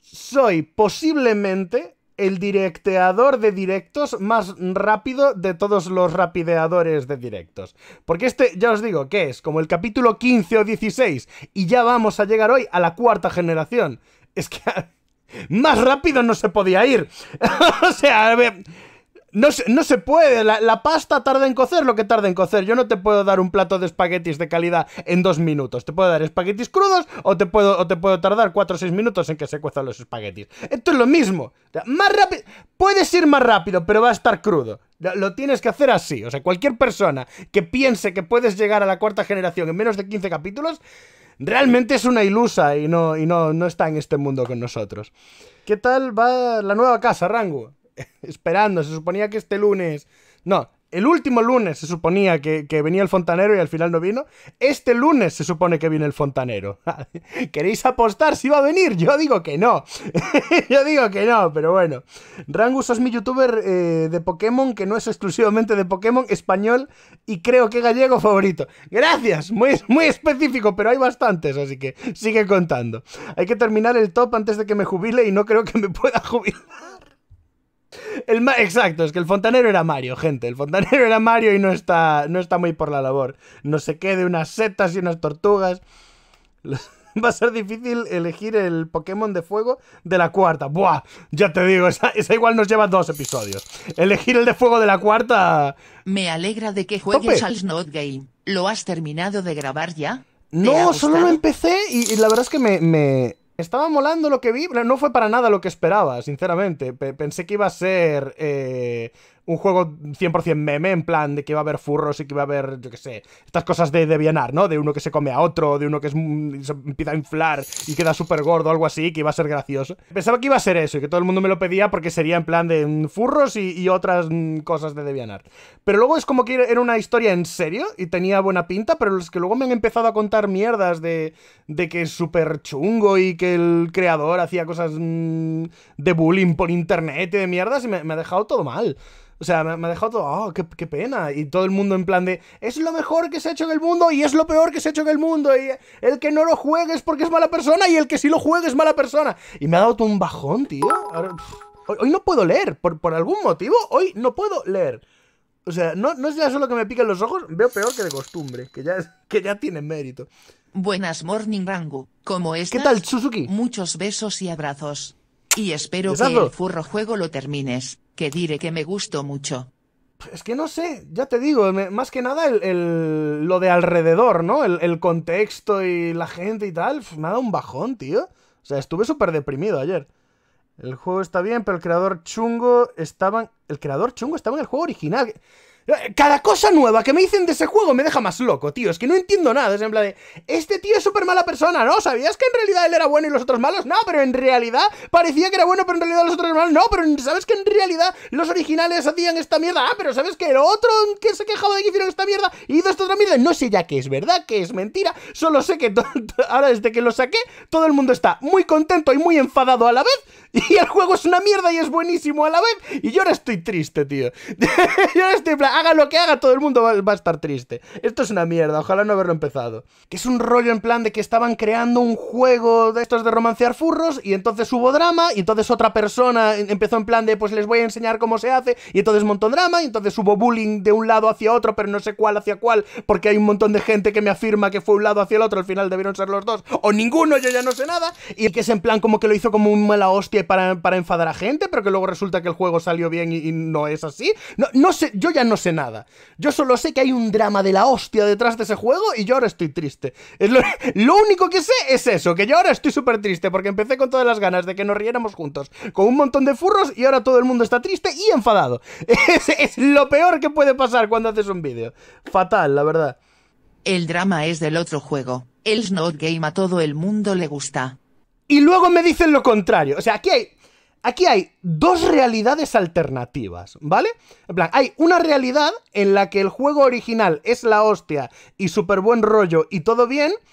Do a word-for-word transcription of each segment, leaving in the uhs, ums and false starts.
soy posiblemente el directeador de directos más rápido de todos los rapideadores de directos. Porque este, ya os digo, que es como el capítulo quince o dieciséis y ya vamos a llegar hoy a la cuarta generación. Es que más rápido no se podía ir. O sea, a ver, no se, no se puede. La, la pasta tarda en cocer lo que tarda en cocer. Yo no te puedo dar un plato de espaguetis de calidad en dos minutos. Te puedo dar espaguetis crudos o te puedo, o te puedo tardar cuatro o seis minutos en que se cuezan los espaguetis. Esto es lo mismo. O sea, más rápido. Puedes ir más rápido, pero va a estar crudo. Lo tienes que hacer así. O sea, cualquier persona que piense que puedes llegar a la cuarta generación en menos de quince capítulos, realmente es una ilusa y no, y no, no está en este mundo con nosotros. ¿Qué tal va la nueva casa, Rangu? Esperando, se suponía que este lunes... No, el último lunes se suponía que, que venía el fontanero y al final no vino. Este lunes se supone que viene el fontanero. ¿Queréis apostar si va a venir? Yo digo que no. Yo digo que no, pero bueno. Rangu, sos mi youtuber eh, de Pokémon, que no es exclusivamente de Pokémon, español y creo que gallego favorito. Gracias, muy, muy específico, pero hay bastantes, así que sigue contando. Hay que terminar el top antes de que me jubile y no creo que me pueda jubilar. El ma Exacto, es que el fontanero era Mario, gente. El fontanero era Mario y no está, no está muy por la labor. No sé qué, de unas setas y unas tortugas. Va a ser difícil elegir el Pokémon de fuego de la cuarta. Buah, ya te digo, esa, esa igual nos lleva dos episodios. Elegir el de fuego de la cuarta... Me alegra de que juegues ¡Tope! al Snot Game. ¿Lo has terminado de grabar ya? No, solo lo empecé y, y la verdad es que me... me... estaba molando lo que vi, no fue para nada lo que esperaba, sinceramente. P Pensé que iba a ser eh, un juego cien por cien meme, en plan de que iba a haber furros y que iba a haber, yo qué sé, estas cosas de DeviantArt, ¿no? De uno que se come a otro, de uno que es, se empieza a inflar y queda súper gordo, algo así, que iba a ser gracioso. Pensaba que iba a ser eso y que todo el mundo me lo pedía porque sería en plan de mm, furros y, y otras mm, cosas de DeviantArt. Pero luego es como que era una historia en serio y tenía buena pinta, pero los que luego me han empezado a contar mierdas de, de que es súper chungo y que el creador hacía cosas mmm, de bullying por internet y de mierdas y me, me ha dejado todo mal. O sea, me, me ha dejado todo, oh, qué, qué pena. Y todo el mundo en plan de, es lo mejor que se ha hecho en el mundo y es lo peor que se ha hecho en el mundo. Y el que no lo juegue es porque es mala persona y el que sí lo juegue es mala persona. Y me ha dado todo un bajón, tío. Ahora, pff, hoy, hoy no puedo leer, por, por algún motivo, hoy no puedo leer. O sea, no, no es ya solo que me piquen los ojos, veo peor que de costumbre, que ya, que ya tiene mérito. Buenas morning, Rangu. ¿Cómo estás? ¿Qué tal, Suzuki? Muchos besos y abrazos. Y espero Besazo. que el furro juego lo termines, que diré que me gustó mucho. Es que no sé, ya te digo, me, más que nada el, el, lo de alrededor, ¿no? El, el contexto y la gente y tal, me ha dado un bajón, tío. O sea, estuve súper deprimido ayer. El juego está bien, pero el creador chungo estaba... El creador chungo estaba en el juego original. Cada cosa nueva que me dicen de ese juego me deja más loco, tío. Es que no entiendo nada. Es en plan de, este tío es súper mala persona, ¿no? ¿Sabías que en realidad él era bueno y los otros malos? No, pero en realidad parecía que era bueno, pero en realidad los otros eran malos. No, pero ¿sabes que en realidad los originales hacían esta mierda? Ah, pero ¿sabes que el otro que se quejaba de que hicieron esta mierda hizo esta otra mierda? No sé ya qué es verdad, qué es mentira. Solo sé que ahora desde que lo saqué, todo el mundo está muy contento y muy enfadado a la vez. Y el juego es una mierda y es buenísimo a la vez. Y yo ahora estoy triste, tío. Yo ahora estoy en plan, haga lo que haga, todo el mundo va, va a estar triste. Esto es una mierda, ojalá no haberlo empezado. Que es un rollo en plan de que estaban creando un juego de estos de romancear furros y entonces hubo drama y entonces otra persona empezó en plan de, pues les voy a enseñar cómo se hace y entonces montón drama y entonces hubo bullying de un lado hacia otro, pero no sé cuál hacia cuál, porque hay un montón de gente que me afirma que fue un lado hacia el otro, al final debieron ser los dos, o ninguno, yo ya no sé nada, y que es en plan como que lo hizo como un mala hostia para, para enfadar a gente, pero que luego resulta que el juego salió bien y, y no es así. No, no sé, yo ya no sé nada. Yo solo sé que hay un drama de la hostia detrás de ese juego y yo ahora estoy triste. Es lo, lo único que sé es eso, que yo ahora estoy súper triste porque empecé con todas las ganas de que nos riéramos juntos con un montón de furros y ahora todo el mundo está triste y enfadado. Es, es lo peor que puede pasar cuando haces un vídeo. Fatal, la verdad. El drama es del otro juego. El Snot Game a todo el mundo le gusta. Y luego me dicen lo contrario. O sea, aquí hay... Aquí hay dos realidades alternativas, ¿vale? En plan, hay una realidad en la que el juego original es la hostia y súper buen rollo y todo bien,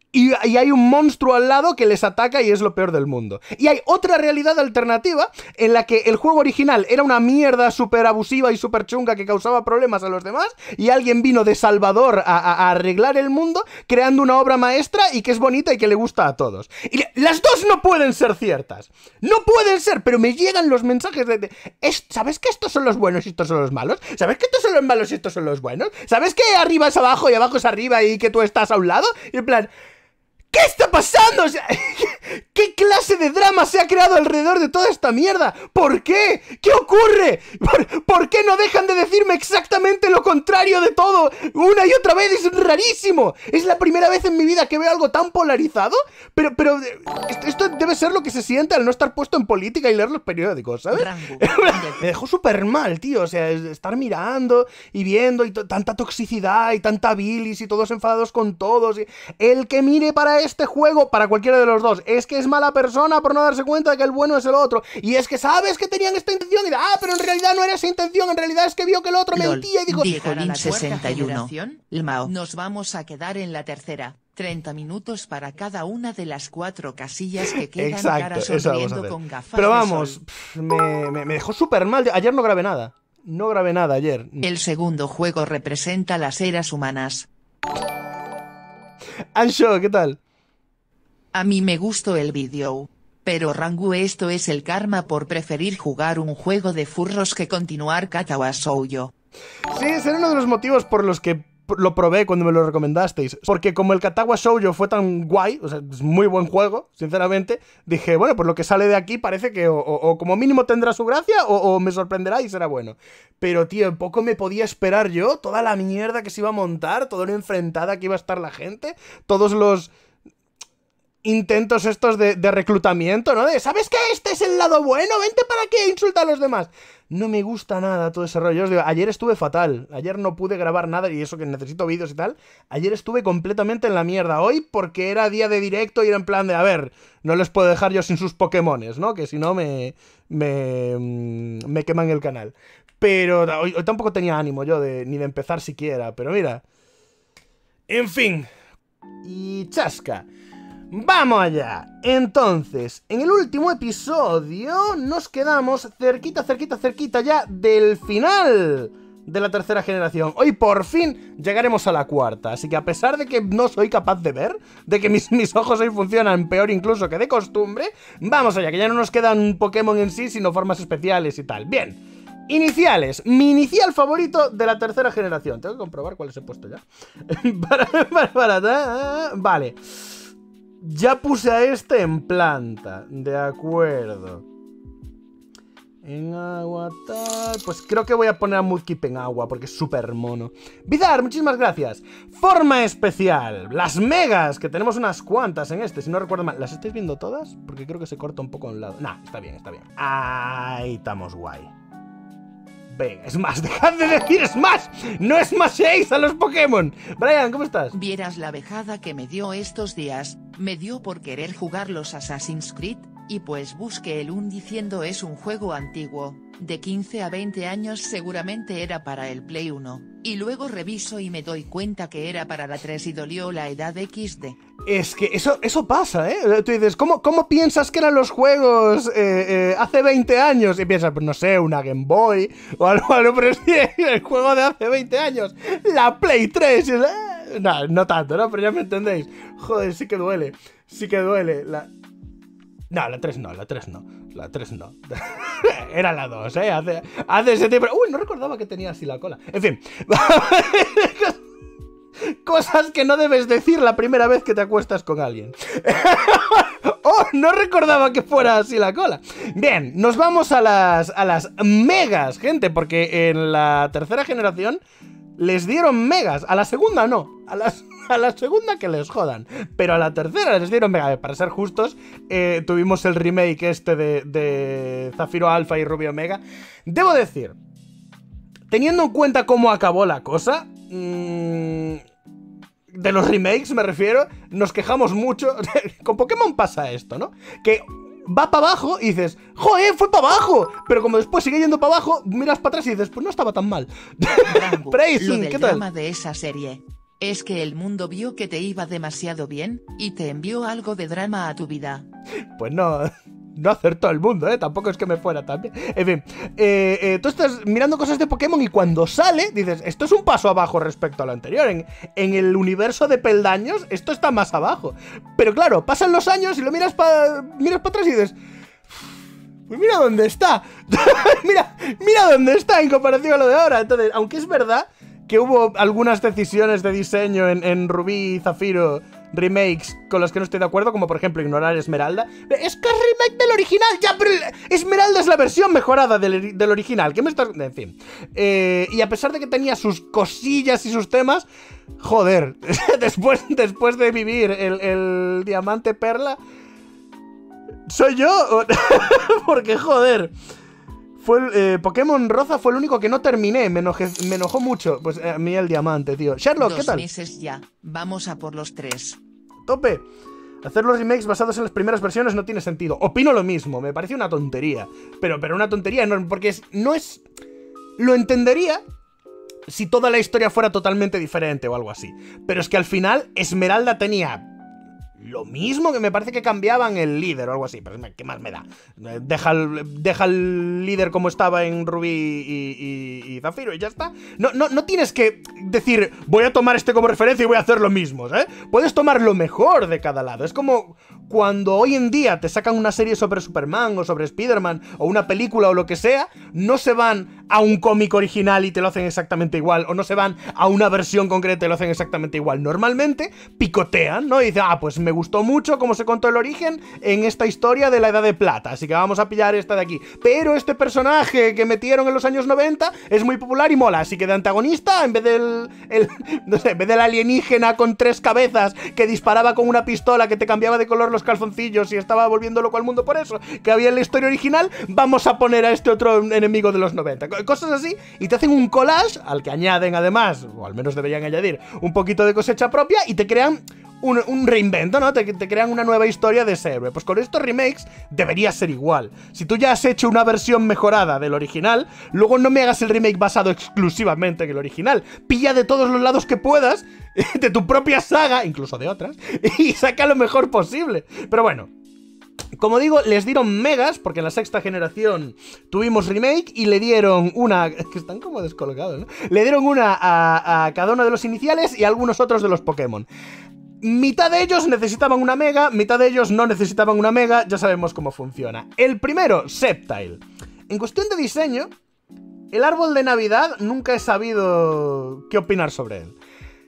Y, y hay un monstruo al lado que les ataca y es lo peor del mundo. Y hay otra realidad alternativa en la que el juego original era una mierda súper abusiva y súper chunga que causaba problemas a los demás, y alguien vino de Salvador a, a, a arreglar el mundo creando una obra maestra y que es bonita y que le gusta a todos. Y las dos no pueden ser ciertas. No pueden ser, pero me llegan los mensajes de... de es, ¿sabes que estos son los buenos y estos son los malos? ¿Sabes que estos son los malos y estos son los buenos? ¿Sabes que arriba es abajo y abajo es arriba y que tú estás a un lado? Y en plan... ¿qué está pasando? O sea, ¿qué clase de drama se ha creado alrededor de toda esta mierda? ¿Por qué? ¿Qué ocurre? ¿Por, ¿por qué no dejan de decirme exactamente lo contrario de todo? Una y otra vez, es rarísimo. Es la primera vez en mi vida que veo algo tan polarizado. Pero, pero, esto debe ser lo que se siente al no estar puesto en política y leer los periódicos, ¿sabes? Me dejó súper mal, tío. O sea, estar mirando y viendo y tanta toxicidad y tanta bilis y todos enfadados con todos. Y el que mire para este juego, para cualquiera de los dos, es que es mala persona por no darse cuenta de que el bueno es el otro, y es que sabes que tenían esta intención y ah, pero en realidad no era esa intención, en realidad es que vio que el otro mentía y dijo... Dijo sesenta y uno. Lmao. Nos vamos a quedar en la tercera. treinta minutos para cada una de las cuatro casillas que quedan. Exacto, cara sonriendo con gafas. Pero vamos, pff, me, me, me dejó súper mal. Ayer no grabé nada. No grabé nada ayer. El segundo juego representa las eras humanas. Ansho, ¿qué tal? A mí me gustó el vídeo. Pero Rangu, esto es el karma por preferir jugar un juego de furros que continuar Katawa Shoujo. Sí, ese era uno de los motivos por los que lo probé cuando me lo recomendasteis. Porque como el Katawa Shoujo fue tan guay, o sea, es muy buen juego, sinceramente, dije, bueno, pues lo que sale de aquí parece que o, o, o como mínimo tendrá su gracia o, o me sorprenderá y será bueno. Pero, tío, poco me podía esperar yo toda la mierda que se iba a montar, toda lo enfrentada que iba a estar la gente, todos los... intentos estos de, de reclutamiento, ¿no? De, ¿sabes qué? Este es el lado bueno, vente para aquí, insulta a los demás. No me gusta nada todo ese rollo. Os digo, ayer estuve fatal, ayer no pude grabar nada y eso que necesito vídeos y tal. Ayer estuve completamente en la mierda. Hoy porque era día de directo y era en plan de, a ver, no les puedo dejar yo sin sus Pokémones, ¿no? Que si no me, me, me queman el canal. Pero hoy, hoy tampoco tenía ánimo yo de, ni de empezar siquiera, pero mira. En fin. Y chasca. ¡Vamos allá! Entonces, en el último episodio nos quedamos cerquita, cerquita, cerquita ya del final de la tercera generación. Hoy por fin llegaremos a la cuarta, así que a pesar de que no soy capaz de ver, de que mis, mis ojos hoy funcionan peor incluso que de costumbre, vamos allá, que ya no nos quedan Pokémon en sí, sino formas especiales y tal. Bien, iniciales. Mi inicial favorito de la tercera generación. Tengo que comprobar cuáles he puesto ya. para, para, para, para, vale. Ya puse a este en planta, de acuerdo. En agua tal... Pues creo que voy a poner a Mudkip en agua, porque es súper mono. Vidar, muchísimas gracias. Forma especial, las megas, que tenemos unas cuantas en este, si no recuerdo mal. ¿Las estáis viendo todas? Porque creo que se corta un poco a un lado. Nah, está bien, está bien. Ahí estamos guay. Venga, es más, dejad de decir Smash. No Smashéis a los Pokémon. Brian, ¿cómo estás? Vieras la vejada que me dio estos días. Me dio por querer jugar los Assassin's Creed, y pues busqué el un diciendo es un juego antiguo, de quince a veinte años, seguramente era para el Play uno, y luego reviso y me doy cuenta que era para la tres y dolió la edad equis de. Es que eso, eso pasa, ¿eh? Tú dices, ¿cómo, cómo piensas que eran los juegos eh, eh, hace veinte años? Y piensas, pues no sé, una Game Boy o algo, algo pero sí, el juego de hace veinte años, la Play tres. Eh, no, no tanto, ¿no? Pero ya me entendéis. Joder, sí que duele, sí que duele. La... No, la tres no, la tres no, la tres no. Era la dos, ¿eh? Hace, hace ese tiempo... Uy, no recordaba que tenía así la cola. En fin. Cosas que no debes decir la primera vez que te acuestas con alguien. Oh, no recordaba que fuera así la cola. Bien, nos vamos a las, a las megas, gente, porque en la tercera generación les dieron megas. A la segunda no. A las... A la segunda que les jodan, pero a la tercera les dieron mega. Para ser justos, eh, tuvimos el remake este de, de Zafiro Alpha y Rubio Omega. Debo decir, teniendo en cuenta cómo acabó la cosa, mmm, de los remakes me refiero, nos quejamos mucho. Con Pokémon pasa esto, ¿no? Que va para abajo y dices, ¡joder, fue para abajo! Pero como después sigue yendo para abajo, miras para atrás y dices, pues no estaba tan mal. Rangu, lo del drama de esa serie. Es que el mundo vio que te iba demasiado bien, y te envió algo de drama a tu vida. Pues no, no acertó el mundo, ¿eh? Tampoco es que me fuera tan bien. En fin, eh, eh, tú estás mirando cosas de Pokémon y cuando sale, dices, esto es un paso abajo respecto a lo anterior. En, en el universo de peldaños, esto está más abajo. Pero claro, pasan los años y lo miras para miras para atrás y dices, pues mira dónde está. mira, mira dónde está en comparación a lo de ahora. Entonces, aunque es verdad que hubo algunas decisiones de diseño en, en Rubí y Zafiro remakes con las que no estoy de acuerdo, como por ejemplo ignorar Esmeralda. Es que es remake del original, ya, pero Esmeralda es la versión mejorada del, del original. ¿Qué me estás...? En fin. Eh, y a pesar de que tenía sus cosillas y sus temas, joder, después, después de vivir el, el Diamante Perla, ¿soy yo? Porque joder... Fue el, eh, Pokémon Rosa fue el único que no terminé, me, enojé, me enojó mucho. Pues eh, a mí el diamante, tío. Sherlock, Dos ¿qué tal? meses ya, vamos a por los tres. Tope. Hacer los remakes basados en las primeras versiones no tiene sentido. Opino lo mismo, me parece una tontería. Pero, pero una tontería enorme, porque es, no es... Lo entendería si toda la historia fuera totalmente diferente o algo así. Pero es que al final Esmeralda tenía... lo mismo, que me parece que cambiaban el líder o algo así, pero ¿qué más me da? Deja el, deja el líder como estaba en Rubí y, y, y Zafiro y ya está. No, no, no tienes que decir, voy a tomar este como referencia y voy a hacer lo mismo, ¿eh? Puedes tomar lo mejor de cada lado. Es como cuando hoy en día te sacan una serie sobre Superman o sobre Spider-Man o una película o lo que sea, no se van a un cómic original y te lo hacen exactamente igual, o no se van a una versión concreta y lo hacen exactamente igual. Normalmente picotean, ¿no? Y dicen, ah, pues me gustó mucho cómo se contó el origen en esta historia de la Edad de Plata, así que vamos a pillar esta de aquí. Pero este personaje que metieron en los años noventa es muy popular y mola, así que de antagonista, en vez del, el, no sé, en vez del alienígena con tres cabezas que disparaba con una pistola que te cambiaba de color los calzoncillos y estaba volviendo loco al mundo por eso, que había en la historia original, vamos a poner a este otro enemigo de los noventa. Cosas así, y te hacen un collage al que añaden además, o al menos deberían añadir, un poquito de cosecha propia y te crean Un, un reinvento, ¿no? Te, te crean una nueva historia de ese héroe. Pues con estos remakes debería ser igual. Si tú ya has hecho una versión mejorada del original, luego no me hagas el remake basado exclusivamente en el original. Pilla de todos los lados que puedas, de tu propia saga, incluso de otras, y saca lo mejor posible. Pero bueno, como digo, les dieron megas, porque en la sexta generación tuvimos remake y le dieron una... que están como descolgados, ¿no? Le dieron una a, a cada uno de los iniciales y a algunos otros de los Pokémon. Mitad de ellos necesitaban una mega, mitad de ellos no necesitaban una mega, ya sabemos cómo funciona. El primero, Sceptile. En cuestión de diseño, el árbol de Navidad nunca he sabido qué opinar sobre él.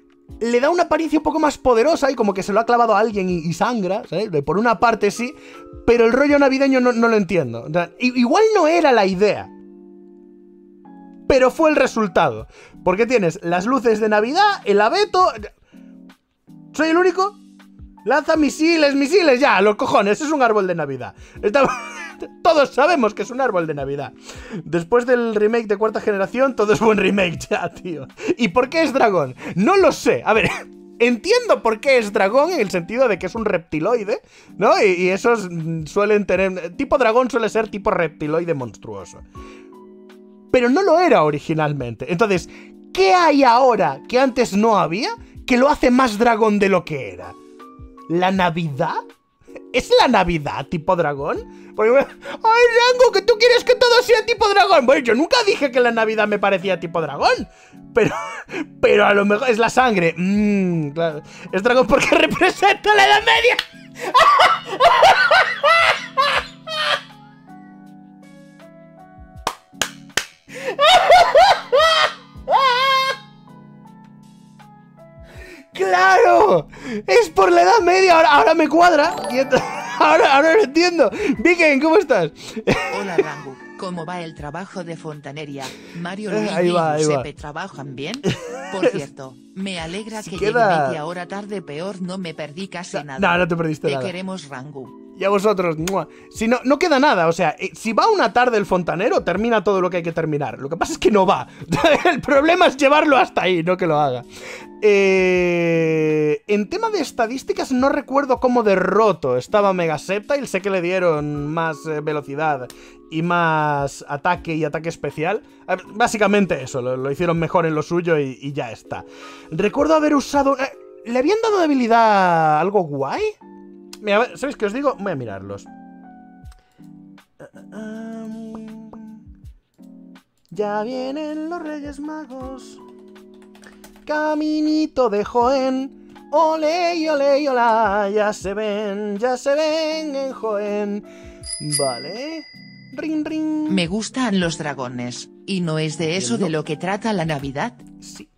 Le da una apariencia un poco más poderosa y como que se lo ha clavado a alguien y, y sangra, ¿sabes? Por una parte sí, pero el rollo navideño no, no lo entiendo. O sea, igual no era la idea, pero fue el resultado. Porque tienes las luces de Navidad, el abeto... ¿Soy el único? Lanza misiles, misiles, ya, los cojones, es un árbol de Navidad. Está... Todos sabemos que es un árbol de Navidad. Después del remake de cuarta generación, todo es buen remake ya, tío. ¿Y por qué es dragón? No lo sé. A ver, entiendo por qué es dragón en el sentido de que es un reptiloide, ¿no? Y, y esos suelen tener... Tipo dragón suele ser tipo reptiloide monstruoso. Pero no lo era originalmente. Entonces, ¿qué hay ahora que antes no había? Que lo hace más dragón de lo que era. ¿La Navidad? ¿Es la Navidad tipo dragón? Porque, ¡ay, Rango, que tú quieres que todo sea tipo dragón! Bueno, yo nunca dije que la Navidad me parecía tipo dragón. Pero, pero a lo mejor es la sangre. Mmm, claro. Es dragón porque representa la Edad Media. ¡Claro! ¡Es por la Edad Media! Ahora, ahora me cuadra. Y ahora, ahora lo entiendo. Viken, ¿cómo estás? Hola, Rangu. ¿Cómo va el trabajo de fontanería? Mario, Luigi ahí va, ahí y va. Giuseppe trabajan bien. Por cierto, me alegra Si que queda... llegue media hora tarde, peor no me perdí casi no, nada. No, no te perdiste te nada. Te queremos, Rangu. Y a vosotros, ¡mua! Si no, no queda nada, o sea, si va una tarde el fontanero, termina todo lo que hay que terminar. Lo que pasa es que no va. El problema es llevarlo hasta ahí, no que lo haga. Eh, en tema de estadísticas, no recuerdo cómo de roto estaba Mega Sceptile. Sé que le dieron más eh, velocidad y más ataque y ataque especial. Eh, básicamente eso, lo, lo hicieron mejor en lo suyo y, y ya está. Recuerdo haber usado... Eh, ¿Le habían dado de habilidad algo guay? Mira, ¿sabéis qué os digo? Voy a mirarlos. Um, ya vienen los Reyes Magos. Caminito de Joen. Ole, ole, hola. Ya se ven, ya se ven en Joen. Vale. Ring, ring. Me gustan los dragones. ¿Y no es de eso de lo que trata la Navidad? Sí.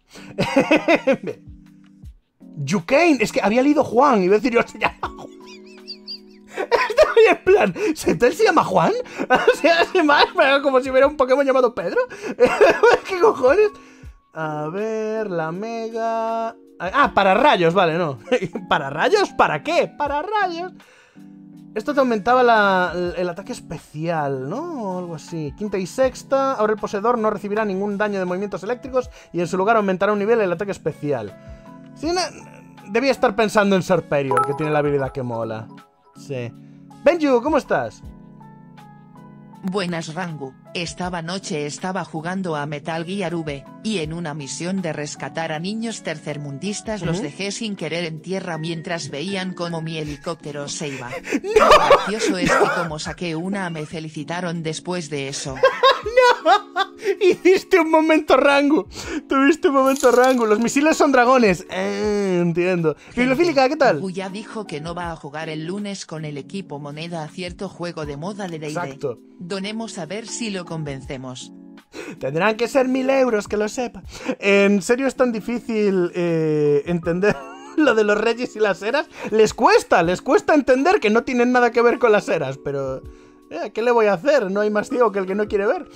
Yukain, es que había leído Juan. Iba a decir yo, se llama Juan. Estaba ahí en plan, ¿Sceptile se llama Juan? O sea, sin más, pero como si hubiera un Pokémon llamado Pedro. ¿Qué cojones? A ver, la Mega... Ah, para rayos, vale, no. ¿Para rayos? ¿Para qué? Para rayos. Esto te aumentaba la, el ataque especial, ¿no? O algo así. Quinta y sexta. Ahora el poseedor no recibirá ningún daño de movimientos eléctricos y en su lugar aumentará un nivel el ataque especial. Sí, no, debía estar pensando en Serperior, que tiene la habilidad que mola. Sí. Benju, ¿cómo estás? Buenas, Rangu. Esta noche estaba jugando a Metal Gear V, y en una misión de rescatar a niños tercermundistas uh-huh. los dejé sin querer en tierra mientras veían cómo mi helicóptero se iba. ¡No! Lo gracioso es que como saqué una me felicitaron después de eso. ¡No! Hiciste un momento Rangu. Tuviste un momento Rangu. Los misiles son dragones. Eh, entiendo. Bibliofílica, ¿qué tal? Ya dijo que no va a jugar el lunes con el equipo Moneda a cierto juego de moda de D and D. Exacto. Donemos a ver si lo convencemos. Tendrán que ser mil euros, que lo sepa. ¿En serio es tan difícil eh, entender lo de los reyes y las eras? Les cuesta, les cuesta entender que no tienen nada que ver con las eras, pero... Eh, ¿qué le voy a hacer? No hay más ciego que el que no quiere ver.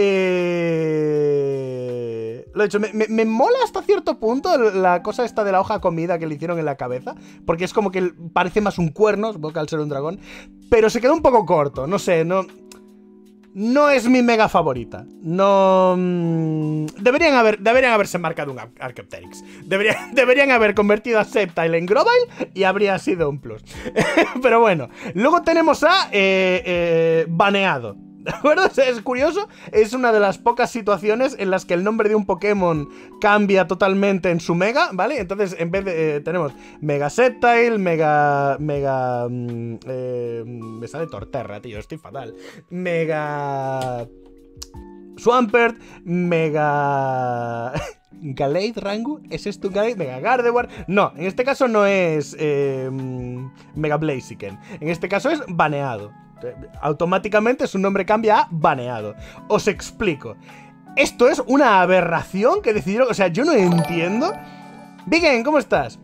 Eh... Lo he dicho, me, me, me mola hasta cierto punto la cosa esta de la hoja comida que le hicieron en la cabeza, porque es como que parece más un cuerno, supongo que al ser un dragón, pero se quedó un poco corto, no sé, no... No es mi mega favorita. No... Mmm, deberían, haber, deberían haberse marcado un Ar Archaeopteryx. Deberían, deberían haber convertido a Sceptile en Grovyle y habría sido un plus. Pero bueno. Luego tenemos a... Eh, eh, baneado. ¿De acuerdo? Es curioso, es una de las pocas situaciones en las que el nombre de un Pokémon cambia totalmente en su Mega, ¿vale? Entonces, en vez de... Eh, tenemos Mega Sceptile, Mega... Mega... Mm, eh, me sale Torterra, tío, estoy fatal. Mega... Swampert, Mega... Gallade, Rangu, ¿es esto un Gallade? Mega Gardevoir. No, en este caso no es eh, Mega Blaziken. En este caso es baneado. Automáticamente su nombre cambia a baneado. Os explico. Esto es una aberración que decidieron... O sea, yo no entiendo. Vigen, ¿cómo estás?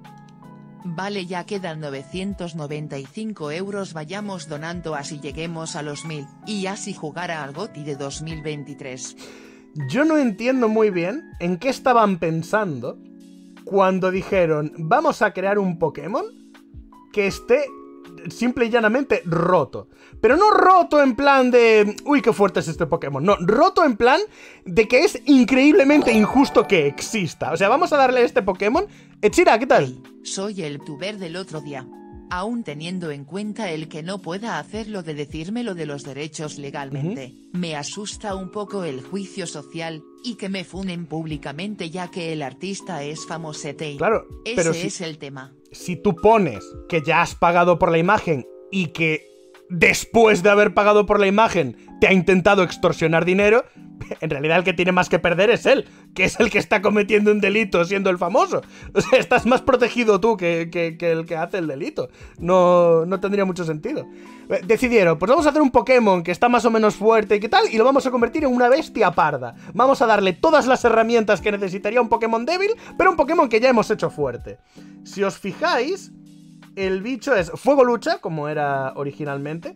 Vale, ya quedan novecientos noventa y cinco euros. Vayamos donando así lleguemos a los mil. Y así jugar al GOTY de dos mil veintitrés. Yo no entiendo muy bien en qué estaban pensando cuando dijeron: vamos a crear un Pokémon que esté simple y llanamente roto. Pero no roto en plan de... uy, qué fuerte es este Pokémon. No, roto en plan de que es increíblemente injusto que exista. O sea, vamos a darle a este Pokémon... Echira, ¿qué tal? Hey, soy el tuber del otro día. Aún teniendo en cuenta el que no pueda hacerlo de decirme lo de los derechos legalmente, uh-huh. me asusta un poco el juicio social, y que me funen públicamente ya que el artista es famosete. Claro, ese pero si, es el tema. Si tú pones que ya has pagado por la imagen y que después de haber pagado por la imagen te ha intentado extorsionar dinero, en realidad el que tiene más que perder es él, que es el que está cometiendo un delito siendo el famoso. O sea, estás más protegido tú que, que, que el que hace el delito. No, no tendría mucho sentido. Decidieron, pues vamos a hacer un Pokémon que está más o menos fuerte y qué tal, y lo vamos a convertir en una bestia parda. Vamos a darle todas las herramientas que necesitaría un Pokémon débil, pero un Pokémon que ya hemos hecho fuerte. Si os fijáis, el bicho es fuego lucha, como era originalmente,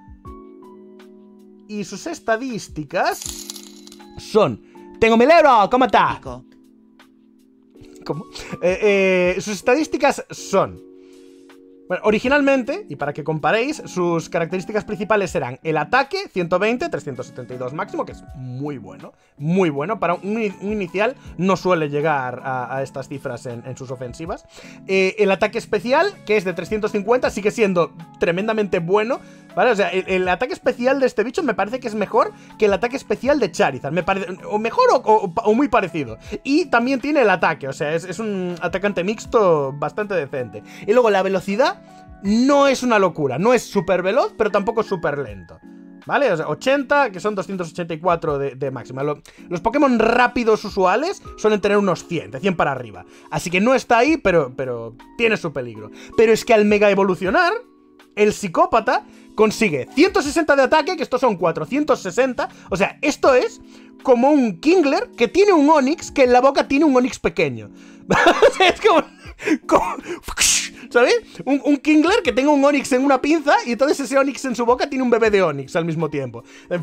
y sus estadísticas son... ¡Tengo mil euros! ¿Cómo está? ¿Cómo? Eh, eh, sus estadísticas son... Bueno, originalmente, y para que comparéis, sus características principales eran el ataque, ciento veinte, trescientos setenta y dos máximo, que es muy bueno, muy bueno. Para un, un inicial no suele llegar a, a estas cifras en, en sus ofensivas. Eh, el ataque especial, que es de trescientos cincuenta, sigue siendo tremendamente bueno, ¿vale? O sea, el, el ataque especial de este bicho me parece que es mejor que el ataque especial de Charizard. Me parece, o mejor o, o, o muy parecido. Y también tiene el ataque, o sea, es, es un atacante mixto bastante decente. Y luego la velocidad no es una locura, no es súper veloz, pero tampoco súper lento, ¿vale? O sea, ochenta, que son doscientos ochenta y cuatro de, de máxima. Lo, los Pokémon rápidos usuales suelen tener unos cien, de cien para arriba. Así que no está ahí, pero, pero tiene su peligro. Pero es que al mega evolucionar, el psicópata consigue ciento sesenta de ataque, que estos son cuatrocientos sesenta. O sea, esto es como un Kingler que tiene un Onix, que en la boca tiene un Onix pequeño. O sea, es como... como ¿sabes? Un, un Kingler que tenga un Onix en una pinza y entonces ese Onix en su boca tiene un bebé de Onix al mismo tiempo.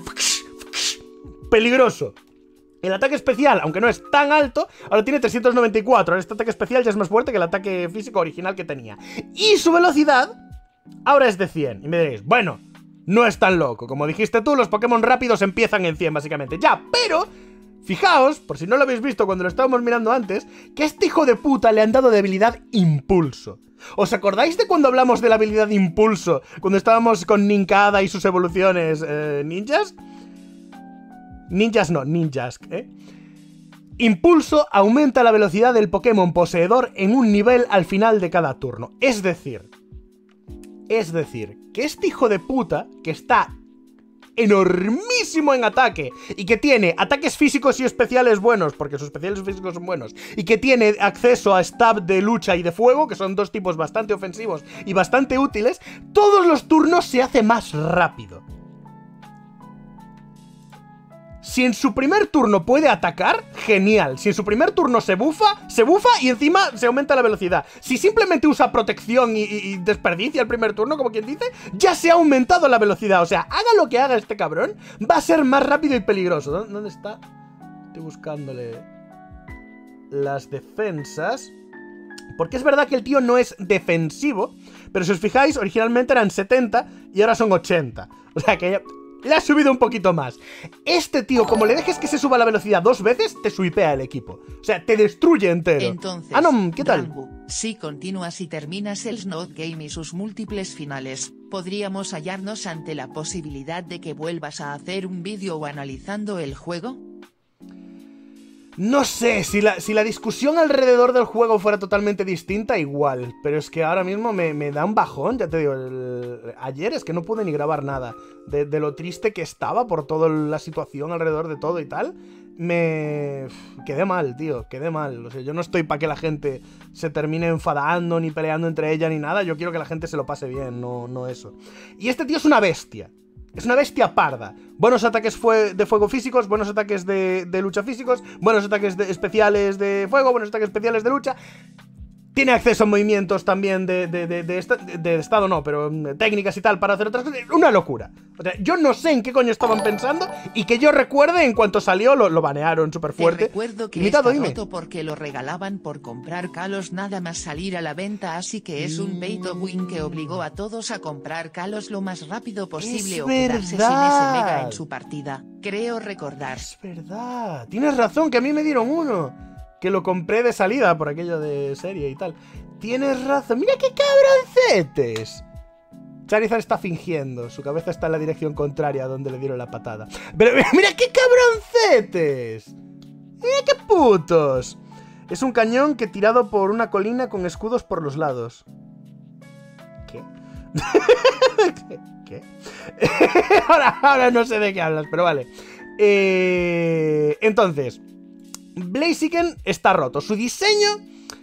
Peligroso. El ataque especial, aunque no es tan alto, ahora tiene trescientos noventa y cuatro. Ahora este ataque especial ya es más fuerte que el ataque físico original que tenía. Y su velocidad ahora es de cien. Y me diréis, bueno, no es tan loco. Como dijiste tú, los Pokémon rápidos empiezan en cien básicamente. Ya, pero... fijaos, por si no lo habéis visto cuando lo estábamos mirando antes, que a este hijo de puta le han dado de habilidad Impulso. ¿Os acordáis de cuando hablamos de la habilidad Impulso? Cuando estábamos con Nincada y sus evoluciones eh, ninjas. Ninjas no, ninjas, ¿eh? Impulso aumenta la velocidad del Pokémon poseedor en un nivel al final de cada turno. Es decir, es decir, que este hijo de puta, que está enormísimo en ataque y que tiene ataques físicos y especiales buenos, porque sus especiales físicos son buenos, y que tiene acceso a stab de lucha y de fuego, que son dos tipos bastante ofensivos y bastante útiles, todos los turnos se hace más rápido. Si en su primer turno puede atacar, genial. Si en su primer turno se bufa, se bufa y encima se aumenta la velocidad. Si simplemente usa protección y, y, y desperdicia el primer turno, como quien dice, ya se ha aumentado la velocidad. O sea, haga lo que haga este cabrón, va a ser más rápido y peligroso. ¿Dónde, dónde está? Estoy buscándole las defensas. Porque es verdad que el tío no es defensivo, pero si os fijáis, originalmente eran setenta y ahora son ochenta. O sea que ya... le ha subido un poquito más. Este tío, como le dejes que se suba la velocidad dos veces, te suipea el equipo. O sea, te destruye entero. Entonces, Anom, ¿qué tal? Rangu, si continúas y terminas el Snow Game y sus múltiples finales, ¿podríamos hallarnos ante la posibilidad de que vuelvas a hacer un vídeo analizando el juego? No sé, si la, si la discusión alrededor del juego fuera totalmente distinta, igual. Pero es que ahora mismo me, me da un bajón, ya te digo. El, ayer es que no pude ni grabar nada. De, de lo triste que estaba por toda la situación alrededor de todo y tal. Me... quedé mal, tío, quedé mal. O sea, yo no estoy para que la gente se termine enfadando, ni peleando entre ella, ni nada. Yo quiero que la gente se lo pase bien, no, no eso. Y este tío es una bestia. Es una bestia parda. Buenos ataques fue de fuego físicos, buenos ataques de, de lucha físicos, buenos ataques de especiales de fuego, buenos ataques especiales de lucha. Tiene acceso a movimientos también de, de, de, de, esta, de, de estado, no, pero técnicas y tal para hacer otras cosas. Una locura. O sea, yo no sé en qué coño estaban pensando y que yo recuerde, en cuanto salió, lo, lo banearon súper fuerte. Te recuerdo que Limitado, está dime. roto porque lo regalaban por comprar Kalos nada más salir a la venta, así que es un pay to win que obligó a todos a comprar Kalos lo más rápido posible Es o quedarse sin ese verdad. mega en su partida. Creo recordar. Es verdad. Tienes razón, que a mí me dieron uno. Que lo compré de salida por aquello de serie y tal. Tienes razón. ¡Mira qué cabroncetes! Charizard está fingiendo. Su cabeza está en la dirección contraria a donde le dieron la patada. Pero mira qué cabroncetes. Mira qué putos. Es un cañón que tirado por una colina con escudos por los lados. ¿Qué? ¿Qué? ¿Qué? ahora, ahora no sé de qué hablas, pero vale. Eh, entonces... Blaziken está roto. Su diseño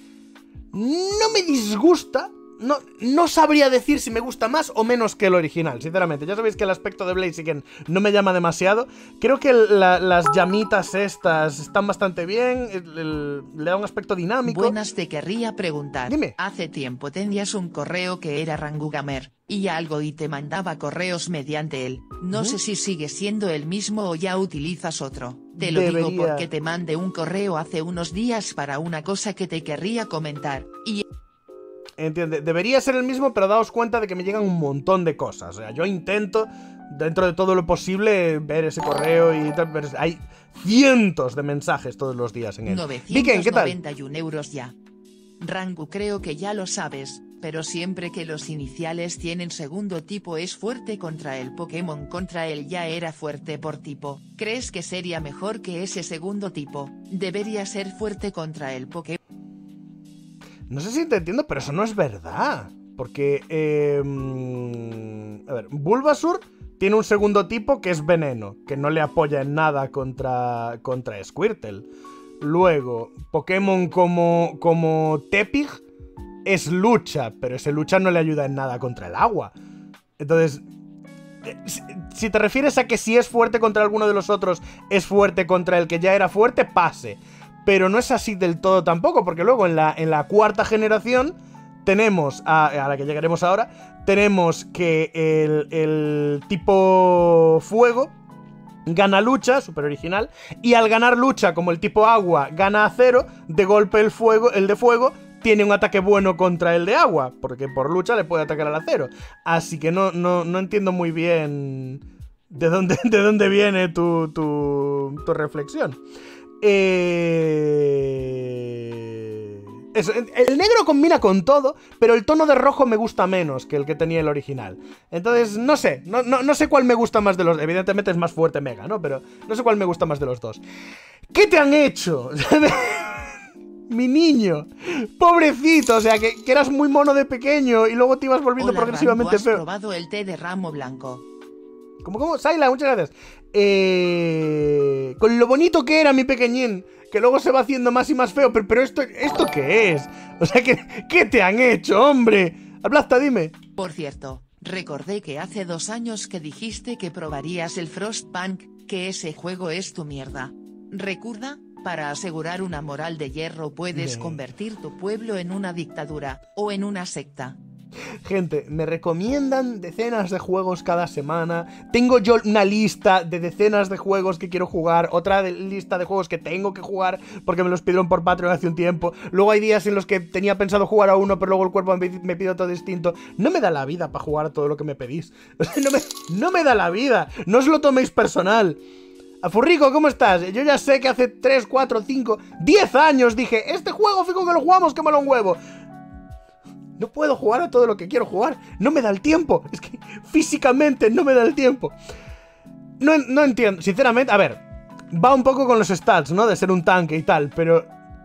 no me disgusta. No, no sabría decir si me gusta más o menos que el original, sinceramente. Ya sabéis que el aspecto de Blaziken no me llama demasiado. Creo que la, las llamitas estas están bastante bien. El, el, le da un aspecto dinámico. Buenas, te querría preguntar. Dime. Hace tiempo tenías un correo que era Rangugamer y algo y te mandaba correos mediante él. No ¿Mm? sé si sigue siendo el mismo o ya utilizas otro. Te lo Debería. digo porque te mandé un correo hace unos días para una cosa que te querría comentar. Y... ¿Entiendes? Debería ser el mismo, pero daos cuenta de que me llegan un montón de cosas. O sea, yo intento, dentro de todo lo posible, ver ese correo y tal, pero hay cientos de mensajes todos los días en él. Viken, ¿qué tal? novecientos noventa y uno euros ya. Rangu, creo que ya lo sabes, pero siempre que los iniciales tienen segundo tipo es fuerte contra el Pokémon contra él ya era fuerte por tipo. ¿Crees que sería mejor que ese segundo tipo debería ser fuerte contra el Pokémon? No sé si te entiendo, pero eso no es verdad. Porque, eh, a ver, Bulbasaur tiene un segundo tipo que es veneno, que no le apoya en nada contra, contra Squirtle. Luego, Pokémon como, como Tepig es lucha, pero ese lucha no le ayuda en nada contra el agua. Entonces, si, si te refieres a que si es fuerte contra alguno de los otros, es fuerte contra el que ya era fuerte, pase. Pero no es así del todo tampoco, porque luego en la, en la cuarta generación tenemos, a, a la que llegaremos ahora, tenemos que el, el tipo fuego gana lucha, súper original, y al ganar lucha como el tipo agua gana acero, de golpe el fuego, el de fuego tiene un ataque bueno contra el de agua, porque por lucha le puede atacar al acero. Así que no, no, no entiendo muy bien de dónde, de dónde viene tu, tu, tu reflexión. Eh... Eso, el negro combina con todo, pero el tono de rojo me gusta menos que el que tenía el original. Entonces, no sé, no, no, no sé cuál me gusta más de los... Evidentemente es más fuerte Mega, ¿no? Pero no sé cuál me gusta más de los dos. ¿Qué te han hecho? Mi niño, pobrecito, o sea, que, que eras muy mono de pequeño y luego te ibas volviendo Hola, progresivamente Rango, feo. ¿has probado el té de ramo blanco? ¿Cómo, cómo? Saila, muchas gracias. Eh... Con lo bonito que era mi pequeñín, que luego se va haciendo más y más feo, pero, pero esto, ¿esto qué es? O sea, ¿qué, ¿qué te han hecho, hombre? Ablasta, dime. Por cierto, recordé que hace dos años que dijiste que probarías el Frostpunk, que ese juego es tu mierda. ¿Recuerda? Para asegurar una moral de hierro puedes Bien. convertir tu pueblo en una dictadura, o en una secta. Gente, me recomiendan decenas de juegos cada semana. Tengo yo una lista de decenas de juegos que quiero jugar, otra de lista de juegos que tengo que jugar porque me los pidieron por Patreon hace un tiempo. Luego hay días en los que tenía pensado jugar a uno, pero luego el cuerpo me, me pide otro distinto. No me da la vida para jugar a todo lo que me pedís. No me, no me da la vida. No os lo toméis personal. Furrico, ¿cómo estás? Yo ya sé que hace tres, cuatro, cinco, diez años dije, este juego, fijo que lo jugamos, qué malo un huevo. No puedo jugar a todo lo que quiero jugar. No me da el tiempo. Es que físicamente no me da el tiempo. No, no entiendo. Sinceramente, a ver, va un poco con los stats, ¿no? De ser un tanque y tal, pero...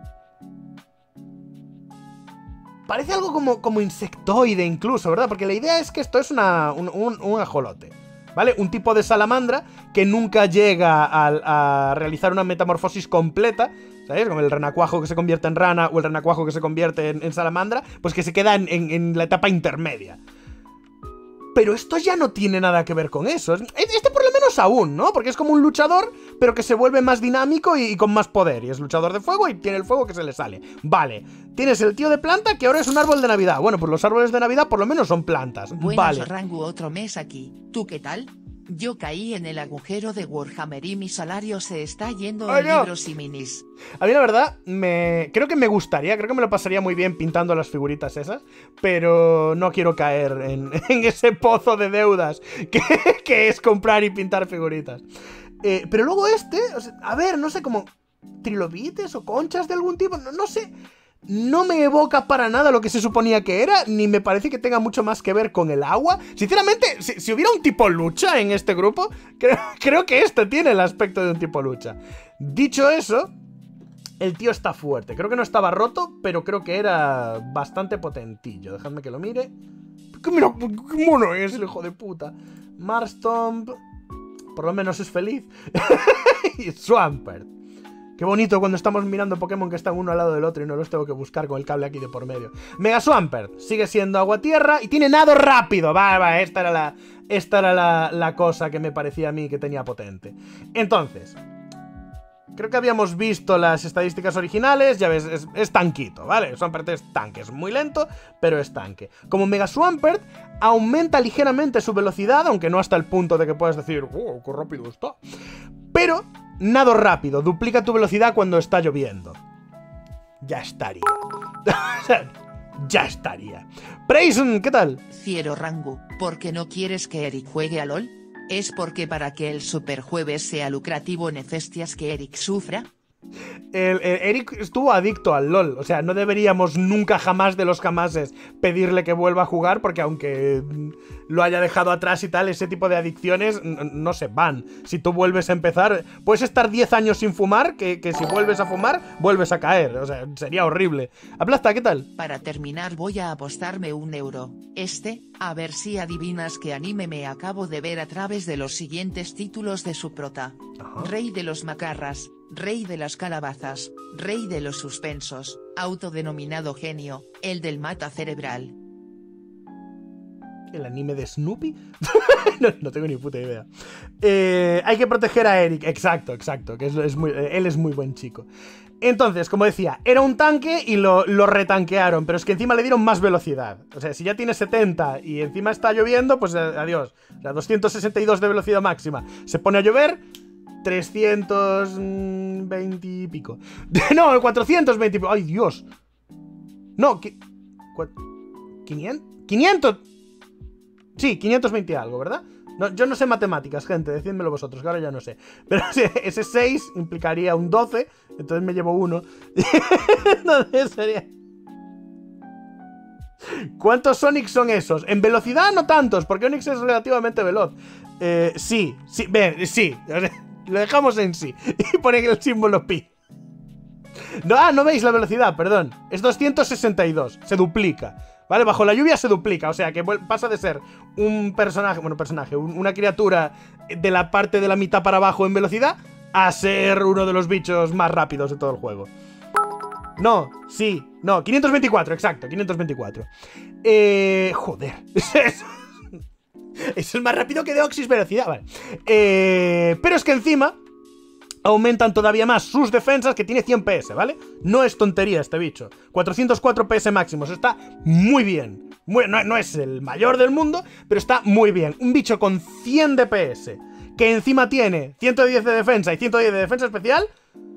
Parece algo como, como insectoide incluso, ¿verdad? Porque la idea es que esto es una, un, un, un ajolote, ¿vale? Un tipo de salamandra que nunca llega a, a realizar una metamorfosis completa, ¿sabes? Como el renacuajo que se convierte en rana o el renacuajo que se convierte en, en salamandra, pues que se queda en, en, en la etapa intermedia. Pero esto ya no tiene nada que ver con eso. Este por lo menos aún, ¿no? Porque es como un luchador, pero que se vuelve más dinámico y, y con más poder. Y es luchador de fuego y tiene el fuego que se le sale. Vale. Tienes el tío de planta que ahora es un árbol de Navidad. Bueno, pues los árboles de Navidad por lo menos son plantas. Buenas, vale. Rangu, otro mes aquí. ¿Tú qué tal? Yo caí en el agujero de Warhammer y mi salario se está yendo ¡Ay, en no! libros y minis. A mí la verdad, me creo que me gustaría, creo que me lo pasaría muy bien pintando las figuritas esas, pero no quiero caer en, en ese pozo de deudas que, que es comprar y pintar figuritas. Eh, pero luego este, o sea, a ver, no sé, como trilobites o conchas de algún tipo, no, no sé... No me evoca para nada lo que se suponía que era, ni me parece que tenga mucho más que ver con el agua. Sinceramente, si, si hubiera un tipo lucha en este grupo, creo, creo que este tiene el aspecto de un tipo lucha. Dicho eso, el tío está fuerte. Creo que no estaba roto, pero creo que era bastante potentillo. Dejadme que lo mire. Mira, qué mono es el hijo de puta. Marstomp, por lo menos es feliz. Y Swampert. Qué bonito cuando estamos mirando Pokémon que están uno al lado del otro y no los tengo que buscar con el cable aquí de por medio. Mega Swampert sigue siendo agua-tierra y tiene nado rápido. Va, va, esta era, la, esta era la, la cosa que me parecía a mí que tenía potente. Entonces, creo que habíamos visto las estadísticas originales. Ya ves, es, es tanquito, ¿vale? Swampert es tanque, es muy lento, pero es tanque. Como Mega Swampert, aumenta ligeramente su velocidad, aunque no hasta el punto de que puedas decir, ¡oh, qué rápido está! Pero... nado rápido, duplica tu velocidad cuando está lloviendo. Ya estaría. O sea, ya estaría. Prayson, ¿qué tal? Ciero Rangu, ¿por qué no quieres que Eric juegue a LOL? ¿Es porque para que el superjueves sea lucrativo necesitas que Eric sufra? El, el Eric estuvo adicto al LOL, o sea, no deberíamos nunca jamás de los jamases pedirle que vuelva a jugar, porque aunque lo haya dejado atrás y tal, ese tipo de adicciones no se van. Si tú vuelves a empezar, puedes estar diez años sin fumar, que, que si vuelves a fumar, vuelves a caer, o sea, sería horrible. Aplasta, ¿qué tal? Para terminar voy a apostarme un euro, este, a ver si adivinas qué anime me acabo de ver a través de los siguientes títulos de su prota. Ajá. Rey de los macarras, Rey de las calabazas, Rey de los suspensos, autodenominado genio, el del mata cerebral. ¿El anime de Snoopy? no, no tengo ni puta idea. Eh, hay que proteger a Eric, exacto, exacto, que es, es muy, él es muy buen chico. Entonces, como decía, era un tanque y lo, lo retanquearon, pero es que encima le dieron más velocidad. O sea, si ya tiene setenta y encima está lloviendo, pues adiós. O sea, doscientos sesenta y dos de velocidad máxima. Se pone a llover... trescientos veinte y pico. No, cuatrocientos veinte y pico. ¡Ay, Dios! No, ¿quinientos? ¿quinientos? Sí, quinientos veinte y algo, ¿verdad? No, yo no sé matemáticas, gente, decídmelo vosotros, que ahora ya no sé. Pero sí, ese seis implicaría un doce, entonces me llevo uno. Entonces sería... ¿Cuántos Sonic son esos? En velocidad no tantos, porque Onix es relativamente veloz. Eh, sí, sí, ven, sí. Lo dejamos en sí. Y ponen el símbolo pi. No, ah, no veis la velocidad, perdón. Es doscientos sesenta y dos. Se duplica. ¿Vale? Bajo la lluvia se duplica. O sea que pasa de ser un personaje, bueno, personaje, un, una criatura de la parte de la mitad para abajo en velocidad a ser uno de los bichos más rápidos de todo el juego. No, sí, no, quinientos veinticuatro, exacto, quinientos veinticuatro. Eh, joder. Es el más rápido que Deoxys velocidad, vale. Eh, pero es que encima aumentan todavía más sus defensas, que tiene cien P S, ¿vale? No es tontería este bicho. cuatrocientos cuatro P S máximos, está muy bien. Muy, no, no es el mayor del mundo, pero está muy bien. Un bicho con cien de P S, que encima tiene ciento diez de defensa y ciento diez de defensa especial.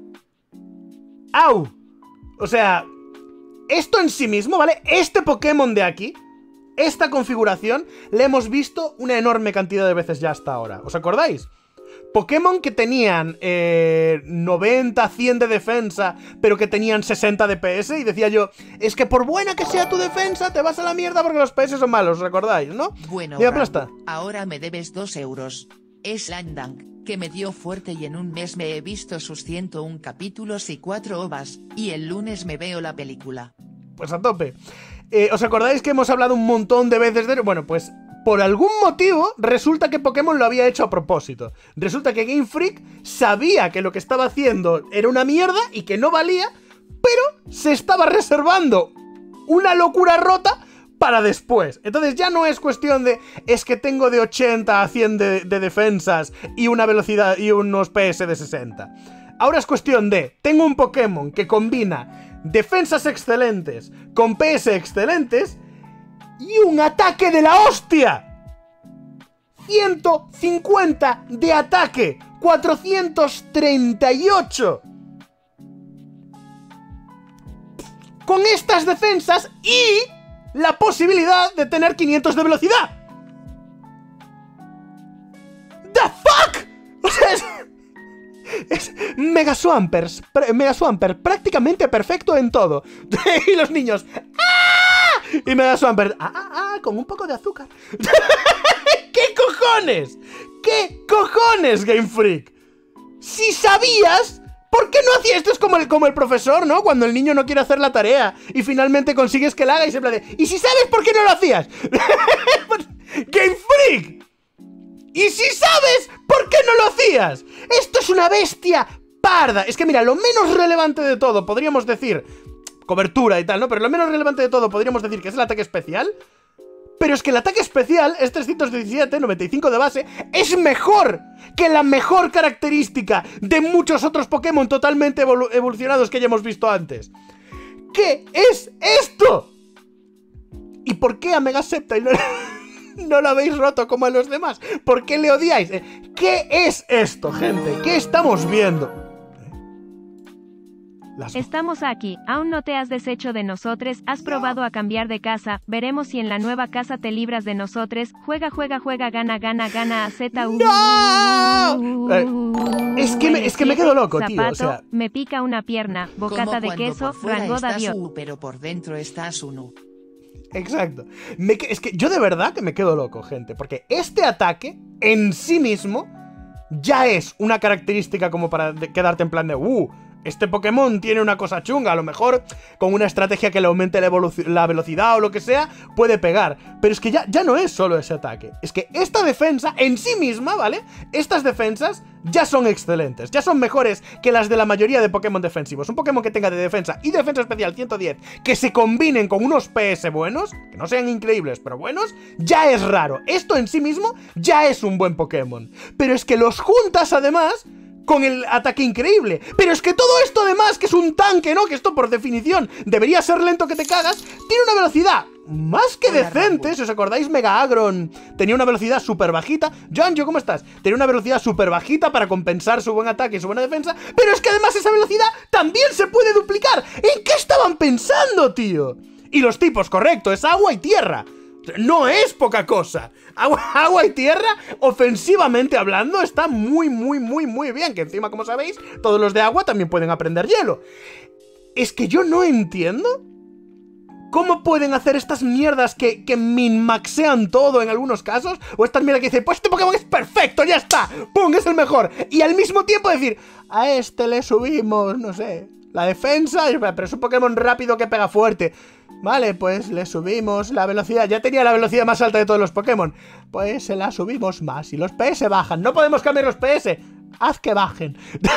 ¡Au! O sea, esto en sí mismo, ¿vale? Este Pokémon de aquí, esta configuración, la hemos visto una enorme cantidad de veces ya hasta ahora. ¿Os acordáis? Pokémon que tenían eh, noventa, cien de defensa, pero que tenían sesenta de P S, y decía yo, es que por buena que sea tu defensa, te vas a la mierda porque los P S son malos, ¿os acordáis, no? Bueno, aplasta. Ahora me debes dos euros. Es Landang, que me dio fuerte y en un mes me he visto sus ciento uno capítulos y cuatro ovas, y el lunes me veo la película. Pues a tope. Eh, ¿Os acordáis que hemos hablado un montón de veces de... Bueno, pues por algún motivo resulta que Pokémon lo había hecho a propósito. Resulta que Game Freak sabía que lo que estaba haciendo era una mierda y que no valía, pero se estaba reservando una locura rota para después. Entonces ya no es cuestión de... Es que tengo de ochenta a cien de, de defensas y una velocidad y unos P S de sesenta. Ahora es cuestión de... Tengo un Pokémon que combina defensas excelentes con P S excelentes y un ataque de la hostia. ciento cincuenta de ataque, cuatrocientos treinta y ocho. Con estas defensas y la posibilidad de tener quinientos de velocidad. ¿The fuck? O sea, es, es Mega Swampers, Mega Swampert prácticamente perfecto en todo. Y los niños, ¡ah! Y Mega Swampert, ¡ah, ah, ah! Con un poco de azúcar. ¿Qué cojones? ¿Qué cojones, Game Freak? Si sabías... ¿Por qué no hacías esto? Es como el, como el profesor, ¿no? Cuando el niño no quiere hacer la tarea y finalmente consigues que la haga y se de... ¿Y si sabes por qué no lo hacías? ¡Game Freak! ¿Y si sabes por qué no lo hacías? Esto es una bestia parda. Es que mira, lo menos relevante de todo, podríamos decir... Cobertura y tal, ¿no? Pero lo menos relevante de todo podríamos decir que es el ataque especial. Pero es que el ataque especial, es trescientos diecisiete, noventa y cinco de base, es mejor que la mejor característica de muchos otros Pokémon totalmente evolu evolucionados que ya hemos visto antes. ¿Qué es esto? ¿Y por qué a Mega Sceptile no, no lo habéis roto como a los demás? ¿Por qué le odiáis? ¿Qué es esto, gente? ¿Qué estamos viendo? Las... Estamos aquí, aún no te has deshecho de nosotros, has probado a cambiar de casa, veremos si en la nueva casa te libras de nosotros, juega, juega, juega, gana, gana, gana, a Z, U. ¡No! Eh, es, que me, es que me quedo loco, zapato, tío, o sea... me pica una pierna, bocata de queso, rango de avión. U, pero por dentro estás un U. Exacto. Me, es que yo de verdad que me quedo loco, gente, porque este ataque, en sí mismo, ya es una característica como para quedarte en plan de... Uh, este Pokémon tiene una cosa chunga, a lo mejor con una estrategia que le aumente la, la velocidad o lo que sea, puede pegar. Pero es que ya, ya no es solo ese ataque. Es que esta defensa en sí misma, ¿vale? Estas defensas ya son excelentes, ya son mejores que las de la mayoría de Pokémon defensivos. Un Pokémon que tenga de defensa y defensa especial ciento diez, que se combinen con unos P S buenos, que no sean increíbles, pero buenos, ya es raro. Esto en sí mismo ya es un buen Pokémon. Pero es que los juntas además... con el ataque increíble. Pero es que todo esto además, que es un tanque, ¿no? Que esto por definición debería ser lento que te cagas, tiene una velocidad más que decente. Si os acordáis, Mega Agron tenía una velocidad súper bajita. Janjo, ¿cómo estás? Tenía una velocidad súper bajita para compensar su buen ataque y su buena defensa. Pero es que además esa velocidad también se puede duplicar. ¿En qué estaban pensando, tío? Y los tipos, correcto, es agua y tierra. No es poca cosa. Agua, agua y tierra, ofensivamente hablando, está muy, muy, muy, muy bien. Que encima, como sabéis, todos los de agua también pueden aprender hielo. Es que yo no entiendo cómo pueden hacer estas mierdas que, que min-maxean todo en algunos casos. O estas mierdas que dicen, pues este Pokémon es perfecto, ya está, ¡pum! Es el mejor. Y al mismo tiempo decir, a este le subimos, no sé, la defensa, pero es un Pokémon rápido que pega fuerte. Vale, pues le subimos la velocidad. Ya tenía la velocidad más alta de todos los Pokémon. Pues se la subimos más. Y los P S bajan. No podemos cambiar los P S. Haz que bajen.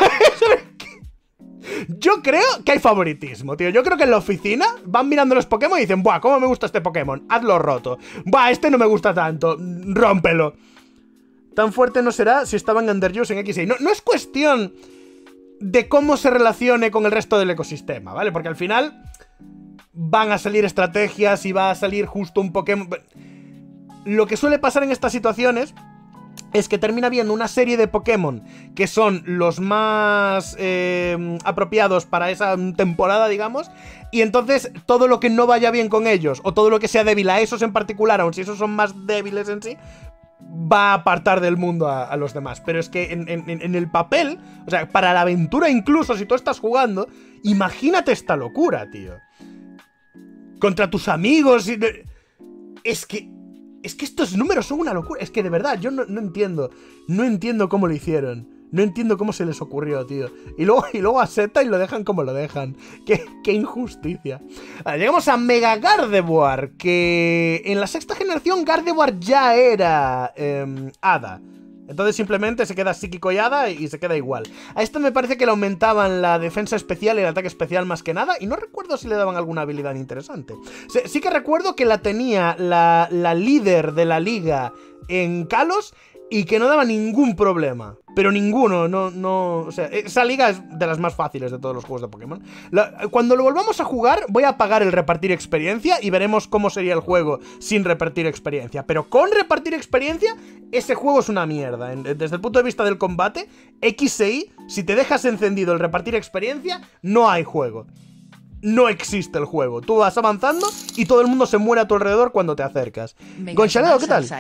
Yo creo que hay favoritismo, tío. Yo creo que en la oficina van mirando los Pokémon y dicen, buah, cómo me gusta este Pokémon, hazlo roto. Buah, este no me gusta tanto, rómpelo. Tan fuerte no será si estaban Underuse en equis seis. No, no es cuestión de cómo se relacione con el resto del ecosistema, ¿vale? Porque al final van a salir estrategias y va a salir justo un Pokémon. Lo que suele pasar en estas situaciones es que termina viendo una serie de Pokémon que son los más eh, apropiados para esa temporada, digamos, y entonces todo lo que no vaya bien con ellos, o todo lo que sea débil a esos en particular, aun si esos son más débiles en sí, va a apartar del mundo a, a los demás. Pero es que en, en, en el papel, o sea, para la aventura incluso, si tú estás jugando, imagínate esta locura, tío. Contra tus amigos y... Es que... Es que estos números son una locura. Es que de verdad, yo no, no entiendo. No entiendo cómo lo hicieron. No entiendo cómo se les ocurrió, tío. Y luego, y luego a Zeta y lo dejan como lo dejan. Qué, qué injusticia. Vale, llegamos a Mega Gardevoir. Que en la sexta generación Gardevoir ya era eh, Hada. Entonces simplemente se queda psíquico y hada y se queda igual. A este me parece que le aumentaban la defensa especial y el ataque especial más que nada. Y no recuerdo si le daban alguna habilidad interesante. Sí, sí que recuerdo que la tenía la, la líder de la liga en Kalos y que no daba ningún problema. Pero ninguno, no, no... O sea, esa liga es de las más fáciles de todos los juegos de Pokémon. La, cuando lo volvamos a jugar, voy a apagar el repartir experiencia y veremos cómo sería el juego sin repartir experiencia. Pero con repartir experiencia, ese juego es una mierda. Desde el punto de vista del combate, equis e y, si te dejas encendido el repartir experiencia, no hay juego. No existe el juego. Tú vas avanzando y todo el mundo se muere a tu alrededor cuando te acercas. Gonchaleo, ¿qué tal?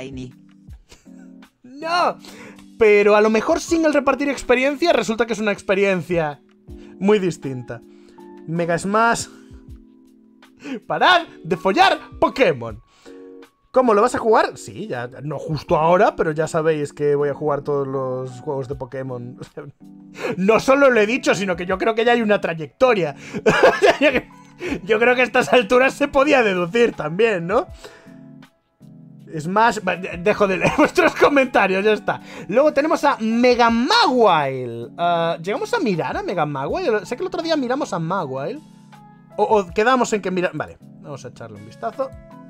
No, pero a lo mejor sin el repartir experiencia resulta que es una experiencia muy distinta. Mega Smash. ¡Parad de follar Pokémon! ¿Cómo lo vas a jugar? Sí, ya, no justo ahora, pero ya sabéis que voy a jugar todos los juegos de Pokémon. No solo lo he dicho, sino que yo creo que ya hay una trayectoria. Yo creo que a estas alturas se podía deducir también, ¿no? Es más, dejo de leer vuestros comentarios, ya está. Luego tenemos a Mega Mawile. Uh, ¿Llegamos a mirar a Mega Mawile? Sé que el otro día miramos a Mawile. O, o quedamos en que mirar... Vale, vamos a echarle un vistazo.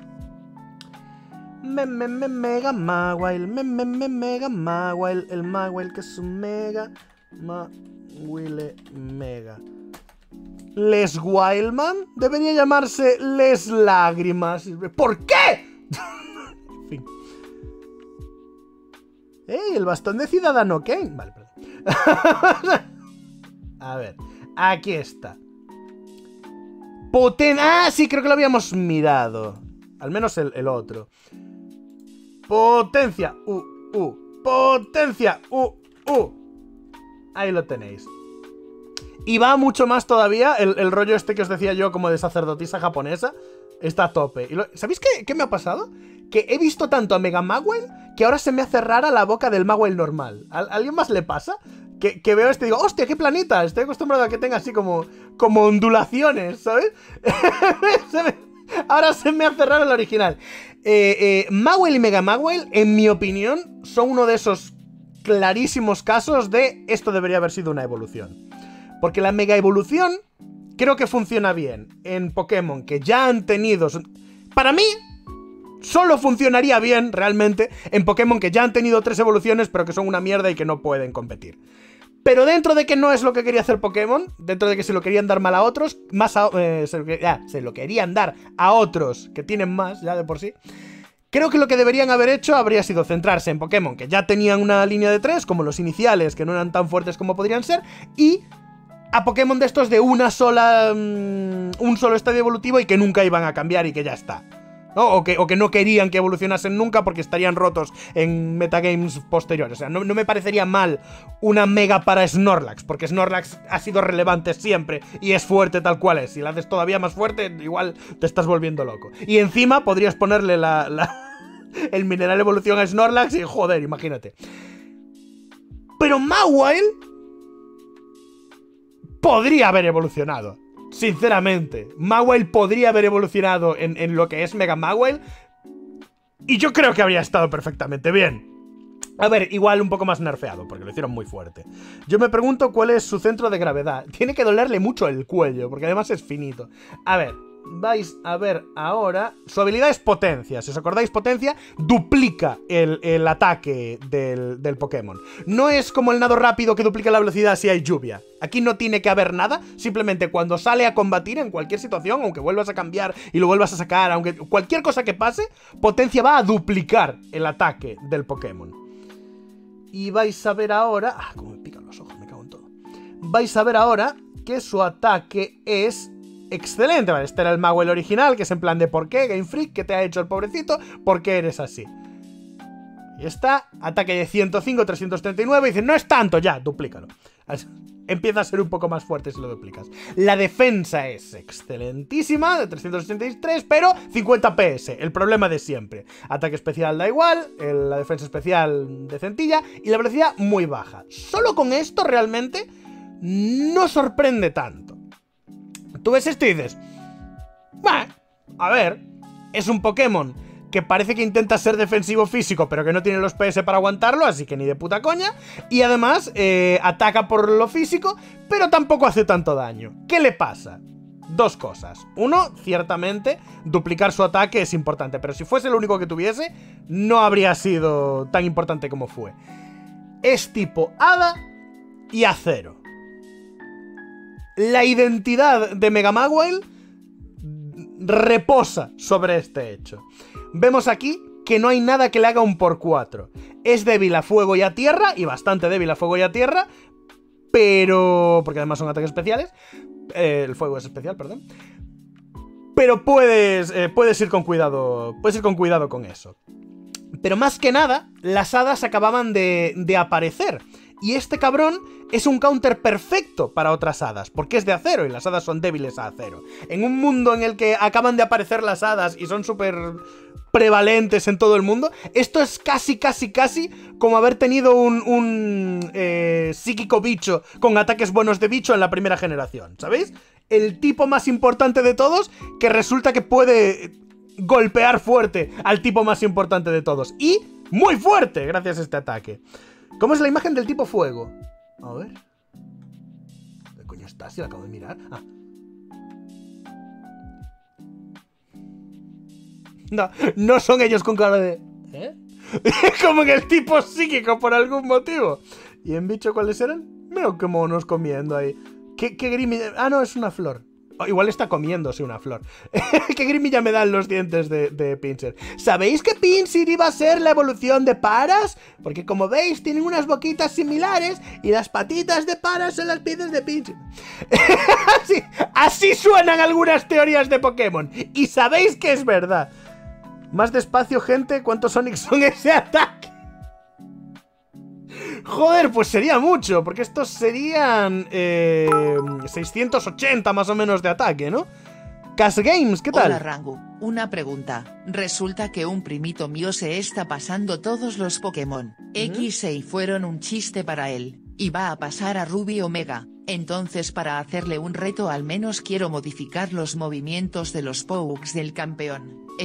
Me, me, me, Mega Mawile, me, me, me, Mega Mawile. El Mawile que es un Mega Mawile Mega. Les Wildman debería llamarse Les Lágrimas. ¿Por qué? Fin. ¡Ey! El bastón de Ciudadano Kane. Vale, perdón. A ver, aquí está. Poten... Ah, sí, creo que lo habíamos mirado. Al menos el, el otro. Potencia. Uh, uh. Potencia. Uh, uh. Ahí lo tenéis. Y va mucho más todavía el, el rollo este que os decía yo como de sacerdotisa japonesa. Está a tope. Y lo, ¿sabéis qué, qué me ha pasado? Que he visto tanto a Mega Magwell que ahora se me hace rara la boca del Magwell normal. ¿A alguien más le pasa? Que, que veo este y digo, hostia, qué planita. Estoy acostumbrado a que tenga así como, como ondulaciones, ¿sabes? se me, ahora se me hace raro el original. Eh, eh, Magwell y Mega Magwell, en mi opinión, son uno de esos clarísimos casos de esto debería haber sido una evolución. Porque la Mega Evolución creo que funciona bien en Pokémon que ya han tenido... Para mí, solo funcionaría bien, realmente, en Pokémon que ya han tenido tres evoluciones, pero que son una mierda y que no pueden competir. Pero dentro de que no es lo que quería hacer Pokémon, dentro de que se lo querían dar mal a otros, más a, eh, se, lo que, ya, se lo querían dar a otros que tienen más, ya de por sí, creo que lo que deberían haber hecho habría sido centrarse en Pokémon que ya tenían una línea de tres, como los iniciales, que no eran tan fuertes como podrían ser, y... a Pokémon de estos de una sola... Um, un solo estadio evolutivo y que nunca iban a cambiar y que ya está, ¿no? O que, o que no querían que evolucionasen nunca porque estarían rotos en metagames posteriores. O sea, no, no me parecería mal una Mega para Snorlax, porque Snorlax ha sido relevante siempre y es fuerte tal cual es. Si la haces todavía más fuerte, igual te estás volviendo loco. Y encima podrías ponerle la... la el mineral evolución a Snorlax y joder, imagínate. Pero Mawile... podría haber evolucionado, sinceramente. Mawile podría haber evolucionado en, en lo que es Mega Mawile y yo creo que habría estado perfectamente bien. A ver, igual un poco más nerfeado, porque lo hicieron muy fuerte. Yo me pregunto cuál es su centro de gravedad. Tiene que dolerle mucho el cuello, porque además es finito. A ver, vais a ver ahora... Su habilidad es potencia. Si os acordáis, potencia duplica el, el ataque del, del Pokémon. No es como el nado rápido que duplica la velocidad si hay lluvia. Aquí no tiene que haber nada. Simplemente cuando sale a combatir en cualquier situación, aunque vuelvas a cambiar y lo vuelvas a sacar, aunque cualquier cosa que pase, potencia va a duplicar el ataque del Pokémon. Y vais a ver ahora... Ah, cómo me pican los ojos, me cago en todo. Vais a ver ahora que su ataque es... excelente, vale, este era el Mawile original, que es en plan de ¿por qué, Game Freak? ¿Qué te ha hecho el pobrecito? ¿Por qué eres así? Y está, ataque de ciento cinco, trescientos treinta y nueve, y dice, no es tanto, ya, duplícalo. Empieza a ser un poco más fuerte si lo duplicas. La defensa es excelentísima, de trescientos ochenta y tres, pero cincuenta P S, el problema de siempre. Ataque especial da igual, el, la defensa especial decentilla, y la velocidad muy baja. Solo con esto realmente no sorprende tanto. Tú ves esto y dices, bah, a ver, es un Pokémon que parece que intenta ser defensivo físico, pero que no tiene los P S para aguantarlo, así que ni de puta coña. Y además, eh, ataca por lo físico, pero tampoco hace tanto daño. ¿Qué le pasa? Dos cosas. Uno, ciertamente, duplicar su ataque es importante, pero si fuese lo único que tuviese, no habría sido tan importante como fue. Es tipo Hada y Acero. La identidad de Mega Mawile reposa sobre este hecho. Vemos aquí que no hay nada que le haga un por cuatro. Es débil a fuego y a tierra, y bastante débil a fuego y a tierra, pero... porque además son ataques especiales. Eh, el fuego es especial, perdón. Pero puedes, eh, puedes ir con cuidado, puedes ir con cuidado con eso. Pero más que nada, las hadas acababan de, de aparecer. Y este cabrón es un counter perfecto para otras hadas, porque es de acero y las hadas son débiles a acero. En un mundo en el que acaban de aparecer las hadas y son súper prevalentes en todo el mundo, esto es casi, casi, casi como haber tenido un, un eh, psíquico bicho con ataques buenos de bicho en la primera generación, ¿sabéis? El tipo más importante de todos que resulta que puede golpear fuerte al tipo más importante de todos. Y muy fuerte gracias a este ataque. ¿Cómo es la imagen del tipo fuego? A ver. ¿Qué coño está? Si la acabo de mirar. Ah. No, no son ellos con cara de... ¿Eh? Como en el tipo psíquico por algún motivo. ¿Y en bicho cuáles eran? Mira qué monos comiendo ahí. ¿Qué, qué grimi... Ah, no, es una flor. Oh, igual está comiéndose una flor. Qué grimilla me dan los dientes de, de Pinsir. ¿Sabéis que Pinsir iba a ser la evolución de Paras? Porque como veis, tienen unas boquitas similares y las patitas de Paras son las piezas de Pinsir. así, así suenan algunas teorías de Pokémon. Y sabéis que es verdad. Más despacio, gente. ¿Cuántos Onix son ese ataque? Joder, pues sería mucho, porque estos serían eh, seiscientos ochenta más o menos de ataque, ¿no? Cas Games, ¿qué tal? Hola Rangu, una pregunta. Resulta que un primito mío se está pasando todos los Pokémon ¿Mm? X y fueron un chiste para él, y va a pasar a Ruby Omega. Entonces para hacerle un reto al menos quiero modificar los movimientos de los Poux del campeón. Eh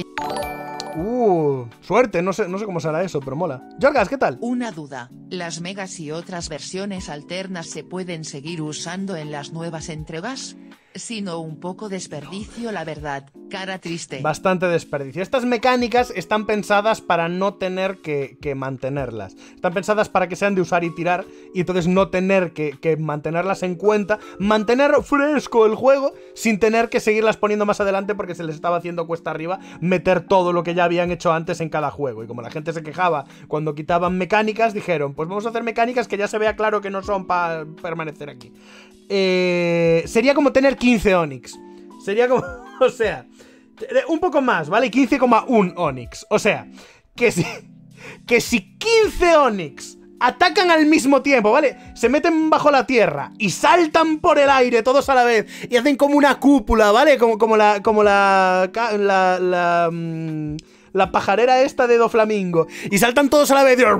Uh, suerte, no sé, no sé cómo será eso, pero mola. Jorgas, ¿qué tal? Una duda, ¿las megas y otras versiones alternas se pueden seguir usando en las nuevas entregas? Sino un poco desperdicio, la verdad, cara triste. Bastante desperdicio. Estas mecánicas están pensadas para no tener que, que mantenerlas. Están pensadas para que sean de usar y tirar, y entonces no tener que, que mantenerlas en cuenta. Mantener fresco el juego sin tener que seguirlas poniendo más adelante porque se les estaba haciendo cuesta arriba meter todo lo que ya habían hecho antes en cada juego. Y como la gente se quejaba cuando quitaban mecánicas, dijeron, pues vamos a hacer mecánicas que ya se vea claro que no son para permanecer aquí. Eh, sería como tener quince Onix. Sería como... O sea, un poco más, ¿vale? quince coma uno Onix. O sea, que si... Que si quince Onix atacan al mismo tiempo, ¿vale? Se meten bajo la tierra y saltan por el aire todos a la vez y hacen como una cúpula, ¿vale? Como, como la... Como la... La... la mmm, la pajarera esta de Doflamingo. Y saltan todos a la vez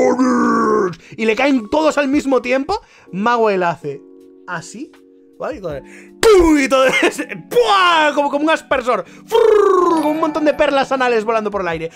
y, y le caen todos al mismo tiempo. Magwell hace... así, ¿vale? Y todo, y todo como, como un aspersor, con un montón de perlas anales volando por el aire,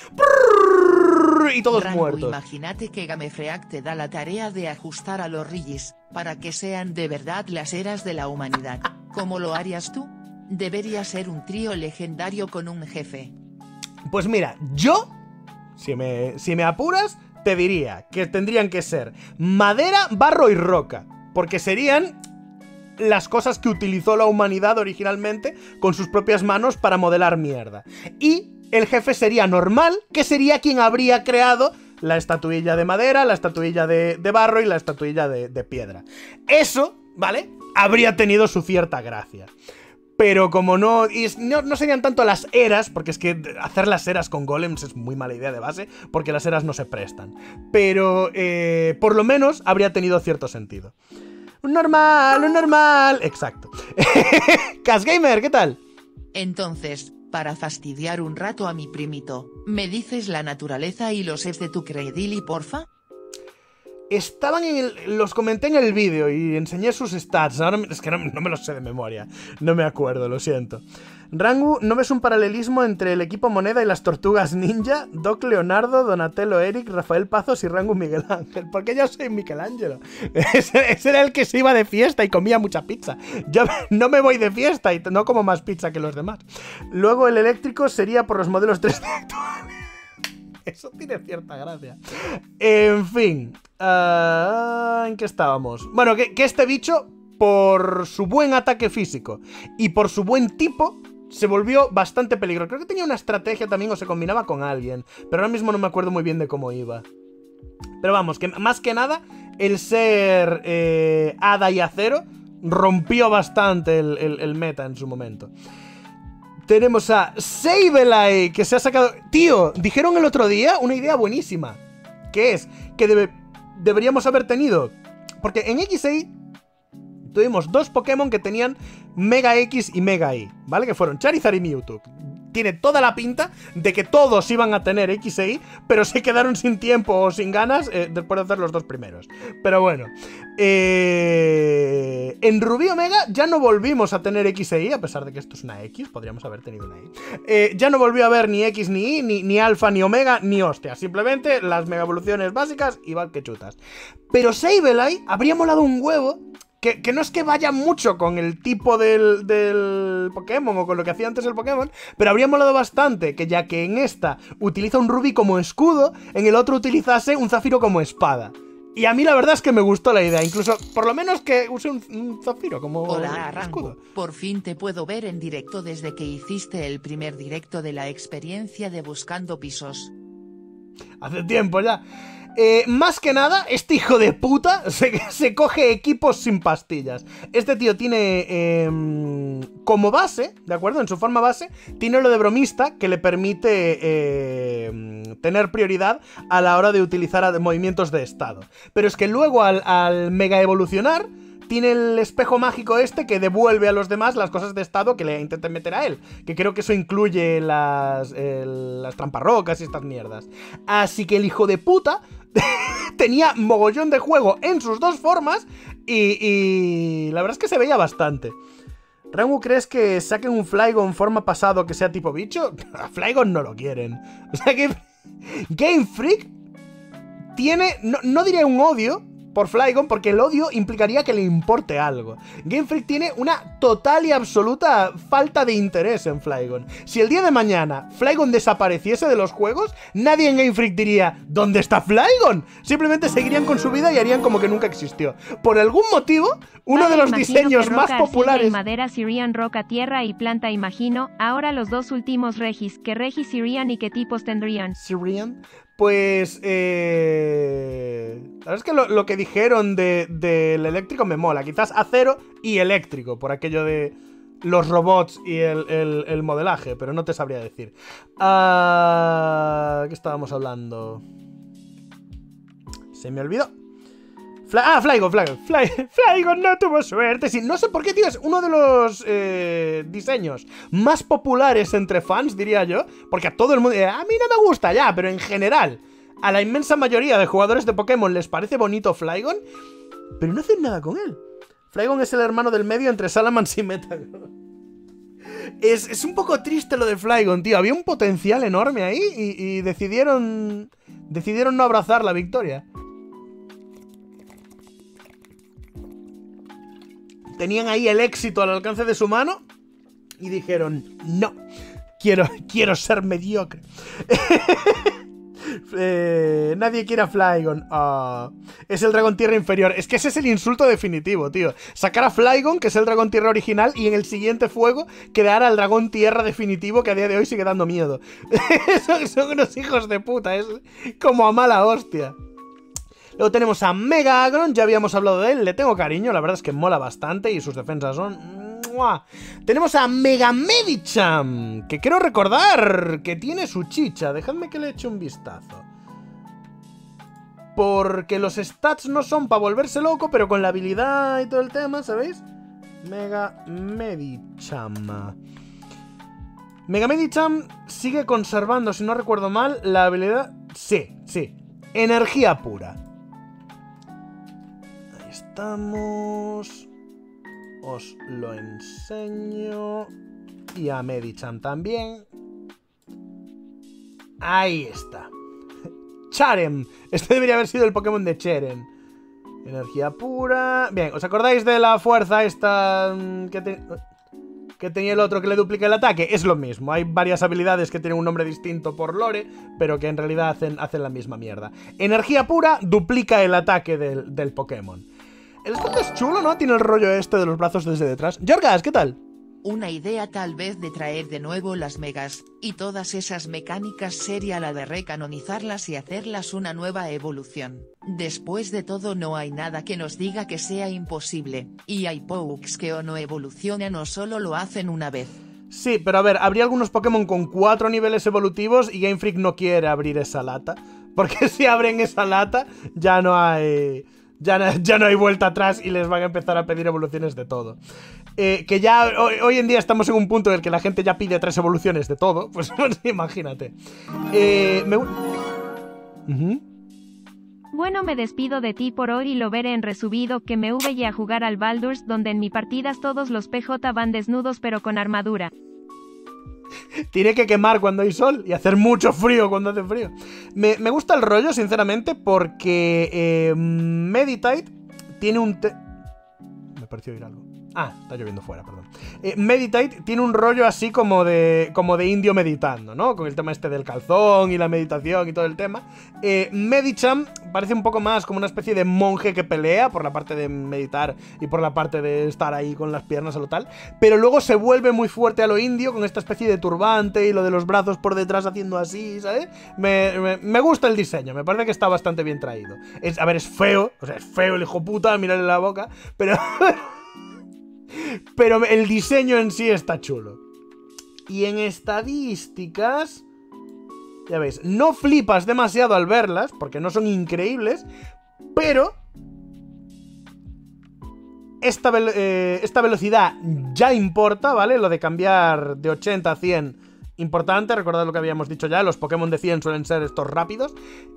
y todos Rangu, muertos. Imagínate que Gamefreak te da la tarea de ajustar a los Regis para que sean de verdad las eras de la humanidad. ¿Cómo lo harías tú? Debería ser un trío legendario con un jefe. Pues mira, yo, si me, si me apuras, te diría que tendrían que ser madera, barro y roca, porque serían las cosas que utilizó la humanidad originalmente con sus propias manos para modelar mierda. Y el jefe sería normal, que sería quien habría creado la estatuilla de madera, la estatuilla de, de barro y la estatuilla de, de piedra. Eso, ¿vale? Habría tenido su cierta gracia. Pero como no, y no... No serían tanto las eras, porque es que hacer las eras con golems es muy mala idea de base, porque las eras no se prestan. Pero, eh, por lo menos, habría tenido cierto sentido. Un normal, un normal. Exacto. Casgamer, ¿qué tal? Entonces, para fastidiar un rato a mi primito, ¿me dices la naturaleza y los Fs de tu Credili, porfa? Estaban en el... Los comenté en el vídeo y enseñé sus stats. Ahora es que no, no me los sé de memoria. No me acuerdo, lo siento. Rangu, ¿no ves un paralelismo entre el equipo Moneda y las Tortugas Ninja? Doc Leonardo, Donatello Eric, Rafael Pazos y Rangu Miguel Ángel. Porque yo soy Michelangelo. Ese, ese era el que se iba de fiesta y comía mucha pizza. Yo no me voy de fiesta y no como más pizza que los demás. Luego el eléctrico sería por los modelos tres D actuales. Eso tiene cierta gracia. En fin. Uh, ¿En qué estábamos? Bueno, que, que este bicho, por su buen ataque físico y por su buen tipo, se volvió bastante peligroso. Creo que tenía una estrategia también o se combinaba con alguien. Pero ahora mismo no me acuerdo muy bien de cómo iba. Pero vamos, que más que nada, el ser eh, hada y acero rompió bastante el, el, el meta en su momento. Tenemos a Sableye, que se ha sacado... Tío, dijeron el otro día una idea buenísima. Que es que debe... deberíamos haber tenido... Porque en X Y tuvimos dos Pokémon que tenían Mega X y Mega Y, ¿vale? Que fueron Charizard y Mewtwo. Tiene toda la pinta de que todos iban a tener X e Y, pero se quedaron sin tiempo o sin ganas eh, después de hacer los dos primeros. Pero bueno, eh... en Rubí Omega ya no volvimos a tener X e Y, a pesar de que esto es una X, podríamos haber tenido una Y. Eh, ya no volvió a haber ni X ni Y, ni, ni Alfa ni Omega, ni hostia. Simplemente las mega evoluciones básicas y van que chutas. Pero Sableye habría molado un huevo. Que, que no es que vaya mucho con el tipo del, del Pokémon o con lo que hacía antes el Pokémon, pero habría molado bastante que ya que en esta utiliza un rubí como escudo, en el otro utilizase un zafiro como espada. Y a mí la verdad es que me gustó la idea, incluso por lo menos que use un, un zafiro como Hola, escudo. Rango. Por fin te puedo ver en directo desde que hiciste el primer directo de la experiencia de Buscando Pisos. Hace tiempo ya. Eh, más que nada, este hijo de puta se, se coge equipos sin pastillas. Este tío tiene eh, como base, ¿de acuerdo? En su forma base, tiene lo de bromista que le permite eh, tener prioridad a la hora de utilizar movimientos de estado. Pero es que luego al, al mega evolucionar, tiene el espejo mágico este que devuelve a los demás las cosas de estado que le intenten meter a él. Que creo que eso incluye las, el, las tramparrocas y estas mierdas. Así que el hijo de puta tenía mogollón de juego en sus dos formas y, y la verdad es que se veía bastante. Rangu, ¿crees que saquen un Flygon forma pasado que sea tipo bicho? A Flygon no lo quieren. O sea que Game Freak tiene, no, no diré un odio por Flygon, porque el odio implicaría que le importe algo. Game Freak tiene una total y absoluta falta de interés en Flygon. Si el día de mañana Flygon desapareciese de los juegos, nadie en Game Freak diría ¿dónde está Flygon? Simplemente seguirían con su vida y harían como que nunca existió. Por algún motivo, uno Vale, de los imagino diseños que más roca, populares... arcilla y madera Sirian, roca, tierra y planta imagino. Ahora los dos últimos regis. ¿Qué regis Sirian y qué tipos tendrían? Sirian... Pues, eh... la verdad es que lo, lo que dijeron del de, de eléctrico me mola. Quizás acero y eléctrico, por aquello de los robots y el, el, el modelaje, pero no te sabría decir. Uh, ¿Qué estábamos hablando? Se me olvidó. Fly, ah, Flygon, Flygon, Fly, Flygon no tuvo suerte. Sí, no sé por qué, tío, es uno de los eh, diseños más populares entre fans, diría yo. Porque a todo el mundo... Eh, a mí no me gusta ya, pero en general, a la inmensa mayoría de jugadores de Pokémon les parece bonito Flygon, pero no hacen nada con él. Flygon es el hermano del medio entre Salamence y Metagross. Es, es un poco triste lo de Flygon, tío. Había un potencial enorme ahí y, y decidieron... Decidieron no abrazar la victoria. Tenían ahí el éxito al alcance de su mano y dijeron, no, quiero, quiero ser mediocre. eh, nadie quiere a Flygon. Oh, es el dragón tierra inferior. Es que ese es el insulto definitivo, tío. Sacar a Flygon, que es el dragón tierra original, y en el siguiente juego crear al dragón tierra definitivo, que a día de hoy sigue dando miedo. son, son unos hijos de puta, es como a mala hostia. Luego tenemos a Mega Agron, ya habíamos hablado de él, le tengo cariño, la verdad es que mola bastante y sus defensas son... ¡mua! Tenemos a Mega Medicham, que quiero recordar que tiene su chicha, dejadme que le eche un vistazo. Porque los stats no son para volverse loco, pero con la habilidad y todo el tema, ¿sabéis? Mega Medicham. Mega Medicham sigue conservando, si no recuerdo mal, la habilidad... Sí, sí, energía pura. Estamos... Os lo enseño. Y a Medicham también. Ahí está. Charem. Este debería haber sido el Pokémon de Cheren. Energía pura. Bien, ¿os acordáis de la fuerza esta que, te... que tenía el otro que le duplica el ataque? Es lo mismo. Hay varias habilidades que tienen un nombre distinto por lore, pero que en realidad hacen, hacen la misma mierda. Energía pura duplica el ataque del, del Pokémon. El escudo es chulo, ¿no? Tiene el rollo este de los brazos desde detrás. Jorgas, ¿qué tal? Una idea tal vez de traer de nuevo las megas, y todas esas mecánicas sería la de recanonizarlas y hacerlas una nueva evolución. Después de todo no hay nada que nos diga que sea imposible, y hay Pokés que o no evolucionan o solo lo hacen una vez. Sí, pero a ver, habría algunos Pokémon con cuatro niveles evolutivos y Game Freak no quiere abrir esa lata. Porque si abren esa lata, ya no hay... Ya, ya no hay vuelta atrás y les van a empezar a pedir evoluciones de todo. Eh, que ya hoy, hoy en día estamos en un punto en el que la gente ya pide tres evoluciones de todo. Pues, pues imagínate. Eh, me... uh-huh. Bueno, me despido de ti por hoy y lo veré en resubido que me voy a jugar al Baldur's, donde en mi partidas todos los P J van desnudos pero con armadura. Tiene que quemar cuando hay sol y hacer mucho frío cuando hace frío. Me, me gusta el rollo, sinceramente, porque eh, Meditite tiene un... Te... Me pareció oír algo. Ah, está lloviendo fuera, perdón. Eh, Meditate tiene un rollo así como de, como de indio meditando, ¿no? Con el tema este del calzón y la meditación y todo el tema. Eh, Medicham parece un poco más como una especie de monje que pelea por la parte de meditar y por la parte de estar ahí con las piernas a lo tal. Pero luego se vuelve muy fuerte a lo indio con esta especie de turbante y lo de los brazos por detrás haciendo así, ¿sabes? Me, me, me gusta el diseño, me parece que está bastante bien traído. Es, a ver, es feo, o sea, es feo el hijo puta, mirarle la boca, pero... Pero el diseño en sí está chulo. Y en estadísticas, ya veis, no flipas demasiado al verlas, porque no son increíbles, pero esta, ve eh, esta velocidad ya importa, ¿vale? Lo de cambiar de ochenta a cien, importante. Recordad lo que habíamos dicho ya, los Pokémon de cien suelen ser estos rápidos.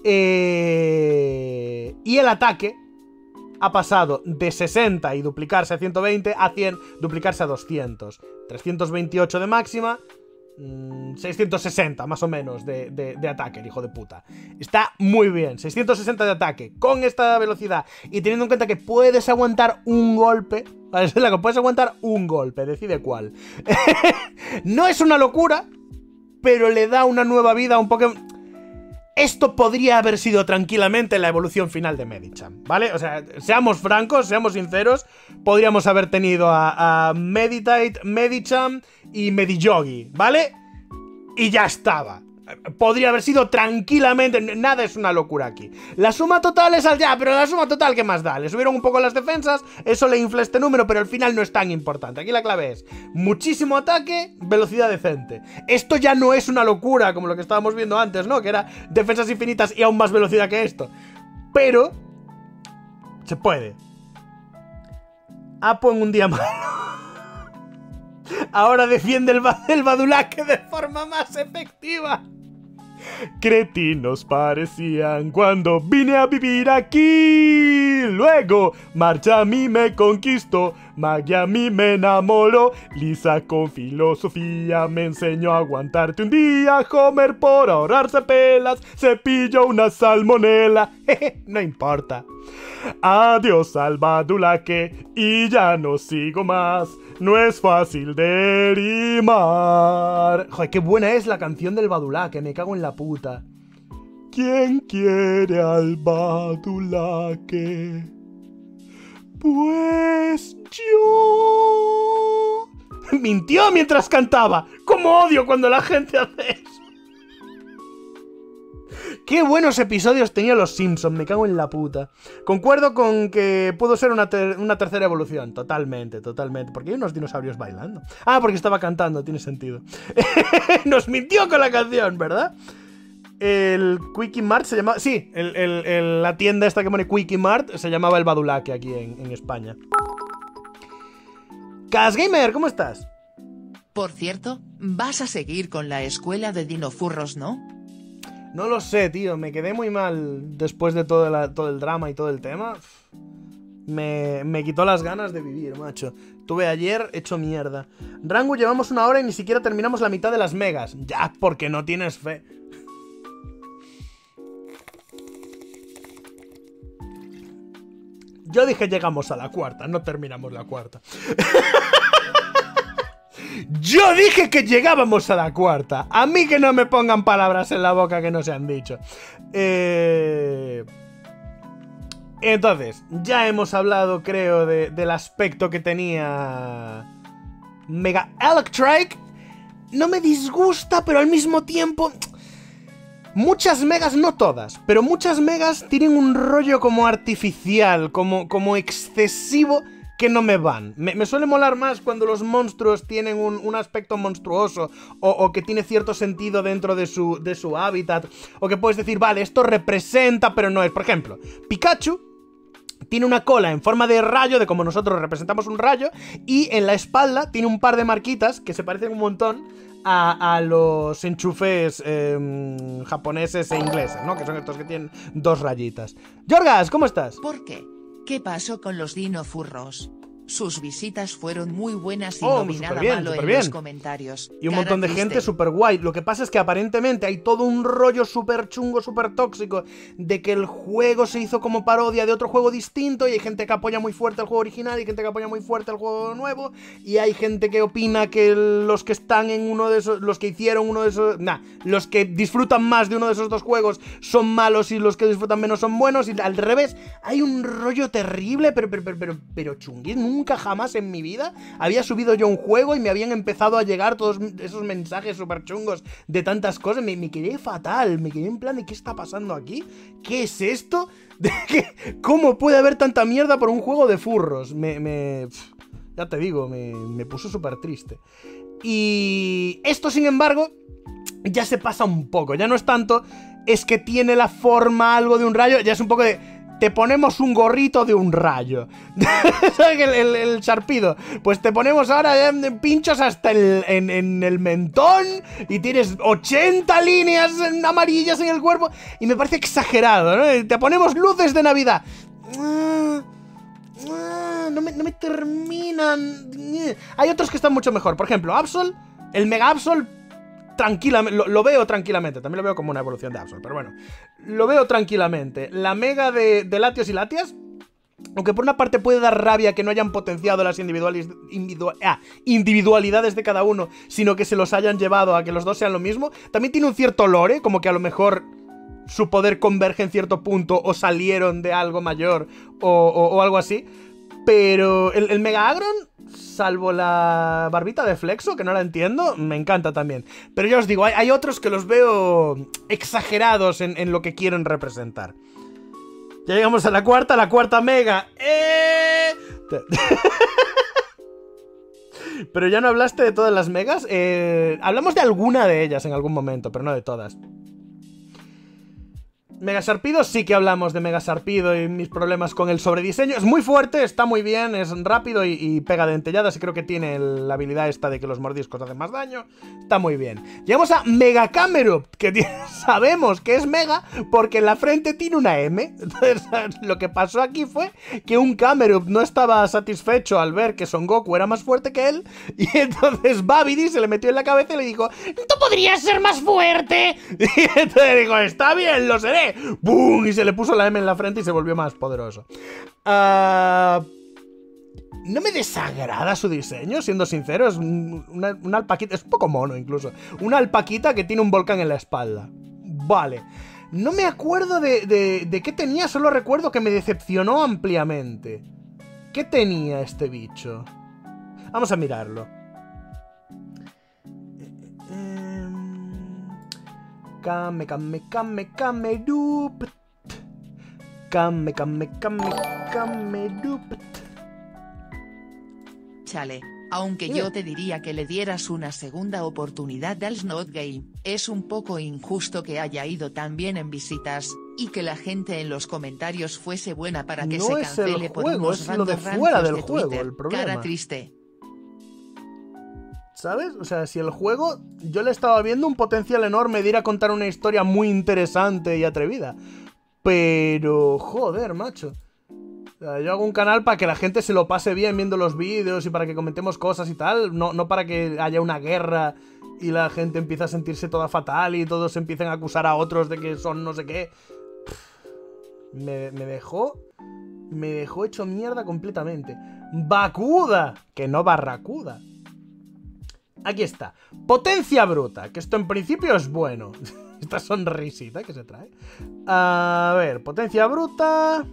Eh... Y el ataque ha pasado de sesenta y duplicarse a ciento veinte a cien, duplicarse a doscientos. trescientos veintiocho de máxima, mmm, seiscientos sesenta más o menos de, de, de ataque, el hijo de puta. Está muy bien, seiscientos sesenta de ataque con esta velocidad y teniendo en cuenta que puedes aguantar un golpe. ¿Vale? Puedes aguantar un golpe, decide cuál. No es una locura, pero le da una nueva vida a un Pokémon. Esto podría haber sido tranquilamente la evolución final de Medicham, ¿vale? O sea, seamos francos, seamos sinceros, podríamos haber tenido a, a Meditate, Medicham y Mediyogi, ¿vale? Y ya estaba. Podría haber sido tranquilamente, nada es una locura aquí. La suma total es al ya, pero la suma total, ¿qué más da? Le subieron un poco las defensas, eso le infla este número, pero al final no es tan importante. Aquí la clave es muchísimo ataque, velocidad decente. Esto ya no es una locura, como lo que estábamos viendo antes, ¿no? Que era defensas infinitas y aún más velocidad que esto. Pero se puede. Apo en un día malo. Ahora defiende el, el Badulaque de forma más efectiva. Cretinos parecían cuando vine a vivir aquí. Luego Marcha a mí me conquistó, Magia a mí me enamoró, Lisa con filosofía me enseñó a aguantarte un día. Homer por ahorrarse pelas se pilló una salmonela. Jeje, no importa. Adiós al Badulaque y ya no sigo más. No es fácil de rimar. Joder, qué buena es la canción del Badulaque, me cago en la puta. ¿Quién quiere al Badulaque? Pues yo. Mintió mientras cantaba. ¿Cómo odio cuando la gente hace eso? Qué buenos episodios tenía los Simpsons, me cago en la puta. Concuerdo con que pudo ser una, ter una tercera evolución, totalmente, totalmente. Porque hay unos dinosaurios bailando. Ah, porque estaba cantando, tiene sentido. Nos mintió con la canción, ¿verdad? El Quickie Mart se llamaba... Sí, el, el, el, la tienda esta que pone Quickie Mart se llamaba el Badulaque aquí en, en España. Casgamer, ¿cómo estás? Por cierto, vas a seguir con la escuela de dinofurros, ¿no? No lo sé, tío, me quedé muy mal después de todo, la, todo el drama y todo el tema. Me, me quitó las ganas de vivir, macho. Tuve ayer hecho mierda. Rangu, llevamos una hora y ni siquiera terminamos la mitad de las megas. Ya, porque no tienes fe. Yo dije llegamos a la cuarta, no terminamos la cuarta. Yo dije que llegábamos a la cuarta. A mí que no me pongan palabras en la boca que no se han dicho. Eh... Entonces, ya hemos hablado, creo, de, del aspecto que tenía Mega Electric. No me disgusta, pero al mismo tiempo... Muchas megas, no todas, pero muchas megas tienen un rollo como artificial, como, como excesivo... que no me van. Me, me suele molar más cuando los monstruos tienen un, un aspecto monstruoso o, o que tiene cierto sentido dentro de su, de su hábitat, o que puedes decir, vale, esto representa, pero no es. Por ejemplo, Pikachu tiene una cola en forma de rayo, de como nosotros representamos un rayo, y en la espalda tiene un par de marquitas que se parecen un montón a, a los enchufes eh, japoneses e ingleses, ¿no? Que son estos que tienen dos rayitas. Jorgas, ¿cómo estás? ¿Por qué? ¿Qué pasó con los dinofurros? Sus visitas fueron muy buenas y Oh, no vi nada superbién, malo en superbién. los comentarios. Y un Cara montón de triste. gente súper guay. Lo que pasa es que aparentemente hay todo un rollo súper chungo, súper tóxico, de que el juego se hizo como parodia de otro juego distinto, y hay gente que apoya muy fuerte el juego original y gente que apoya muy fuerte el juego nuevo, y hay gente que opina que los que están en uno de esos, los que hicieron uno de esos, nah, los que disfrutan más de uno de esos dos juegos son malos y los que disfrutan menos son buenos, y al revés. Hay un rollo terrible, pero, pero, pero, pero, pero chunguín. Nunca jamás en mi vida había subido yo un juego y me habían empezado a llegar todos esos mensajes súper chungos de tantas cosas. Me, me quedé fatal, me quedé en plan de ¿qué está pasando aquí? ¿Qué es esto? ¿De qué? ¿Cómo puede haber tanta mierda por un juego de furros? Me... me ya te digo, me, me puso súper triste. Y esto, sin embargo, ya se pasa un poco. Ya no es tanto, es que tiene la forma algo de un rayo, ya es un poco de... Te ponemos un gorrito de un rayo. ¿Sabes? El, el, el Sharpedo. Pues te ponemos ahora eh, pinchos hasta el, en, en el mentón. Y tienes ochenta líneas amarillas en el cuerpo. Y me parece exagerado, ¿no? Te ponemos luces de Navidad. No me, no me terminan. Hay otros que están mucho mejor. Por ejemplo, Absol. El Mega Absol. Tranquilamente, lo, lo veo tranquilamente. También lo veo como una evolución de Absol, pero bueno, lo veo tranquilamente. La mega de, de Latios y Latias, aunque por una parte puede dar rabia que no hayan potenciado las individualis, individual, ah, individualidades de cada uno, sino que se los hayan llevado a que los dos sean lo mismo. También tiene un cierto lore, como que a lo mejor su poder converge en cierto punto, o salieron de algo mayor, o, o, o algo así. Pero el, el Mega Agron, salvo la barbita de Flexo, que no la entiendo, me encanta también. Pero ya os digo, hay, hay otros que los veo exagerados en, en lo que quieren representar. Ya llegamos a la cuarta, la cuarta Mega. ¡Eh! Pero ya no hablaste de todas las Megas. Eh, hablamos de alguna de ellas en algún momento, pero no de todas. Mega Sharpedo, sí que hablamos de Mega Sharpedo y mis problemas con el sobrediseño. Es muy fuerte, está muy bien, es rápido y, y pega dentelladas, y creo que tiene el, la habilidad esta de que los mordiscos hacen más daño. Está muy bien. Llegamos a Mega Camerupt, que tiene, sabemos que es Mega porque en la frente tiene una M. Entonces, lo que pasó aquí fue que un Camerupt no estaba satisfecho al ver que Son Goku era más fuerte que él, y entonces Babidi se le metió en la cabeza y le dijo: ¿tú podrías ser más fuerte? Y entonces dijo: está bien, lo seré. ¡Bum! Y se le puso la M en la frente y se volvió más poderoso. Uh, no me desagrada su diseño, siendo sincero. Es una, una alpaquita, es un poco mono incluso. Una alpaquita que tiene un volcán en la espalda. Vale. No me acuerdo de, de, de qué tenía, solo recuerdo que me decepcionó ampliamente. ¿Qué tenía este bicho? Vamos a mirarlo. Kame, kame, kame, Camerupt. Kame, kame, kame, Camerupt. Chale, aunque Dime. yo te diría que le dieras una segunda oportunidad al Snot Game, es un poco injusto que haya ido tan bien en visitas, y que la gente en los comentarios fuese buena para que No se es el cancele por juego, unos es lo de randos fuera rancios del de juego, Twitter. el problema. Cara triste. ¿Sabes? O sea, si el juego yo le estaba viendo un potencial enorme de ir a contar una historia muy interesante y atrevida. Pero, joder, macho. O sea, yo hago un canal para que la gente se lo pase bien viendo los vídeos y para que comentemos cosas y tal. No, no para que haya una guerra y la gente empiece a sentirse toda fatal y todos empiecen a acusar a otros de que son no sé qué. Me, me dejó... Me dejó hecho mierda completamente. ¡Bakuda! Que no Barracuda. Aquí está. Potencia bruta, que esto en principio es bueno. Esta sonrisita que se trae. A ver, potencia bruta.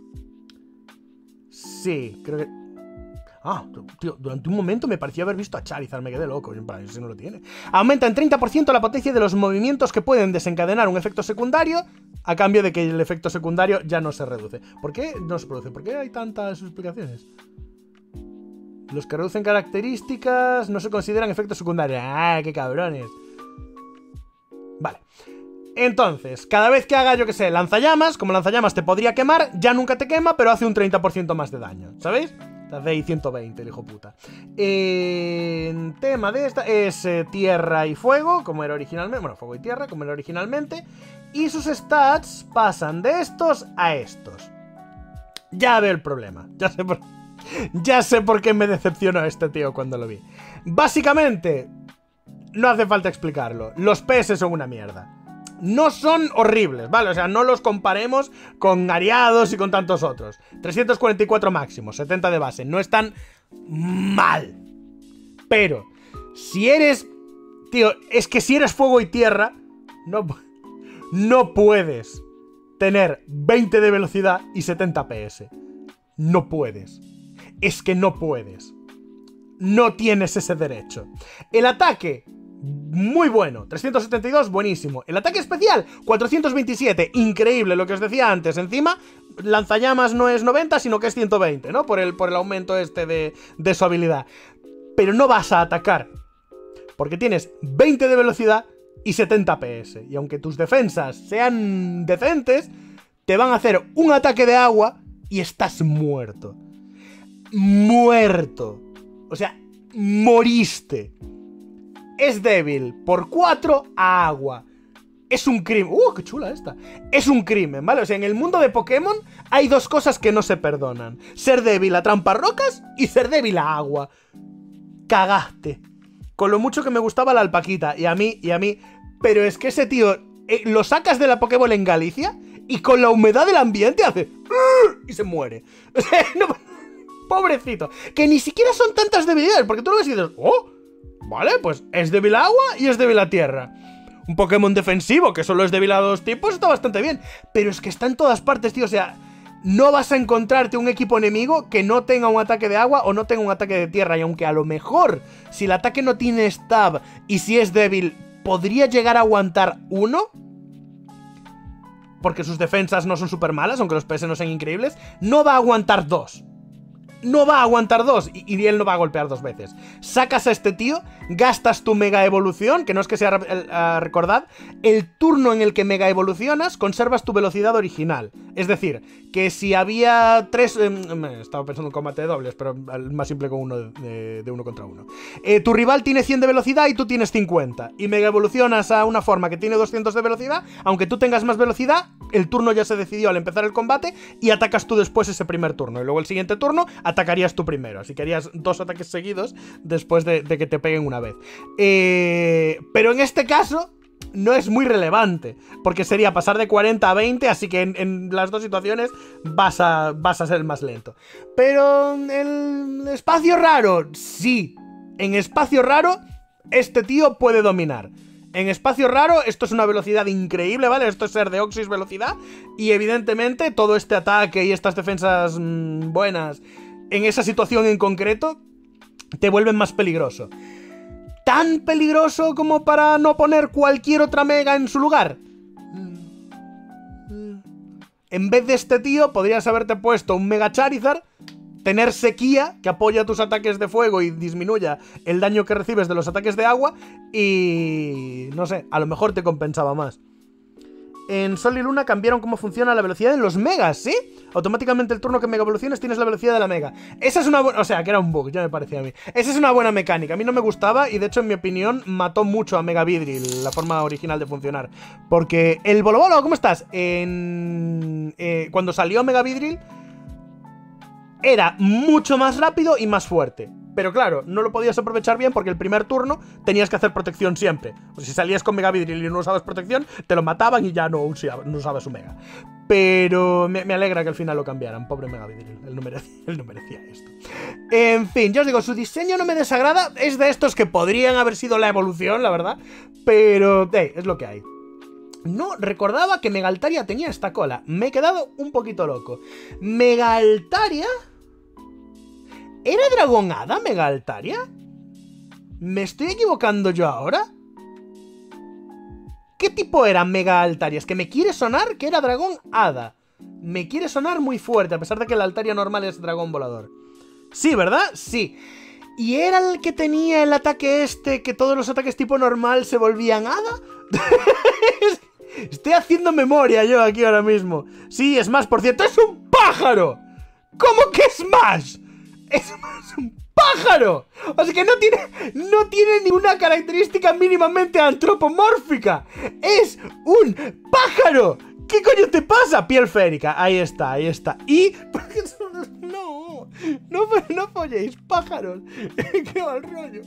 Sí, creo que... Ah, tío, durante un momento me parecía haber visto a Charizard, me quedé loco. Para eso no lo tiene. Aumenta en treinta por ciento la potencia de los movimientos que pueden desencadenar un efecto secundario, a cambio de que el efecto secundario ya no se reduce. ¿Por qué no se produce? ¿Por qué hay tantas explicaciones? Los que reducen características no se consideran efectos secundarios. ¡Ah, qué cabrones! Vale. Entonces, cada vez que haga, yo que sé, lanzallamas, como lanzallamas te podría quemar, ya nunca te quema, pero hace un treinta por ciento más de daño. ¿Sabéis? Hace ahí ciento veinte, el hijo puta. En tema de esta es eh, tierra y fuego, como era originalmente. Bueno, fuego y tierra, como era originalmente. Y sus stats pasan de estos a estos. Ya veo el problema. Ya sé por... Ya sé por qué me decepcionó este tío cuando lo vi. Básicamente, no hace falta explicarlo. Los P S son una mierda. No son horribles, ¿vale? O sea, no los comparemos con Ariados y con tantos otros. trescientos cuarenta y cuatro máximo, setenta de base. No están mal. Pero, si eres... Tío, es que si eres fuego y tierra, no, no puedes tener veinte de velocidad y setenta P S. No puedes. Es que no puedes. No tienes ese derecho. El ataque... muy bueno, trescientos setenta y dos, buenísimo. El ataque especial, cuatrocientos veintisiete, increíble, lo que os decía antes. Encima, lanzallamas no es noventa, sino que es ciento veinte, ¿no? Por el, por el aumento este de, de su habilidad. Pero no vas a atacar, porque tienes veinte de velocidad y setenta P S. Y aunque tus defensas sean decentes, te van a hacer un ataque de agua y estás muerto. Muerto. O sea, moriste. Es débil por cuatro a agua. Es un crimen. ¡Uh, qué chula esta! Es un crimen, ¿vale? O sea, en el mundo de Pokémon hay dos cosas que no se perdonan. Ser débil a trampas rocas y ser débil a agua. Cagaste. Con lo mucho que me gustaba la alpaquita. Y a mí, y a mí. Pero es que ese tío eh, lo sacas de la Pokéball en Galicia y con la humedad del ambiente hace... y se muere. O sea, no, pobrecito. Que ni siquiera son tantas debilidades, porque tú lo ves y dices... ¡Oh! Vale, pues es débil a agua y es débil a tierra. Un Pokémon defensivo que solo es débil a dos tipos está bastante bien. Pero es que está en todas partes, tío. O sea, no vas a encontrarte un equipo enemigo que no tenga un ataque de agua o no tenga un ataque de tierra. Y aunque a lo mejor, si el ataque no tiene stab y si es débil, podría llegar a aguantar uno, porque sus defensas no son súper malas, aunque los P S no sean increíbles, no va a aguantar dos. No va a aguantar dos y, y él no va a golpear dos veces. Sacas a este tío, gastas tu mega evolución, que no es que sea, uh, recordad, el turno en el que mega evolucionas, conservas tu velocidad original. Es decir, que si había tres... Eh, estaba pensando en combate de dobles, pero más simple con uno de, de uno contra uno. Eh, tu rival tiene cien de velocidad y tú tienes cincuenta. Y mega evolucionas a una forma que tiene doscientos de velocidad, aunque tú tengas más velocidad, el turno ya se decidió al empezar el combate y atacas tú después ese primer turno. Y luego el siguiente turno atacarías tú primero. Así que harías dos ataques seguidos después de, de que te peguen una vez. Eh, pero en este caso no es muy relevante, porque sería pasar de cuarenta a veinte, así que en, en las dos situaciones vas a, vas a ser más lento. Pero en el espacio raro, sí. En espacio raro, este tío puede dominar. En espacio raro, esto es una velocidad increíble, ¿vale? Esto es ser de Oxys velocidad. Y evidentemente todo este ataque y estas defensas mmm, buenas en esa situación en concreto te vuelven más peligroso. ¿Tan peligroso como para no poner cualquier otra mega en su lugar? En vez de este tío, podrías haberte puesto un Mega Charizard, tener sequía, que apoya tus ataques de fuego y disminuya el daño que recibes de los ataques de agua, y... no sé, a lo mejor te compensaba más. En Sol y Luna cambiaron cómo funciona la velocidad en los megas, ¿sí? Automáticamente el turno que mega evoluciones tienes la velocidad de la mega. Esa es una buena... O sea, que era un bug, ya me parecía a mí. Esa es una buena mecánica. A mí no me gustaba y de hecho, en mi opinión, mató mucho a Mega Vidril, la forma original de funcionar. Porque el Bolo Bolo, ¿cómo estás? En... Eh, cuando salió Mega Vidril, era mucho más rápido y más fuerte. Pero claro, no lo podías aprovechar bien porque el primer turno tenías que hacer protección siempre. O si salías con Mega Vidril y no usabas protección, te lo mataban y ya no usabas, no usabas su Mega. Pero me, me alegra que al final lo cambiaran. Pobre Mega Vidril, él no, merecía, él no merecía esto. En fin, ya os digo, su diseño no me desagrada. Es de estos que podrían haber sido la evolución, la verdad. Pero, hey, es lo que hay. No recordaba que Mega Altaria tenía esta cola. Me he quedado un poquito loco. Mega Altaria... ¿Era Dragón Hada Mega Altaria? ¿Me estoy equivocando yo ahora? ¿Qué tipo era Mega Altaria? Es que me quiere sonar que era Dragón Hada. Me quiere sonar muy fuerte, a pesar de que la Altaria normal es Dragón Volador. Sí, ¿verdad? Sí. ¿Y era el que tenía el ataque este, que todos los ataques tipo normal se volvían Hada? Estoy haciendo memoria yo aquí ahora mismo. Sí, Smash, por cierto, ¡es un pájaro! ¿Cómo que Smash? ¡Es un pájaro! O sea que no tiene, no tiene ninguna característica mínimamente antropomórfica. ¡Es un pájaro! ¿Qué coño te pasa? Piel férica, ahí está, ahí está. Y... no, no no folléis, pájaros. Qué mal rollo.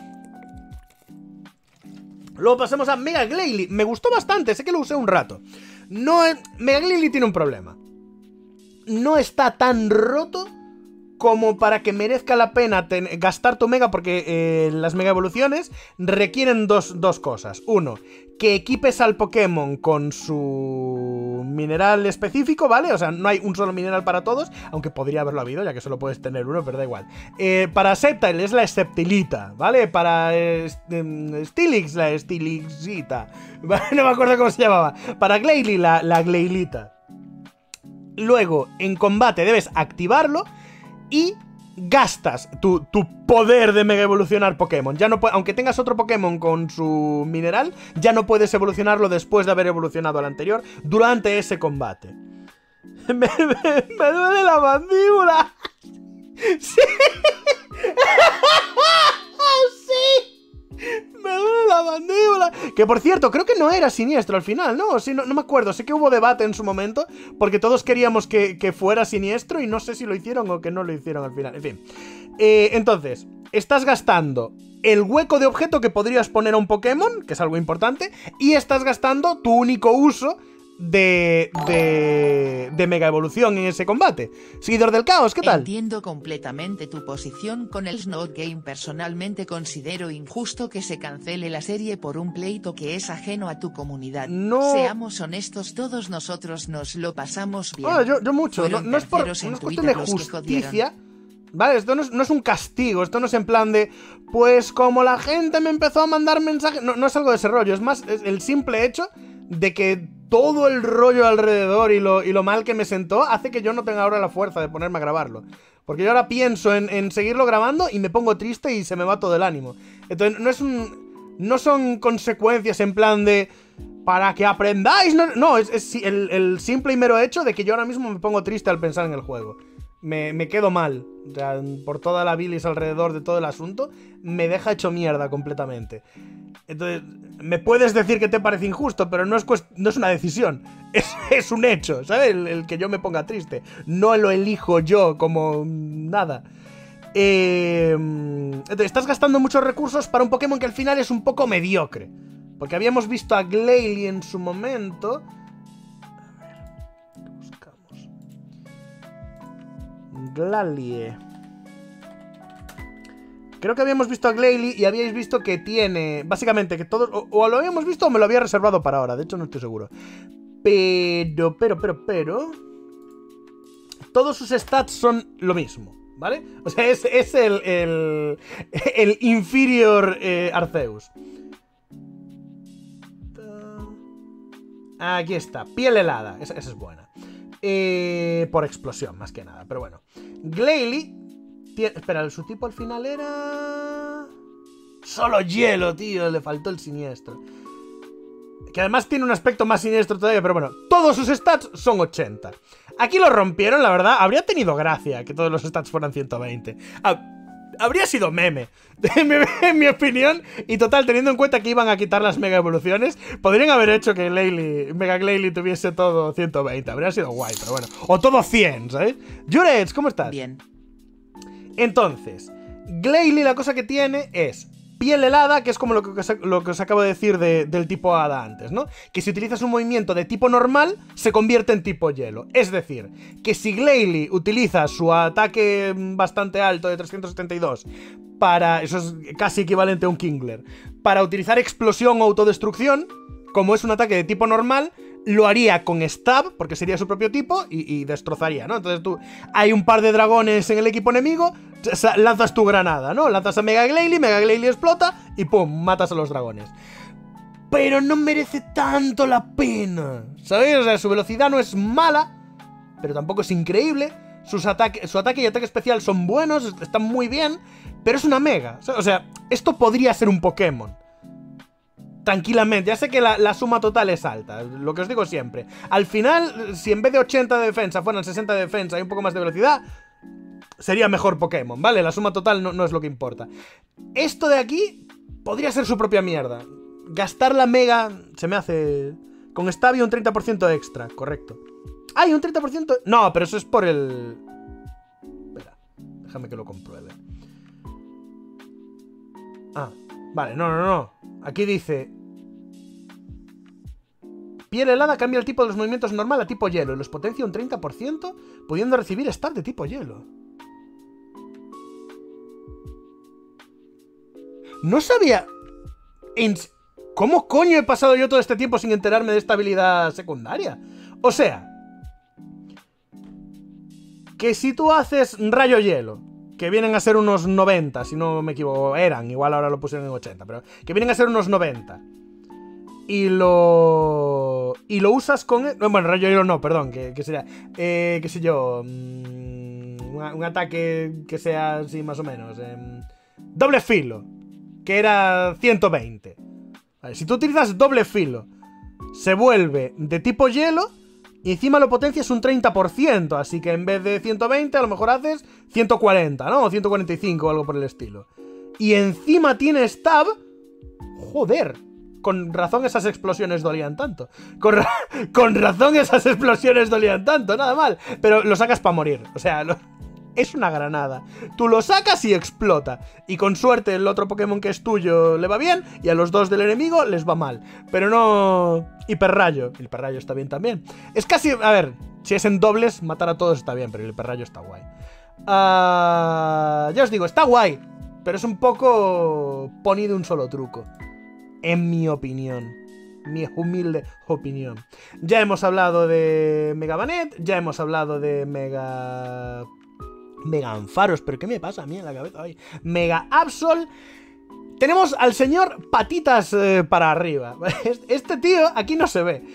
Luego pasemos a Mega Glalie. Me gustó bastante, sé que lo usé un rato. No es... Mega Glalie tiene un problema. No está tan roto como para que merezca la pena gastar tu mega, porque eh, las mega evoluciones requieren dos, dos cosas. Uno, que equipes al Pokémon con su mineral específico, ¿vale? O sea, no hay un solo mineral para todos, aunque podría haberlo habido, ya que solo puedes tener uno, pero da igual. Eh, para Sceptile es la Sceptilita, ¿vale? Para eh, Steelix, la Steelixita. No me acuerdo cómo se llamaba. Para Glalie, la, la Glailita. Luego, en combate debes activarlo y gastas tu, tu poder de mega evolucionar Pokémon. Ya no aunque tengas otro Pokémon con su mineral, ya no puedes evolucionarlo después de haber evolucionado al anterior durante ese combate. Me, me, me duele la mandíbula. Sí. Sí. Me duele la mandíbula. Que por cierto, creo que no era siniestro al final, ¿no? Sí, no, no me acuerdo, sé que hubo debate en su momento, porque todos queríamos que, que fuera siniestro y no sé si lo hicieron o que no lo hicieron al final. En fin, eh, entonces, estás gastando el hueco de objeto que podrías poner a un Pokémon, que es algo importante, y estás gastando tu único uso de, de, de mega evolución en ese combate. Seguidor del caos, ¿qué tal? Entiendo completamente tu posición con el Snow Game. Personalmente considero injusto que se cancele la serie por un pleito que es ajeno a tu comunidad. No. Seamos honestos, todos nosotros nos lo pasamos bien. Ah, yo, yo mucho, no, no es por no es cuestión de justicia. Vale, esto no es, no es un castigo, esto no es en plan de, pues como la gente me empezó a mandar mensajes, no, no es algo de ese rollo, es más es el simple hecho de que todo el rollo alrededor y lo, y lo mal que me sentó hace que yo no tenga ahora la fuerza de ponerme a grabarlo. Porque yo ahora pienso en, en seguirlo grabando y me pongo triste y se me va todo el ánimo. Entonces no es un... no son consecuencias en plan de... para que aprendáis, no, no es, es el, el simple y mero hecho de que yo ahora mismo me pongo triste al pensar en el juego. Me, me quedo mal, o sea, por toda la bilis alrededor de todo el asunto, me deja hecho mierda completamente. Entonces, me puedes decir que te parece injusto, pero no es, no es una decisión, es, es un hecho, ¿sabes? El, el que yo me ponga triste, no lo elijo yo como nada. Eh, entonces, estás gastando muchos recursos para un Pokémon que al final es un poco mediocre, porque habíamos visto a Glalie en su momento. Glalie. Creo que habíamos visto a Glalie y habíais visto que tiene... básicamente que todos... O, o lo habíamos visto o me lo había reservado para ahora. De hecho no estoy seguro. Pero, pero, pero, pero... todos sus stats son lo mismo, ¿vale? O sea, es, es el, el... el inferior eh, Arceus. Aquí está. Piel helada. Esa, esa es buena. Eh, por explosión, más que nada. Pero bueno. Glalie tiene... espera, su tipo al final era... solo hielo, tío. Le faltó el siniestro. Que además tiene un aspecto más siniestro todavía. Pero bueno, todos sus stats son ochenta. Aquí lo rompieron, la verdad. Habría tenido gracia que todos los stats fueran ciento veinte. Ah, habría sido meme, en mi, en mi opinión. Y total, teniendo en cuenta que iban a quitar las mega evoluciones, podrían haber hecho que Glalie, Mega Glalie tuviese todo ciento veinte. Habría sido guay, pero bueno. O todo cien, ¿sabes? Jurets, ¿cómo estás? Bien. Entonces, Glalie la cosa que tiene es piel helada, que es como lo que os, lo que os acabo de decir de, del tipo hada antes, ¿no? Que si utilizas un movimiento de tipo normal, se convierte en tipo hielo. Es decir, que si Glalie utiliza su ataque bastante alto de trescientos setenta y dos para... eso es casi equivalente a un Kingler. Para utilizar explosión o autodestrucción, como es un ataque de tipo normal, lo haría con Stab, porque sería su propio tipo, y, y destrozaría, ¿no? Entonces tú... hay un par de dragones en el equipo enemigo, lanzas tu granada, ¿no? Lanzas a Mega Glalie, Mega Glalie explota y ¡pum! Matas a los dragones. Pero no merece tanto la pena, ¿sabéis? O sea, su velocidad no es mala, pero tampoco es increíble. Sus ataques, su ataque y ataque especial son buenos, están muy bien, pero es una mega. O sea, esto podría ser un Pokémon tranquilamente. Ya sé que la, la suma total es alta, lo que os digo siempre. Al final, si en vez de ochenta de defensa fueran sesenta de defensa y un poco más de velocidad, sería mejor Pokémon, ¿vale? La suma total no, no es lo que importa. Esto de aquí podría ser su propia mierda. Gastar la mega se me hace... con Stabio un treinta por ciento extra, correcto. ¡Ay, un treinta por ciento! No, pero eso es por el... espera, Déjame que lo compruebe. Ah, vale, no, no, no. Aquí dice... Piel helada cambia el tipo de los movimientos normal a tipo hielo y los potencia un treinta por ciento, pudiendo recibir stat de tipo hielo. No sabía... En... ¿Cómo coño he pasado yo todo este tiempo sin enterarme de esta habilidad secundaria? O sea... Que si tú haces rayo hielo, que vienen a ser unos noventa, si no me equivoco, eran, igual ahora lo pusieron en ochenta, pero que vienen a ser unos noventa. Y lo... Y lo usas con... Bueno, rayo hielo no, perdón, que, que sería... Eh, qué sé yo... Mmm, un, un ataque que sea así más o menos. Eh, doble filo, que era ciento veinte. Vale, si tú utilizas doble filo, se vuelve de tipo hielo y encima lo potencias un treinta por ciento. Así que en vez de ciento veinte, a lo mejor haces ciento cuarenta, ¿no? O ciento cuarenta y cinco o algo por el estilo. Y encima tiene stab. Joder. Con razón esas explosiones dolían tanto. Con, ra con razón esas explosiones dolían tanto, nada mal. Pero lo sacas para morir. O sea, lo es una granada. Tú lo sacas y explota. Y con suerte el otro Pokémon que es tuyo le va bien. Y a los dos del enemigo les va mal. Pero no... Hiperrayo. El hiperrayo está bien también. Es casi... A ver, si es en dobles, matar a todos está bien. Pero el hiperrayo está guay. Uh... Ya os digo, está guay. Pero es un poco... Pony de un solo truco. En mi opinión. Mi humilde opinión. Ya hemos hablado de Mega Banet. Ya hemos hablado de Mega... Mega Ampharos. ¿Pero qué me pasa a mí en la cabeza hoy? Mega Absol. Tenemos al señor patitas eh, para arriba. Este tío aquí no se ve.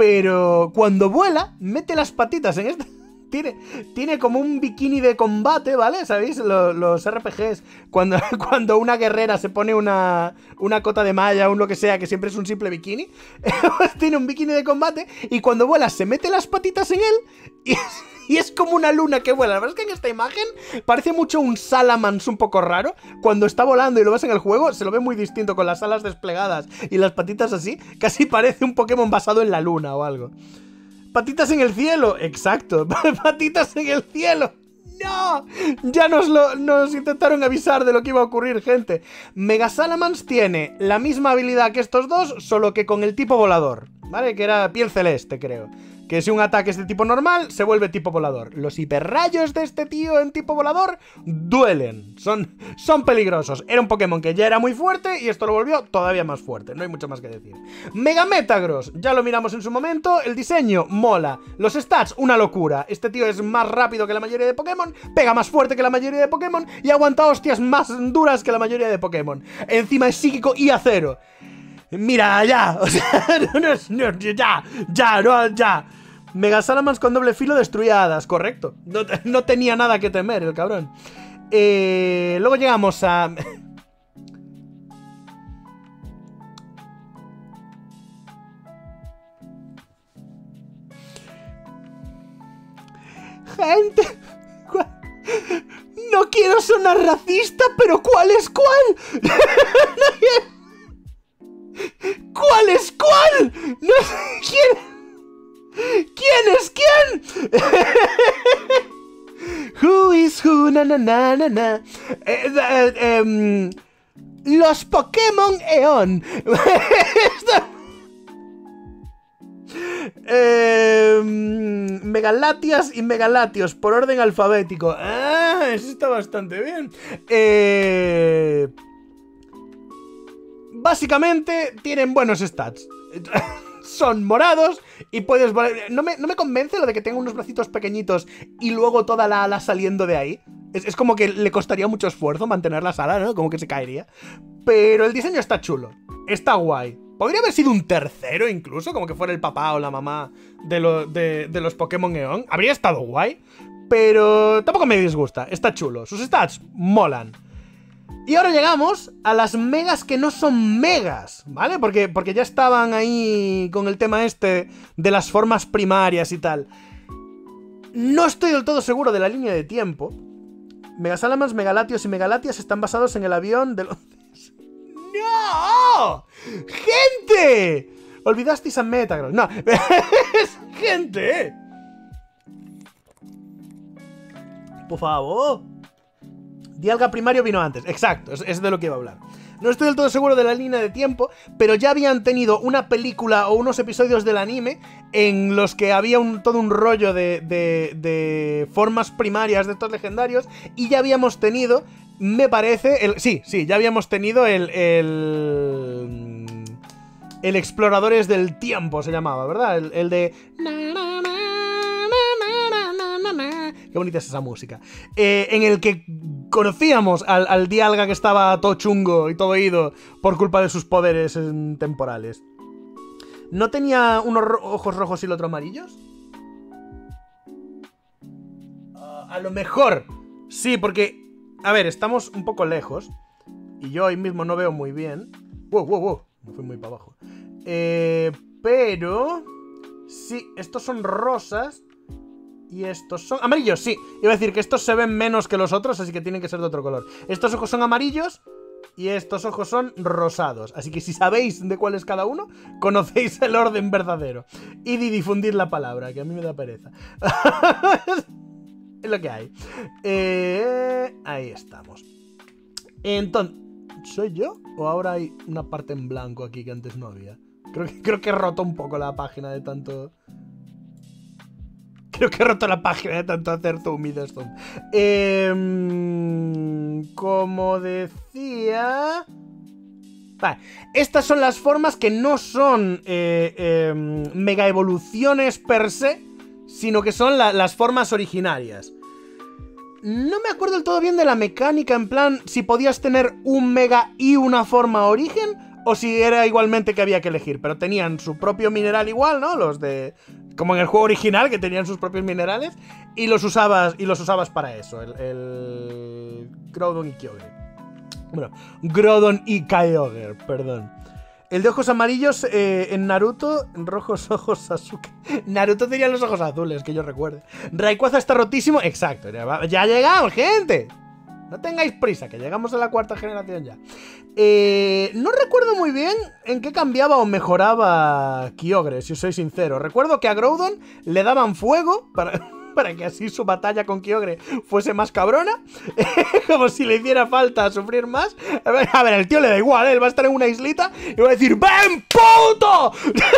Pero cuando vuela, mete las patitas en este... Tiene, tiene como un bikini de combate, ¿vale? ¿Sabéis? Los, los R P Gs. Cuando, cuando una guerrera se pone una, una cota de malla o un lo que sea, que siempre es un simple bikini. Tiene un bikini de combate y cuando vuela se mete las patitas en él y, y es como una luna que vuela. La verdad es que en esta imagen parece mucho un Salamence un poco raro. Cuando está volando y lo ves en el juego, se lo ve muy distinto con las alas desplegadas y las patitas así. Casi parece un Pokémon basado en la luna o algo. Patitas en el cielo, exacto. Patitas en el cielo. ¡No! Ya nos, lo, nos intentaron avisar de lo que iba a ocurrir, gente. Mega Salamence tiene la misma habilidad que estos dos, solo que con el tipo volador, ¿vale? Que era piel celeste, creo. Que si un ataque es de tipo normal, se vuelve tipo volador. Los hiperrayos de este tío en tipo volador duelen. Son, son peligrosos. Era un Pokémon que ya era muy fuerte y esto lo volvió todavía más fuerte. No hay mucho más que decir. Mega Metagross. Ya lo miramos en su momento. El diseño mola. Los stats, una locura. Este tío es más rápido que la mayoría de Pokémon, pega más fuerte que la mayoría de Pokémon y aguanta hostias más duras que la mayoría de Pokémon. Encima es psíquico y acero. Mira, ya. O sea, no, no, no, ya, ya, no, ya. Mega Salamence con doble filo destruidas, correcto. No, no tenía nada que temer el cabrón. Eh, luego llegamos a... Gente... No quiero sonar racista, pero ¿cuál es cuál? ¿Cuál es cuál? No sé quién... ¿Quién es quién? Who is who? Na na na na na. Eh, eh, eh, los Pokémon Eon. eh, Megalatias y Megalatios por orden alfabético. Ah, eso está bastante bien. Eh, básicamente tienen buenos stats. Son morados y puedes volar. No me, no me convence lo de que tenga unos bracitos pequeñitos y luego toda la ala saliendo de ahí. Es, es como que le costaría mucho esfuerzo mantener la ala, ¿no? Como que se caería. Pero el diseño está chulo. Está guay. Podría haber sido un tercero incluso, como que fuera el papá o la mamá de, lo, de, de los Pokémon Eon. Habría estado guay. Pero tampoco me disgusta. Está chulo. Sus stats molan. Y ahora llegamos a las megas que no son megas, ¿vale? Porque, porque ya estaban ahí con el tema este de las formas primarias y tal. No estoy del todo seguro de la línea de tiempo. Mega Salamence, Megalatios y Megalatias están basados en el avión de los... ¡No! ¡Gente! Olvidasteis a Metagross. No, es gente. Por favor. Dialga primario vino antes, exacto, es, es de lo que iba a hablar. No estoy del todo seguro de la línea de tiempo, pero ya habían tenido una película o unos episodios del anime en los que había un, todo un rollo de, de, de formas primarias de estos legendarios, y ya habíamos tenido, me parece, el, sí, sí, ya habíamos tenido el... el El Exploradores del Tiempo se llamaba, ¿verdad? El, el de... Qué bonita es esa música. Eh, en el que conocíamos al, al Dialga que estaba todo chungo y todo ido por culpa de sus poderes temporales. ¿No tenía unos ro ojos rojos y el otro amarillos? Uh, a lo mejor. Sí, porque... A ver, estamos un poco lejos. Y yo hoy mismo no veo muy bien. Wow, wow, wow. Me fui muy para abajo. Eh, pero... Sí, estos son rosas. Y estos son... Amarillos, sí. Iba a decir que estos se ven menos que los otros, así que tienen que ser de otro color. Estos ojos son amarillos y estos ojos son rosados. Así que si sabéis de cuál es cada uno, conocéis el orden verdadero. Y de difundir la palabra, que a mí me da pereza. Es lo que hay. Eh, ahí estamos. Entonces... ¿Soy yo? ¿O ahora hay una parte en blanco aquí que antes no había? Creo que, creo que he roto un poco la página de tanto... Creo que he roto la página de tanto hacer zoom y de zoom. Eh, como decía... Vale. Estas son las formas que no son eh, eh, mega evoluciones per se, sino que son la, las formas originarias. No me acuerdo del todo bien de la mecánica, en plan, si podías tener un mega y una forma origen, o si era igualmente que había que elegir, pero tenían su propio mineral igual, ¿no? Los de... Como en el juego original, que tenían sus propios minerales, y los usabas, y los usabas para eso, el... el... Groudon y Kyogre. Bueno, Groudon y Kyogre, perdón. El de ojos amarillos eh, en Naruto, rojos ojos Sasuke. Naruto tenía los ojos azules, que yo recuerde. Rayquaza está rotísimo, exacto. Ya, ya llegamos, gente. No tengáis prisa, que llegamos a la cuarta generación ya. Eh, no recuerdo muy bien en qué cambiaba o mejoraba Kyogre, si os soy sincero. Recuerdo que a Groudon le daban fuego para... para que así su batalla con Kyogre fuese más cabrona. Como si le hiciera falta sufrir más. A ver, el tío le da igual, ¿eh? Él va a estar en una islita y va a decir ¡ven, puto!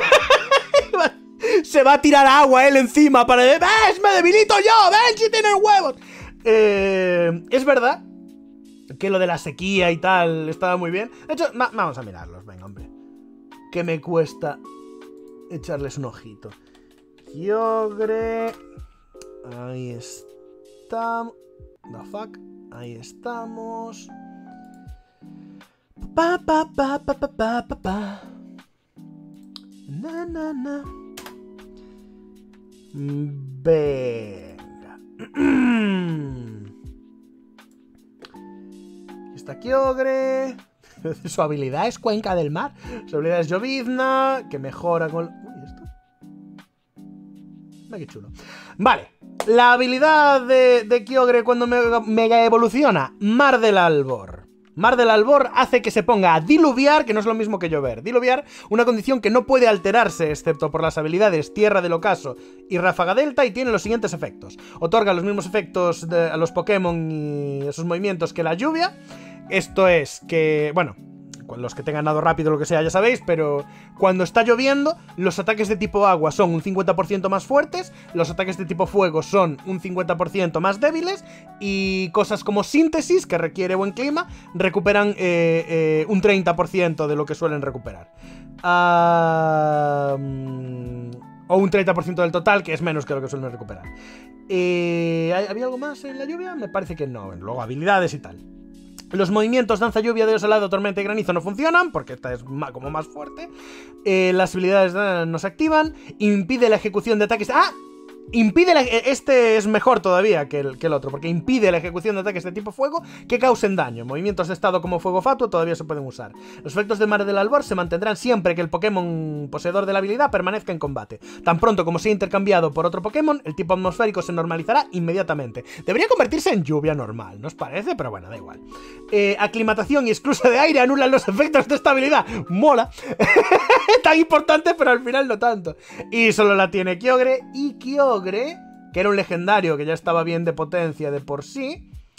Se va a tirar agua él encima para decir ¡ves, me debilito yo! ¡Ven si tienes huevos! Eh, es verdad que lo de la sequía y tal estaba muy bien. De hecho, vamos a mirarlos, venga, hombre. Que me cuesta echarles un ojito. Kyogre... Ahí estamos. The fuck. Ahí estamos. Pa pa pa pa pa pa pa pa. Na na na. Venga. Aquí está Kyogre. Su habilidad es Cuenca del Mar. Su habilidad es Llovizna, que mejora con... Uy, ¿esto? Mira qué chulo. Vale. La habilidad de, de Kyogre cuando mega, mega evoluciona, Mar del Albor. Mar del Albor hace que se ponga a diluviar, que no es lo mismo que llover. Diluviar, una condición que no puede alterarse excepto por las habilidades Tierra del Ocaso y Ráfaga Delta, y tiene los siguientes efectos. Otorga los mismos efectos de, a los Pokémon y esos movimientos que la lluvia. Esto es que, bueno... los que tengan nado rápido, lo que sea, ya sabéis, pero cuando está lloviendo, los ataques de tipo agua son un cincuenta por ciento más fuertes, los ataques de tipo fuego son un cincuenta por ciento más débiles, y cosas como síntesis, que requiere buen clima, recuperan eh, eh, un treinta por ciento de lo que suelen recuperar. Uh, o un treinta por ciento del total, que es menos que lo que suelen recuperar. Eh, ¿Había algo más en la lluvia? Me parece que no. Luego habilidades y tal. Los movimientos danza, lluvia, dios helado, tormenta y granizo no funcionan, porque esta es como más fuerte. Eh, las habilidades no se activan. Impide la ejecución de ataques... ¡Ah! Impide la... Este es mejor todavía que el, que el otro, porque impide la ejecución de ataques de tipo fuego que causen daño. Movimientos de estado como fuego fatuo todavía se pueden usar. Los efectos de Mar del Albor se mantendrán siempre que el Pokémon poseedor de la habilidad permanezca en combate. Tan pronto como sea intercambiado por otro Pokémon, el tipo atmosférico se normalizará inmediatamente. Debería convertirse en lluvia normal, ¿no os parece? Pero bueno, da igual. Eh, aclimatación y esclusa de aire anulan los efectos de esta habilidad. ¡Mola! Tan importante, pero al final no tanto. Y solo la tiene Kyogre, y Kyogre, que era un legendario que ya estaba bien de potencia de por sí,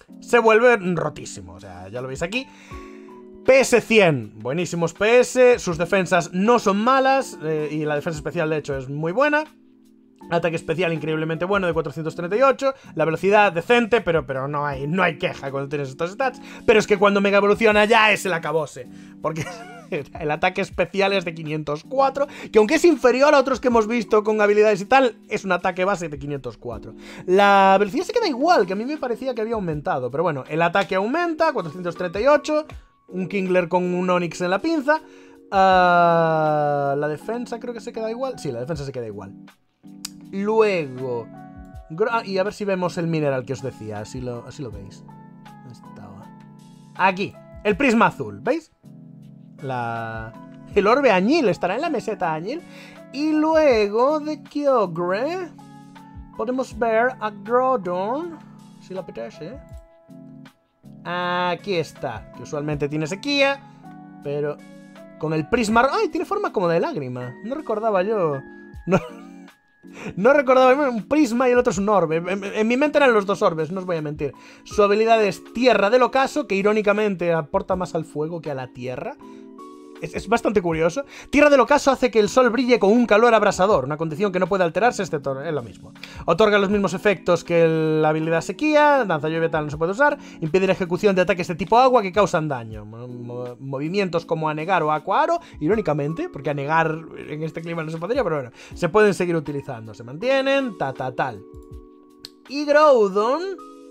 se vuelve rotísimo. O sea, ya lo veis aquí. P S cien, buenísimos P S, sus defensas no son malas, eh, y la defensa especial de hecho es muy buena. Ataque especial increíblemente bueno de cuatrocientos treinta y ocho, la velocidad decente, pero, pero no, hay, no hay queja cuando tienes estos stats. Pero es que cuando mega evoluciona ya es el acabose, porque el ataque especial es de quinientos cuatro, que aunque es inferior a otros que hemos visto con habilidades y tal, es un ataque base de quinientos cuatro. La velocidad se queda igual, que a mí me parecía que había aumentado, pero bueno, el ataque aumenta, cuatrocientos treinta y ocho, un Kingler con un Onix en la pinza. uh, La defensa creo que se queda igual, sí, la defensa se queda igual. Luego... Ah, y a ver si vemos el mineral que os decía, así lo, así lo veis. ¿Dónde estaba? Aquí, el prisma azul, ¿veis? La... El orbe añil estará en la meseta añil. Y luego de Kyogre podemos ver a Groudon, si lo apetece. Aquí está, que usualmente tiene sequía, pero con el prisma... ¡Ay! Tiene forma como de lágrima. No recordaba yo... No... No recordaba, un prisma y el otro es un orbe. En, en mi mente eran los dos orbes, no os voy a mentir. Su habilidad es Tierra del Ocaso, que irónicamente aporta más al fuego que a la tierra. Es, es bastante curioso. Tierra del Ocaso hace que el sol brille con un calor abrasador, una condición que no puede alterarse, excepto es lo mismo. Otorga los mismos efectos que el, la habilidad sequía, danza lluvia tal no se puede usar, impide la ejecución de ataques de tipo agua que causan daño. Mo movimientos como anegar o acuaro, irónicamente, porque anegar en este clima no se podría, pero bueno, se pueden seguir utilizando, se mantienen, ta ta tal. Y Groudon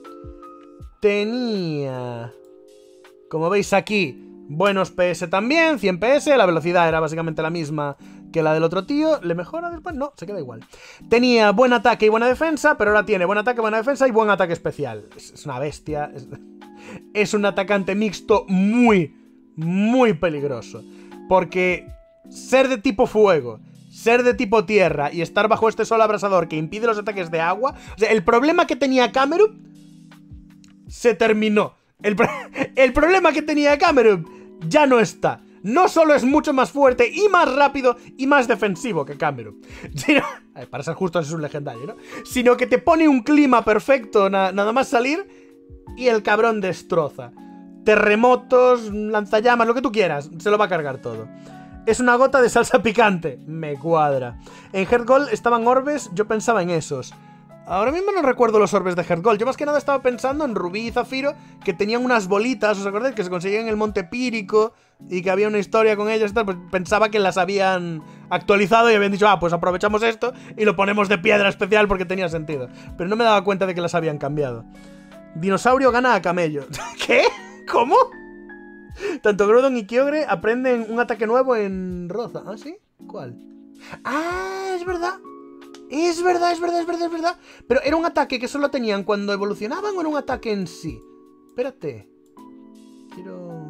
tenía, como veis aquí, buenos P S también, cien P S, la velocidad era básicamente la misma que la del otro tío. ¿Le mejora después? No, se queda igual. Tenía buen ataque y buena defensa, pero ahora tiene buen ataque, buena defensa y buen ataque especial. Es, es una bestia. Es, es un atacante mixto muy, muy peligroso. Porque ser de tipo fuego, ser de tipo tierra y estar bajo este sol abrasador que impide los ataques de agua... O sea, el problema que tenía Camerupt se terminó. El, pro el problema que tenía Camerupt ya no está. No solo es mucho más fuerte y más rápido y más defensivo que Camerupt, sino, para ser justos es un legendario, ¿no? Sino que te pone un clima perfecto na nada más salir y el cabrón destroza. Terremotos, lanzallamas, lo que tú quieras, se lo va a cargar todo. Es una gota de salsa picante, me cuadra. En Heart Gold estaban orbes, yo pensaba en esos. Ahora mismo no recuerdo los orbes de Heart Gold. Yo más que nada estaba pensando en Rubí y Zafiro, que tenían unas bolitas, ¿os acordáis? Que se conseguían en el Monte Pírico y que había una historia con ellas y tal. Pues pensaba que las habían actualizado y habían dicho, ah, pues aprovechamos esto y lo ponemos de piedra especial porque tenía sentido. Pero no me daba cuenta de que las habían cambiado. Dinosaurio gana a camello. ¿Qué? ¿Cómo? Tanto Groudon y Kyogre aprenden un ataque nuevo en Roza. ¿Ah, sí? ¿Cuál? Ah, es verdad. Es verdad, es verdad, es verdad, es verdad. Pero ¿era un ataque que solo tenían cuando evolucionaban o era un ataque en sí? Espérate. Quiero...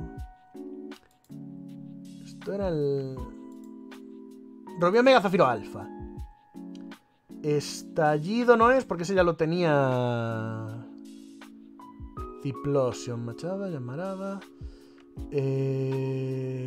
Esto era el... Rubio Mega Zafiro Alfa. Estallido no es, porque ese ya lo tenía... Ciplosion, Machada, Llamarada... Eh...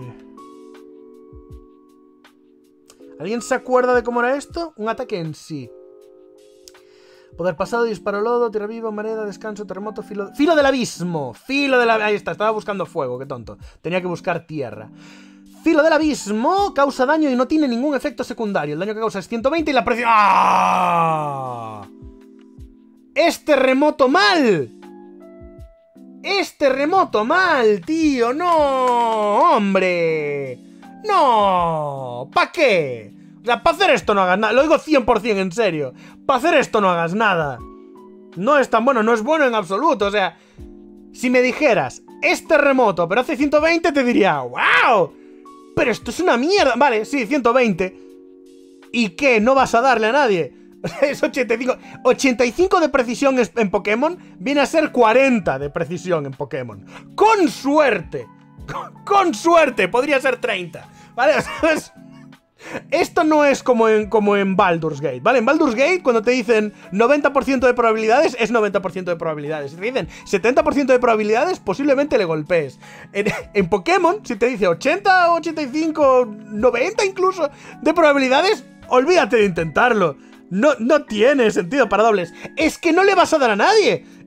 ¿Alguien se acuerda de cómo era esto? Un ataque en sí. Poder pasado, disparo lodo, tierra viva, mareda, descanso, terremoto, filo... ¡Filo del abismo! ¡Filo del abismo! Ahí está, estaba buscando fuego, qué tonto. Tenía que buscar tierra. Filo del abismo, causa daño y no tiene ningún efecto secundario. El daño que causa es ciento veinte y la presión... ¡Ah! ¡Es terremoto mal! ¡Es terremoto mal, tío! ¡No! ¡Hombre! ¡No! ¿Para qué? O sea, para hacer esto no hagas nada. Lo digo cien por cien en serio. Para hacer esto no hagas nada. No es tan bueno, no es bueno en absoluto. O sea, si me dijeras, es terremoto, pero hace ciento veinte, te diría, ¡wow! Pero esto es una mierda. Vale, sí, ciento veinte. ¿Y qué? ¿No vas a darle a nadie? Es ochenta y cinco. ochenta y cinco de precisión en Pokémon viene a ser cuarenta de precisión en Pokémon. ¡Con suerte! Con, con suerte, podría ser treinta. ¿Vale? Esto no es como en, como en Baldur's Gate, ¿vale? En Baldur's Gate, cuando te dicen noventa por ciento de probabilidades, es noventa por ciento de probabilidades. Si te dicen setenta por ciento de probabilidades, posiblemente le golpees. En, en Pokémon, si te dice ochenta, ochenta y cinco, noventa incluso de probabilidades, olvídate de intentarlo. No, no tiene sentido para dobles. Es que no le vas a dar a nadie.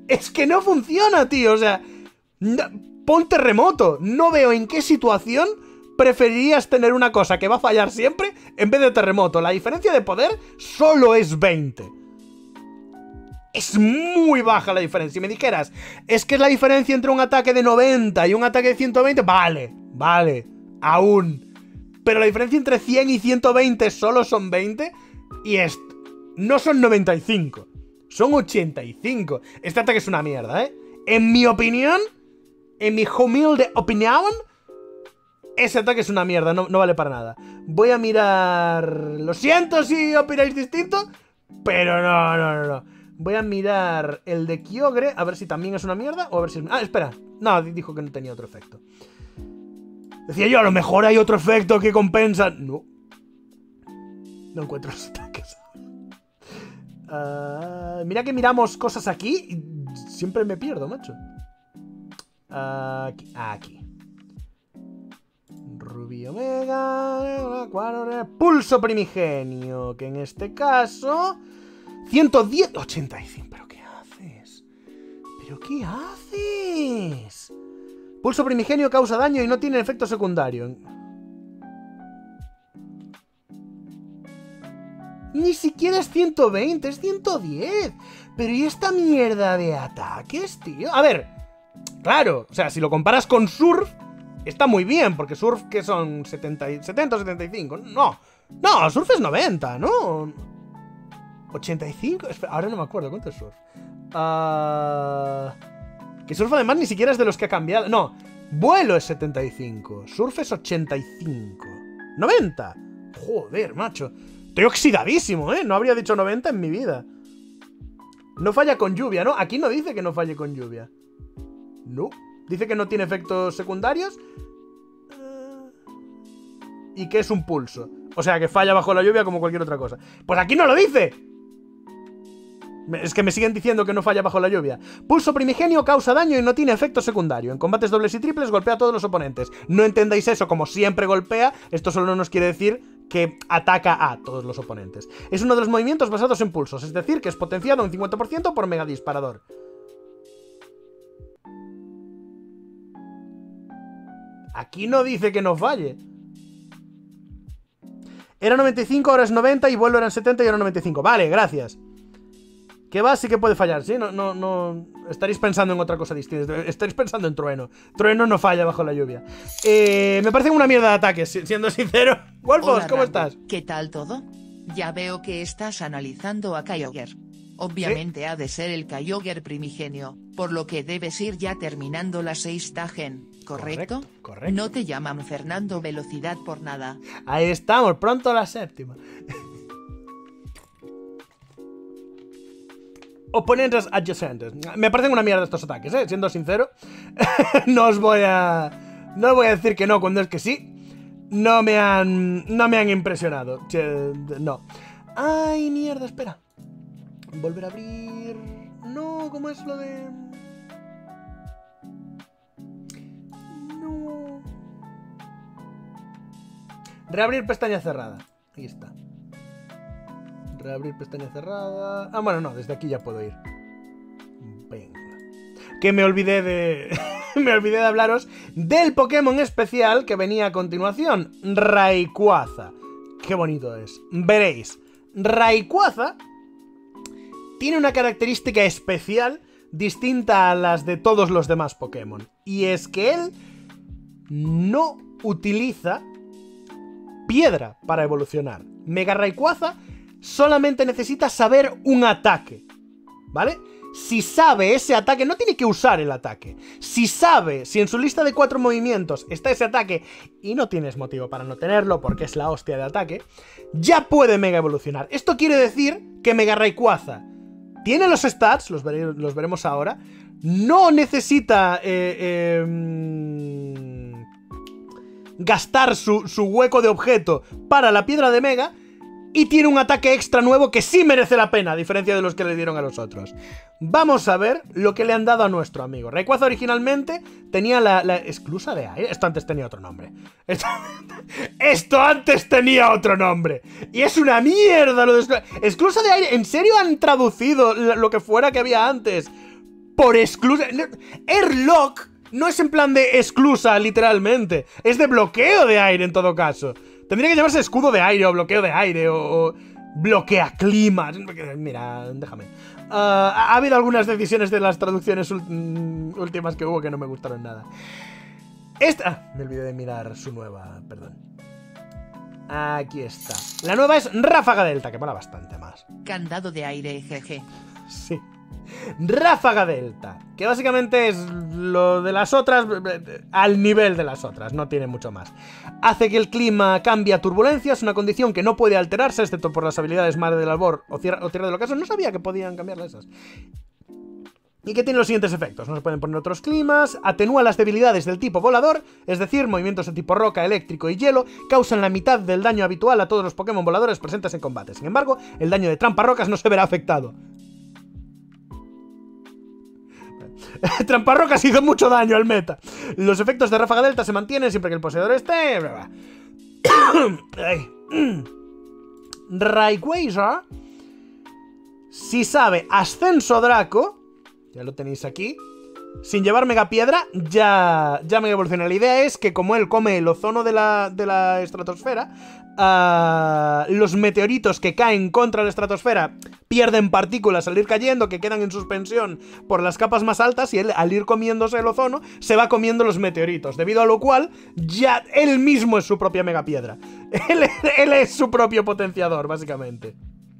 Es que no funciona, tío. O sea, no, pon terremoto. No veo en qué situación preferirías tener una cosa que va a fallar siempre en vez de terremoto. La diferencia de poder solo es veinte. Es muy baja la diferencia. Si me dijeras, es que es la diferencia entre un ataque de noventa y un ataque de ciento veinte, vale, vale, aún. Pero la diferencia entre cien y ciento veinte solo son veinte y es, no son noventa y cinco, son ochenta y cinco. Este ataque es una mierda, ¿eh? En mi opinión, en mi humilde opinión, ese ataque es una mierda, no, no vale para nada. Voy a mirar... Lo siento si opináis distinto, pero no, no, no, no. Voy a mirar el de Kyogre, a ver si también es una mierda o a ver si... Ah, espera. No, dijo que no tenía otro efecto. Decía yo, a lo mejor hay otro efecto que compensa... No. No encuentro los ataques. Uh, mira que miramos cosas aquí y siempre me pierdo, macho. Uh, aquí. aquí. Rubí Omega... Pulso Primigenio, que en este caso... ciento diez... ochenta y cinco. ¿Pero qué haces? ¿Pero qué haces? Pulso Primigenio causa daño y no tiene efecto secundario. Ni siquiera es ciento veinte, es ciento diez. Pero ¿y esta mierda de ataques, tío? A ver, claro, o sea, si lo comparas con Surf, está muy bien, porque Surf, ¿qué son? setenta, setenta o setenta y cinco. No, no, Surf es noventa, ¿no? ochenta y cinco, espera, ahora no me acuerdo, ¿cuánto es Surf? Uh, que Surf además ni siquiera es de los que ha cambiado. No, Vuelo es setenta y cinco, Surf es ochenta y cinco. noventa. Joder, macho. Estoy oxidadísimo, ¿eh? No habría dicho noventa en mi vida. No falla con lluvia, ¿no? Aquí no dice que no falle con lluvia. No. Dice que no tiene efectos secundarios. Y que es un pulso. O sea, que falla bajo la lluvia como cualquier otra cosa. Pues aquí no lo dice. Es que me siguen diciendo que no falla bajo la lluvia. Pulso Primigenio causa daño y no tiene efecto secundario. En combates dobles y triples golpea a todos los oponentes. No entendáis eso como siempre golpea. Esto solo nos quiere decir que ataca a todos los oponentes. Es uno de los movimientos basados en pulsos. Es decir, que es potenciado un cincuenta por ciento por mega disparador. Aquí no dice que no falle. Era noventa y cinco, ahora es noventa y vuelo eran setenta y ahora noventa y cinco. Vale, gracias. Que va, sí que puede fallar, ¿sí? No, no, no... Estaréis pensando en otra cosa distinta. Estaréis pensando en Trueno. Trueno no falla bajo la lluvia. Eh, me parece una mierda de ataques, siendo sincero. Wolfos, ¿cómo Rambo, estás? ¿Qué tal todo? Ya veo que estás analizando a Kyogre. Obviamente ¿Sí? ha de ser el Kyogre primigenio, por lo que debes ir ya terminando la sexta gen, ¿correcto? Correcto, correcto. No te llaman Fernando Velocidad por nada. Ahí estamos, pronto la séptima. Oponentes adyacentes. Me parecen una mierda estos ataques, ¿eh? Siendo sincero. No os voy a... No os voy a decir que no cuando es que sí. No me han... No me han impresionado. No. Ay, mierda, espera. Volver a abrir... No, ¿cómo es lo de...? No... Reabrir pestaña cerrada. Ahí está. Reabrir pestaña cerrada... Ah, bueno, no, desde aquí ya puedo ir. Venga. Que me olvidé de... me olvidé de hablaros del Pokémon especial que venía a continuación. Rayquaza. Qué bonito es. Veréis. Rayquaza tiene una característica especial distinta a las de todos los demás Pokémon. Y es que él no utiliza piedra para evolucionar. Mega Rayquaza solamente necesita saber un ataque, ¿vale? Si sabe ese ataque, no tiene que usar el ataque. Si sabe, si en su lista de cuatro movimientos está ese ataque y no tienes motivo para no tenerlo porque es la hostia de ataque, ya puede Mega evolucionar. Esto quiere decir que Mega Rayquaza tiene los stats, los, vere, los veremos ahora, no necesita eh, eh, gastar su, su hueco de objeto para la piedra de Mega. Y tiene un ataque extra nuevo que sí merece la pena, a diferencia de los que le dieron a los otros. Vamos a ver lo que le han dado a nuestro amigo. Rayquaza originalmente tenía la, la esclusa de aire. Esto antes tenía otro nombre. Esto, esto antes tenía otro nombre. Y es una mierda lo de esclusa, esclusa de aire. ¿En serio han traducido lo que fuera que había antes por exclusa... Airlock no es en plan de exclusa, literalmente. Es de bloqueo de aire, en todo caso. Tendría que llamarse escudo de aire, o bloqueo de aire, o... o bloquea climas. Mira, déjame. Uh, ha habido algunas decisiones de las traducciones últimas que hubo que no me gustaron nada. Esta... Ah, me olvidé de mirar su nueva... Perdón. Aquí está. La nueva es Ráfaga Delta, que mola bastante más. Candado de aire, jeje. Sí. Ráfaga Delta, que básicamente es lo de las otras al nivel de las otras, no tiene mucho más. Hace que el clima cambie a turbulencias, una condición que no puede alterarse excepto por las habilidades Mar del Albor o Tierra, o tierra del Ocaso. No sabía que podían cambiarle esas. Y que tiene los siguientes efectos: no se pueden poner otros climas, atenúa las debilidades del tipo volador, es decir, movimientos de tipo roca, eléctrico y hielo causan la mitad del daño habitual a todos los Pokémon voladores presentes en combate. Sin embargo, el daño de tramparrocas no se verá afectado. Tramparrocas hizo mucho daño al meta. Los efectos de Ráfaga Delta se mantienen siempre que el poseedor esté. Rayquaza, si sabe Ascenso Draco, ya lo tenéis aquí, sin llevar Mega Piedra, ya, ya Mega Evoluciona. La idea es que como él come el ozono de la, de la estratosfera, uh, los meteoritos que caen contra la estratosfera pierden partículas al ir cayendo, que quedan en suspensión por las capas más altas, y él, al ir comiéndose el ozono, se va comiendo los meteoritos, debido a lo cual ya él mismo es su propia Mega Piedra. Él, él es su propio potenciador, básicamente.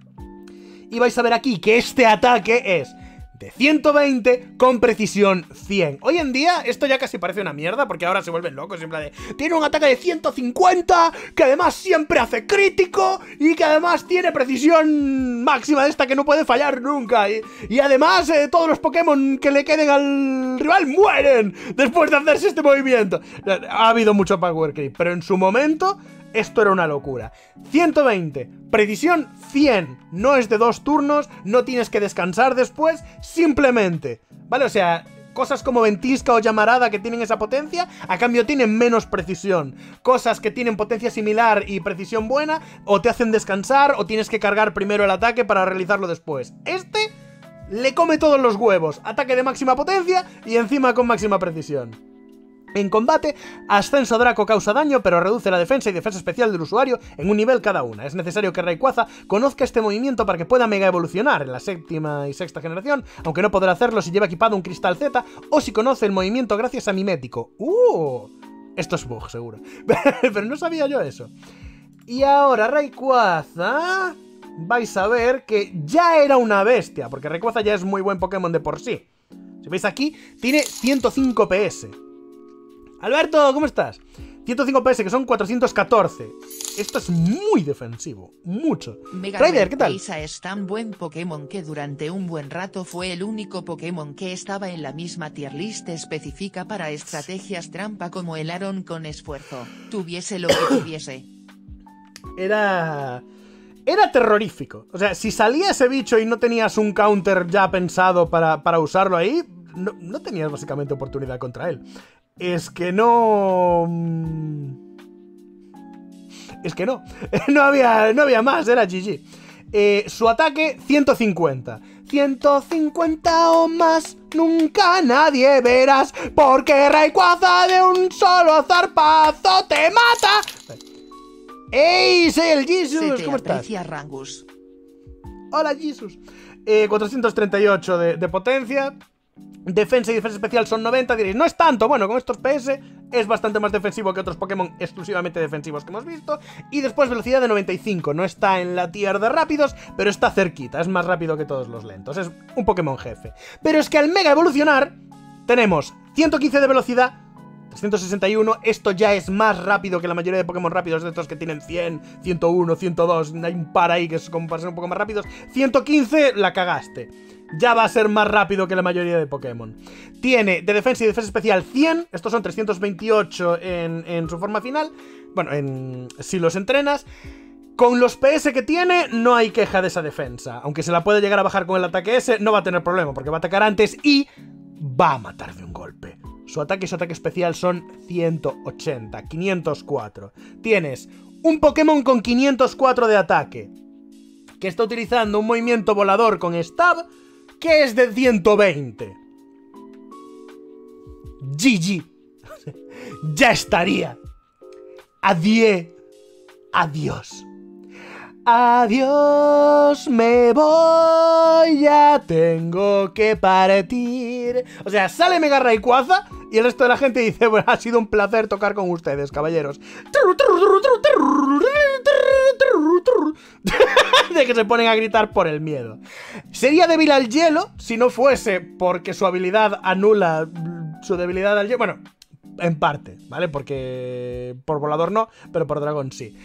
Y vais a ver aquí que este ataque es de ciento veinte con precisión cien. Hoy en día esto ya casi parece una mierda, porque ahora se vuelven locos, en plan de... Tiene un ataque de ciento cincuenta, que además siempre hace crítico, y que además tiene precisión máxima de esta que no puede fallar nunca. Y, y además eh, todos los Pokémon que le queden al rival mueren después de hacerse este movimiento. Ha habido mucho power creep, pero en su momento... esto era una locura. ciento veinte, precisión cien. No es de dos turnos, no tienes que descansar después, simplemente. ¿Vale? O sea, cosas como Ventisca o Llamarada que tienen esa potencia, a cambio tienen menos precisión. Cosas que tienen potencia similar y precisión buena, o te hacen descansar, o tienes que cargar primero el ataque para realizarlo después. Este le come todos los huevos. Ataque de máxima potencia y encima con máxima precisión. En combate, Ascenso Draco causa daño, pero reduce la defensa y defensa especial del usuario en un nivel cada una. Es necesario que Rayquaza conozca este movimiento para que pueda mega evolucionar en la séptima y sexta generación, aunque no podrá hacerlo si lleva equipado un Cristal Z o si conoce el movimiento gracias a Mimético. ¡Uh! Esto es bug, seguro. Pero no sabía yo eso. Y ahora Rayquaza... vais a ver que ya era una bestia, porque Rayquaza ya es muy buen Pokémon de por sí. Si veis aquí, tiene ciento cinco P S. Alberto, ¿cómo estás? ciento cinco P S, que son cuatrocientos catorce. Esto es muy defensivo, mucho. Mega Raider, ¿qué tal? Rayquaza es tan buen Pokémon que durante un buen rato fue el único Pokémon que estaba en la misma tier list específica para estrategias trampa como el Aron con esfuerzo. Tuviese lo que tuviese. Era... Era terrorífico. O sea, si salía ese bicho y no tenías un counter ya pensado para, para usarlo ahí, no, no tenías básicamente oportunidad contra él. Es que no... Es que no. No había, no había más, era G G. Eh, su ataque, ciento cincuenta. ciento cincuenta o más, nunca nadie verás, porque Rayquaza de un solo zarpazo te mata. ¡Ey! Soy el Jesus, ¿cómo estás? Rangus. Hola, Jesus. Eh, cuatrocientos treinta y ocho de, de potencia. Defensa y defensa especial son noventa. Diréis, no es tanto. Bueno, con estos P S es bastante más defensivo que otros Pokémon exclusivamente defensivos que hemos visto. Y después velocidad de noventa y cinco. No está en la tier de rápidos, pero está cerquita. Es más rápido que todos los lentos. Es un Pokémon jefe. Pero es que al mega evolucionar tenemos ciento quince de velocidad, trescientos sesenta y uno, esto ya es más rápido que la mayoría de Pokémon rápidos, de estos que tienen cien, ciento uno, ciento dos, hay un par ahí que es como para ser un poco más rápidos. ciento quince, la cagaste. Ya va a ser más rápido que la mayoría de Pokémon. Tiene de defensa y defensa especial cien, estos son trescientos veintiocho en, en su forma final. Bueno, en, si los entrenas. Con los P S que tiene, no hay queja de esa defensa. Aunque se la puede llegar a bajar con el ataque S, no va a tener problema, porque va a atacar antes y va a matar de un golpe. Su ataque y su ataque especial son ciento ochenta, quinientos cuatro. Tienes un Pokémon con quinientos cuatro de ataque, que está utilizando un movimiento volador con Stab, que es de ciento veinte. G G. Ya estaría. Adiós. Adiós. Adiós, me voy, ya tengo que partir. O sea, sale Mega Rayquaza y el resto de la gente dice, bueno, ha sido un placer tocar con ustedes, caballeros. De que se ponen a gritar por el miedo. Sería débil al hielo si no fuese porque su habilidad anula su debilidad al hielo. Bueno, en parte, ¿vale? Porque por volador no, pero por dragón sí.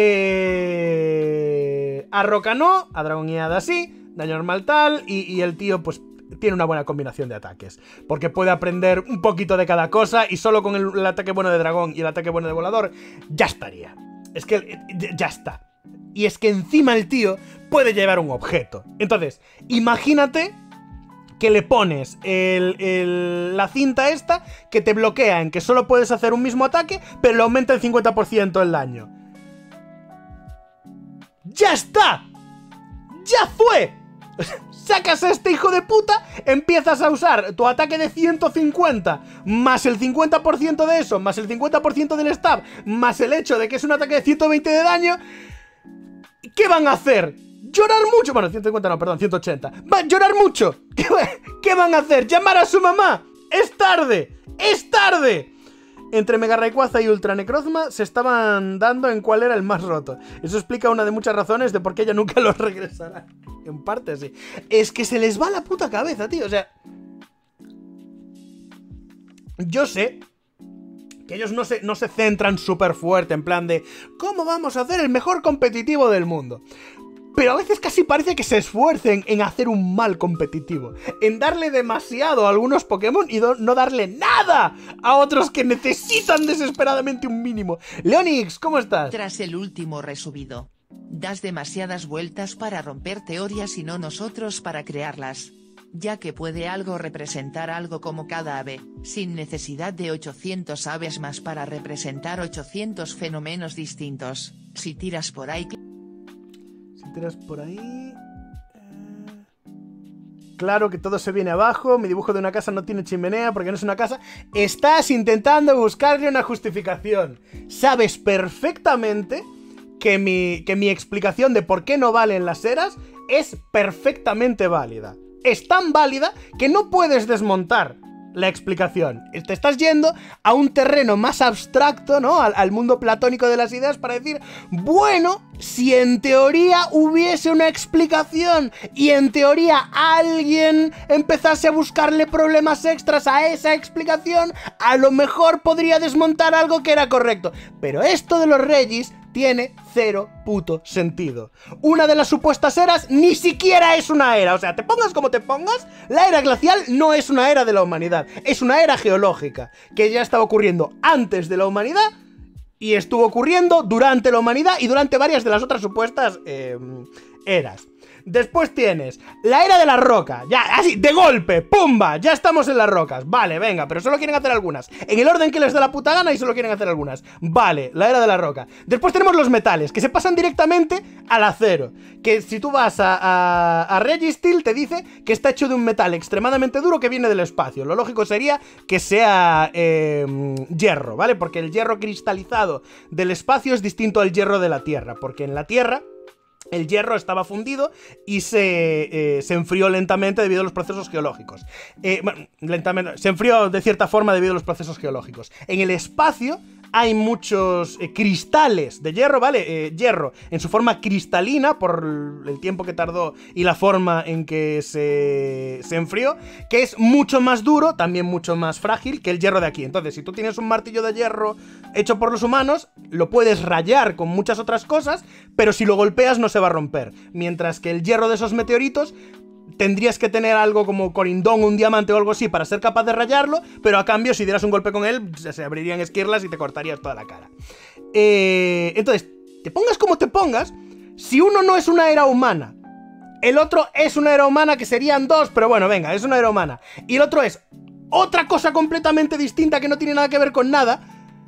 Eh... A Roca no, a Dragón y Hada sí, daño normal tal, y, y el tío pues tiene una buena combinación de ataques. Porque puede aprender un poquito de cada cosa y solo con el, el ataque bueno de dragón y el ataque bueno de volador ya estaría. Es que ya está. Y es que encima el tío puede llevar un objeto. Entonces, imagínate que le pones el, el, la cinta esta que te bloquea en que solo puedes hacer un mismo ataque, pero le aumenta el cincuenta por ciento el daño. ¡Ya está! ¡Ya fue! Sacas a este hijo de puta, empiezas a usar tu ataque de ciento cincuenta, más el cincuenta por ciento de eso, más el cincuenta por ciento del stab, más el hecho de que es un ataque de ciento veinte de daño. ¿Qué van a hacer? ¿Llorar mucho? Bueno, ciento cincuenta no, perdón, ciento ochenta. ¿Van a llorar mucho? ¿Qué, ¿Qué van a hacer? ¿Llamar a su mamá? ¡Es tarde! ¡Es tarde! Entre Mega Rayquaza y Ultra Necrozma se estaban dando en cuál era el más roto. Eso explica una de muchas razones de por qué ella nunca los regresará. En parte sí. Es que se les va la puta cabeza, tío. O sea, yo sé que ellos no se, no se centran súper fuerte en plan de ¿cómo vamos a hacer el mejor competitivo del mundo? Pero a veces casi parece que se esfuercen en hacer un mal competitivo, en darle demasiado a algunos Pokémon y no darle nada a otros que necesitan desesperadamente un mínimo. Leonix, ¿cómo estás? Tras el último resubido, das demasiadas vueltas para romper teorías y no nosotros para crearlas. Ya que puede algo representar algo como cada ave, sin necesidad de ochocientos aves más para representar ochocientos fenómenos distintos. Si tiras por ahí... Si tiras por ahí... Eh... Claro que todo se viene abajo, mi dibujo de una casa no tiene chimenea porque no es una casa. Estás intentando buscarle una justificación. Sabes perfectamente que mi, que mi explicación de por qué no valen las eras es perfectamente válida. Es tan válida que no puedes desmontar la explicación. Te estás yendo a un terreno más abstracto, ¿no? Al, al mundo platónico de las ideas para decir, bueno, si en teoría hubiese una explicación y en teoría alguien empezase a buscarle problemas extras a esa explicación, a lo mejor podría desmontar algo que era correcto. Pero esto de los Regis tiene cero puto sentido. Una de las supuestas eras ni siquiera es una era. O sea, te pongas como te pongas, la era glacial no es una era de la humanidad. Es una era geológica, que ya estaba ocurriendo antes de la humanidad y estuvo ocurriendo durante la humanidad y durante varias de las otras supuestas eh, eras. Después tienes la era de la roca. Ya, así, de golpe, pumba, ya estamos en las rocas. Vale, venga, pero solo quieren hacer algunas en el orden que les da la puta gana y solo quieren hacer algunas. Vale, la era de la roca. Después tenemos los metales, que se pasan directamente al acero. Que si tú vas a, a, a Registeel te dice que está hecho de un metal extremadamente duro que viene del espacio. Lo lógico sería que sea eh, hierro, ¿vale? Porque el hierro cristalizado del espacio es distinto al hierro de la Tierra. Porque en la Tierra el hierro estaba fundido y se, eh, se enfrió lentamente debido a los procesos geológicos. Eh, bueno, lentamente, se enfrió de cierta forma debido a los procesos geológicos. En el espacio hay muchos eh, cristales de hierro, ¿vale? Eh, hierro en su forma cristalina por el tiempo que tardó y la forma en que se, se enfrió, que es mucho más duro, también mucho más frágil que el hierro de aquí. Entonces, si tú tienes un martillo de hierro hecho por los humanos, lo puedes rayar con muchas otras cosas, pero si lo golpeas no se va a romper. Mientras que el hierro de esos meteoritos tendrías que tener algo como corindón, un diamante o algo así para ser capaz de rayarlo, pero a cambio si dieras un golpe con él se abrirían esquirlas y te cortarías toda la cara. Eh, entonces, te pongas como te pongas, si uno no es una era humana, el otro es una era humana que serían dos, pero bueno, venga, es una era humana, y el otro es otra cosa completamente distinta que no tiene nada que ver con nada,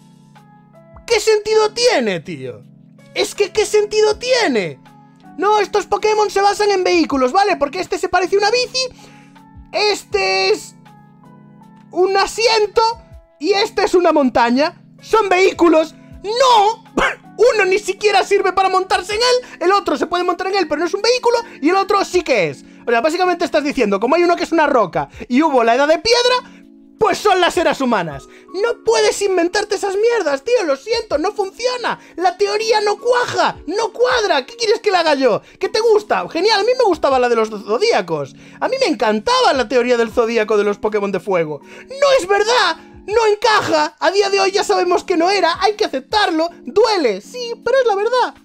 ¿qué sentido tiene, tío? Es que ¿qué sentido tiene? No, estos Pokémon se basan en vehículos, ¿vale? Porque este se parece a una bici, este es un asiento y esta es una montaña. ¿Son vehículos? ¡No! Uno ni siquiera sirve para montarse en él, el otro se puede montar en él, pero no es un vehículo, y el otro sí que es. O sea, básicamente estás diciendo, como hay uno que es una roca y hubo la edad de piedra, pues son las eras humanas. No puedes inventarte esas mierdas, tío, lo siento, no funciona. La teoría no cuaja, no cuadra. ¿Qué quieres que le haga yo? ¿Qué te gusta? Genial, a mí me gustaba la de los zodíacos. A mí me encantaba la teoría del zodíaco de los Pokémon de fuego. ¡No es verdad! ¡No encaja! A día de hoy ya sabemos que no era, hay que aceptarlo. Duele, sí, pero es la verdad.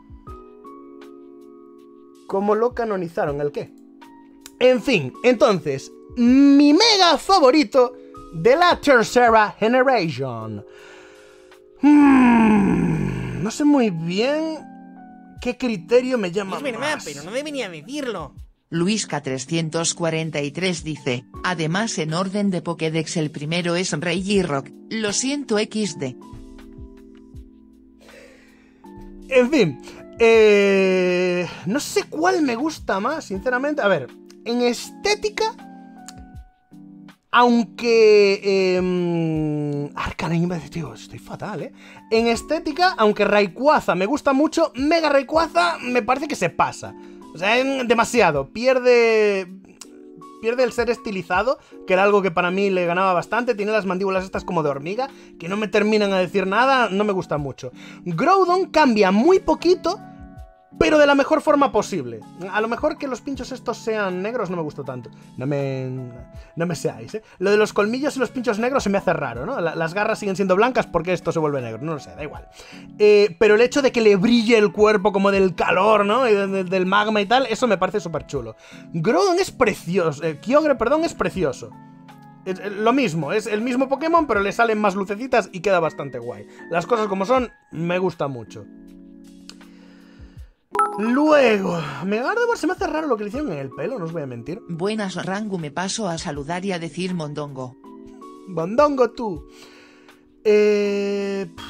¿Cómo lo canonizaron? ¿El qué? En fin, entonces, mi mega favorito de la tercera generación. Hmm, no sé muy bien qué criterio me llama Es verdad, más. pero no debería decirlo. Luisca trescientos cuarenta y tres dice, además en orden de Pokédex el primero es Regirock, lo siento equis de. En fin, eh, no sé cuál me gusta más, sinceramente. A ver, en estética, aunque... Eh, Arcanine, tío, estoy fatal, ¿eh? En estética, aunque Rayquaza me gusta mucho, Mega Rayquaza me parece que se pasa. O sea, es demasiado. Pierde... Pierde el ser estilizado, que era algo que para mí le ganaba bastante. Tiene las mandíbulas estas como de hormiga, que no me terminan a decir nada, no me gusta mucho. Groudon cambia muy poquito, pero de la mejor forma posible. A lo mejor que los pinchos estos sean negros no me gustó tanto. No me... No me seáis, ¿eh? Lo de los colmillos y los pinchos negros se me hace raro, ¿no? La, las garras siguen siendo blancas porque esto se vuelve negro. No lo sé, da igual. Eh, pero el hecho de que le brille el cuerpo como del calor, ¿no? Y de, de, del magma y tal, eso me parece súper chulo. Groudon es precioso. Eh, Kyogre, perdón, es precioso. Es, eh, lo mismo, es el mismo Pokémon, pero le salen más lucecitas y queda bastante guay. Las cosas como son, me gusta mucho. Luego, Megardevoir se me hace raro lo que le hicieron en el pelo, no os voy a mentir. Buenas Rangu, me paso a saludar y a decir mondongo. Mondongo tú. Eh...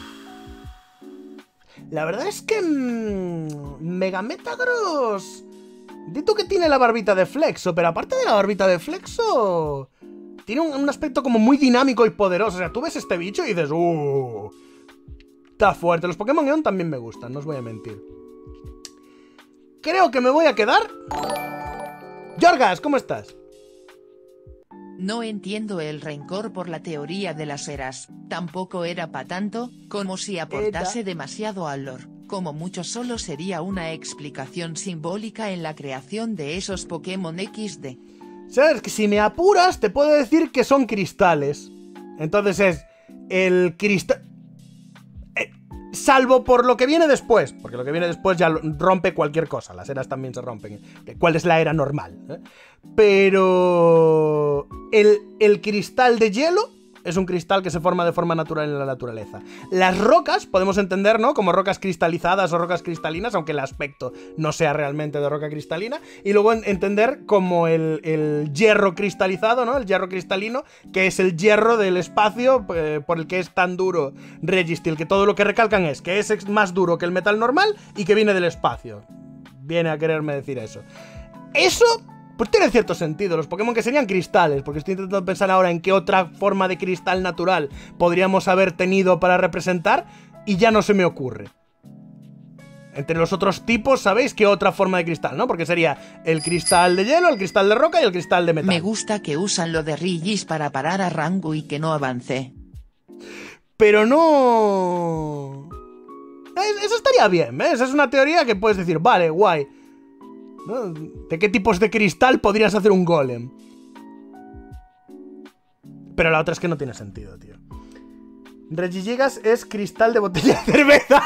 La verdad es que... Mmm, Mega Metagross... Di tú que tiene la barbita de Flexo, pero aparte de la barbita de Flexo... Tiene un, un aspecto como muy dinámico y poderoso. O sea, tú ves este bicho y dices... ¡Uh! Está fuerte. Los Pokémon Neon también me gustan, no os voy a mentir. Creo que me voy a quedar... Yorgas, ¿cómo estás? No entiendo el rencor por la teoría de las eras, tampoco era pa' tanto, como si aportase demasiado al lore, como mucho solo sería una explicación simbólica en la creación de esos Pokémon equis de. ¿Sabes? Que si me apuras te puedo decir que son cristales. Entonces es el cristal... Salvo por lo que viene después, porque lo que viene después ya rompe cualquier cosa, las eras también se rompen. ¿Cuál es la era normal? ¿Eh? Pero... El, el cristal de hielo es un cristal que se forma de forma natural en la naturaleza. Las rocas, podemos entender, ¿no? Como rocas cristalizadas o rocas cristalinas, aunque el aspecto no sea realmente de roca cristalina. Y luego entender como el, el hierro cristalizado, ¿no? El hierro cristalino, que es el hierro del espacio eh, por el que es tan duro Registeel, que todo lo que recalcan es que es más duro que el metal normal y que viene del espacio. Viene a quererme decir eso. Eso... Pues tiene cierto sentido, los Pokémon que serían cristales, porque estoy intentando pensar ahora en qué otra forma de cristal natural podríamos haber tenido para representar, y ya no se me ocurre. Entre los otros tipos, ¿sabéis qué otra forma de cristal, no? Porque sería el cristal de hielo, el cristal de roca y el cristal de metal. Me gusta que usan lo de Regis para parar a Rangu y que no avance. Pero no... Eso estaría bien, ¿ves? Es una teoría que puedes decir, vale, guay. ¿No? ¿De qué tipos de cristal podrías hacer un golem? Pero la otra es que no tiene sentido, tío. Regigigas es cristal de botella de cerveza.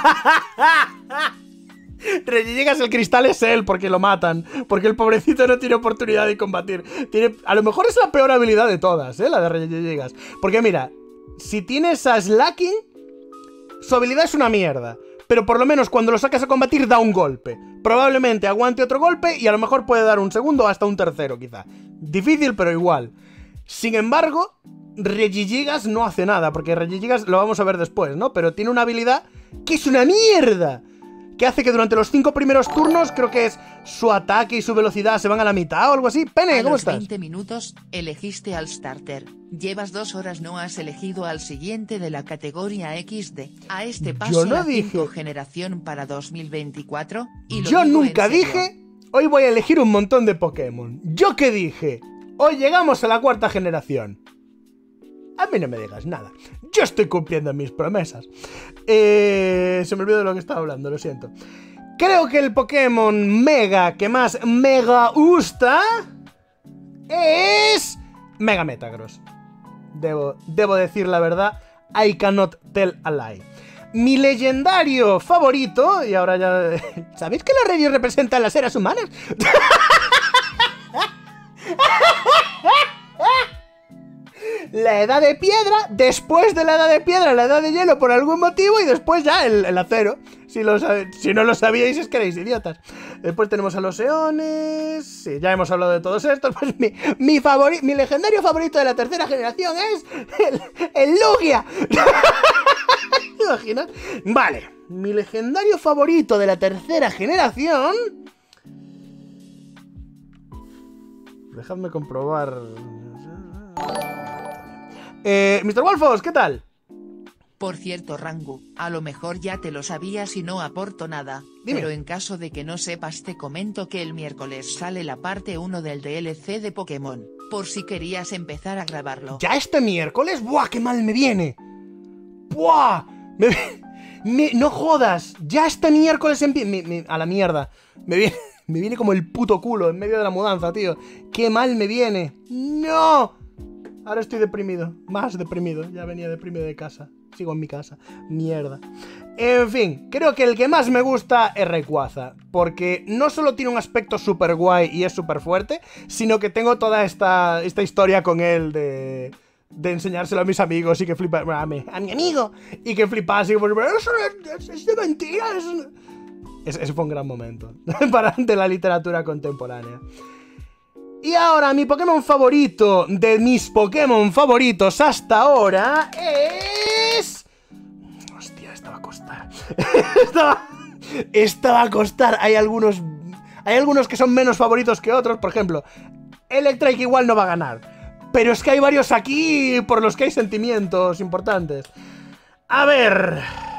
Regigigas, el cristal es él, porque lo matan. Porque el pobrecito no tiene oportunidad de combatir. Tiene... A lo mejor es la peor habilidad de todas, ¿eh? La de Regigigas. Porque mira, si tienes a Slaking, su habilidad es una mierda. Pero por lo menos cuando lo sacas a combatir da un golpe. Probablemente aguante otro golpe y a lo mejor puede dar un segundo o hasta un tercero quizá. Difícil, pero igual. Sin embargo, Regigigas no hace nada, porque Regigigas lo vamos a ver después, ¿no? Pero tiene una habilidad que es una mierda. que hace que durante los cinco primeros turnos, creo que es su ataque y su velocidad se van a la mitad o algo así. Pene, ¿cómo estás? A los veinte minutos, elegiste al starter. Llevas dos horas, no has elegido al siguiente de la categoría equis de. A este paso Yo no la dije... cinco generación para dos mil veinticuatro. Y lo Yo digo nunca en serio. dije, hoy voy a elegir un montón de Pokémon. ¿Yo qué dije? Hoy llegamos a la cuarta generación. A mí no me digas nada. Yo estoy cumpliendo mis promesas. Eh, se me olvidó de lo que estaba hablando, lo siento. Creo que el Pokémon Mega que más Mega gusta es Mega Metagross. Debo, debo decir la verdad. I cannot tell a lie. Mi legendario favorito, y ahora ya... ¿Sabéis que los reyes representan las eras humanas? La edad de piedra, después de la edad de piedra, la edad de hielo por algún motivo, y después ya el, el acero. Si, lo si no lo sabíais es que erais idiotas. Después tenemos a los eones. Sí, ya hemos hablado de todos estos. Pues mi, mi, mi legendario favorito de la tercera generación es el, el Lugia. ¿Te imaginas? Vale, mi legendario favorito de la tercera generación... Dejadme comprobar... Eh, mister Wolfos, ¿qué tal? Por cierto, Rangu, a lo mejor ya te lo sabías y no aporto nada, Dime. Pero en caso de que no sepas te comento que el miércoles sale la parte uno del D L C de Pokémon, por si querías empezar a grabarlo. ¿Ya este miércoles? ¡Buah, qué mal me viene! ¡Buah! Me, me, no jodas, ya este miércoles empieza... A la mierda, me viene, me viene como el puto culo en medio de la mudanza, tío. ¡Qué mal me viene! ¡No! Ahora estoy deprimido, más deprimido. Ya venía deprimido de casa. Sigo en mi casa. Mierda. En fin, creo que el que más me gusta es Rayquaza. Porque no solo tiene un aspecto súper guay y es súper fuerte, sino que tengo toda esta, esta historia con él de... de enseñárselo a mis amigos y que flipa... A mi, a mi amigo. Y que flipase. Y pues, eso es, es de mentira. Es... Ese fue un gran momento. Para de la literatura contemporánea. Y ahora, mi Pokémon favorito de mis Pokémon favoritos hasta ahora es... Hostia, esta va a costar. esta, va... esta va a costar. Hay algunos... Hay algunos que son menos favoritos que otros. Por ejemplo, Electrike igual no va a ganar. Pero es que hay varios aquí por los que hay sentimientos importantes. A ver...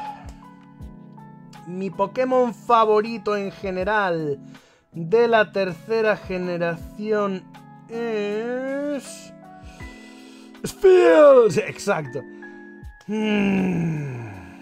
Mi Pokémon favorito en general... de la tercera generación es... Spheal. Sí, exacto. Hmm.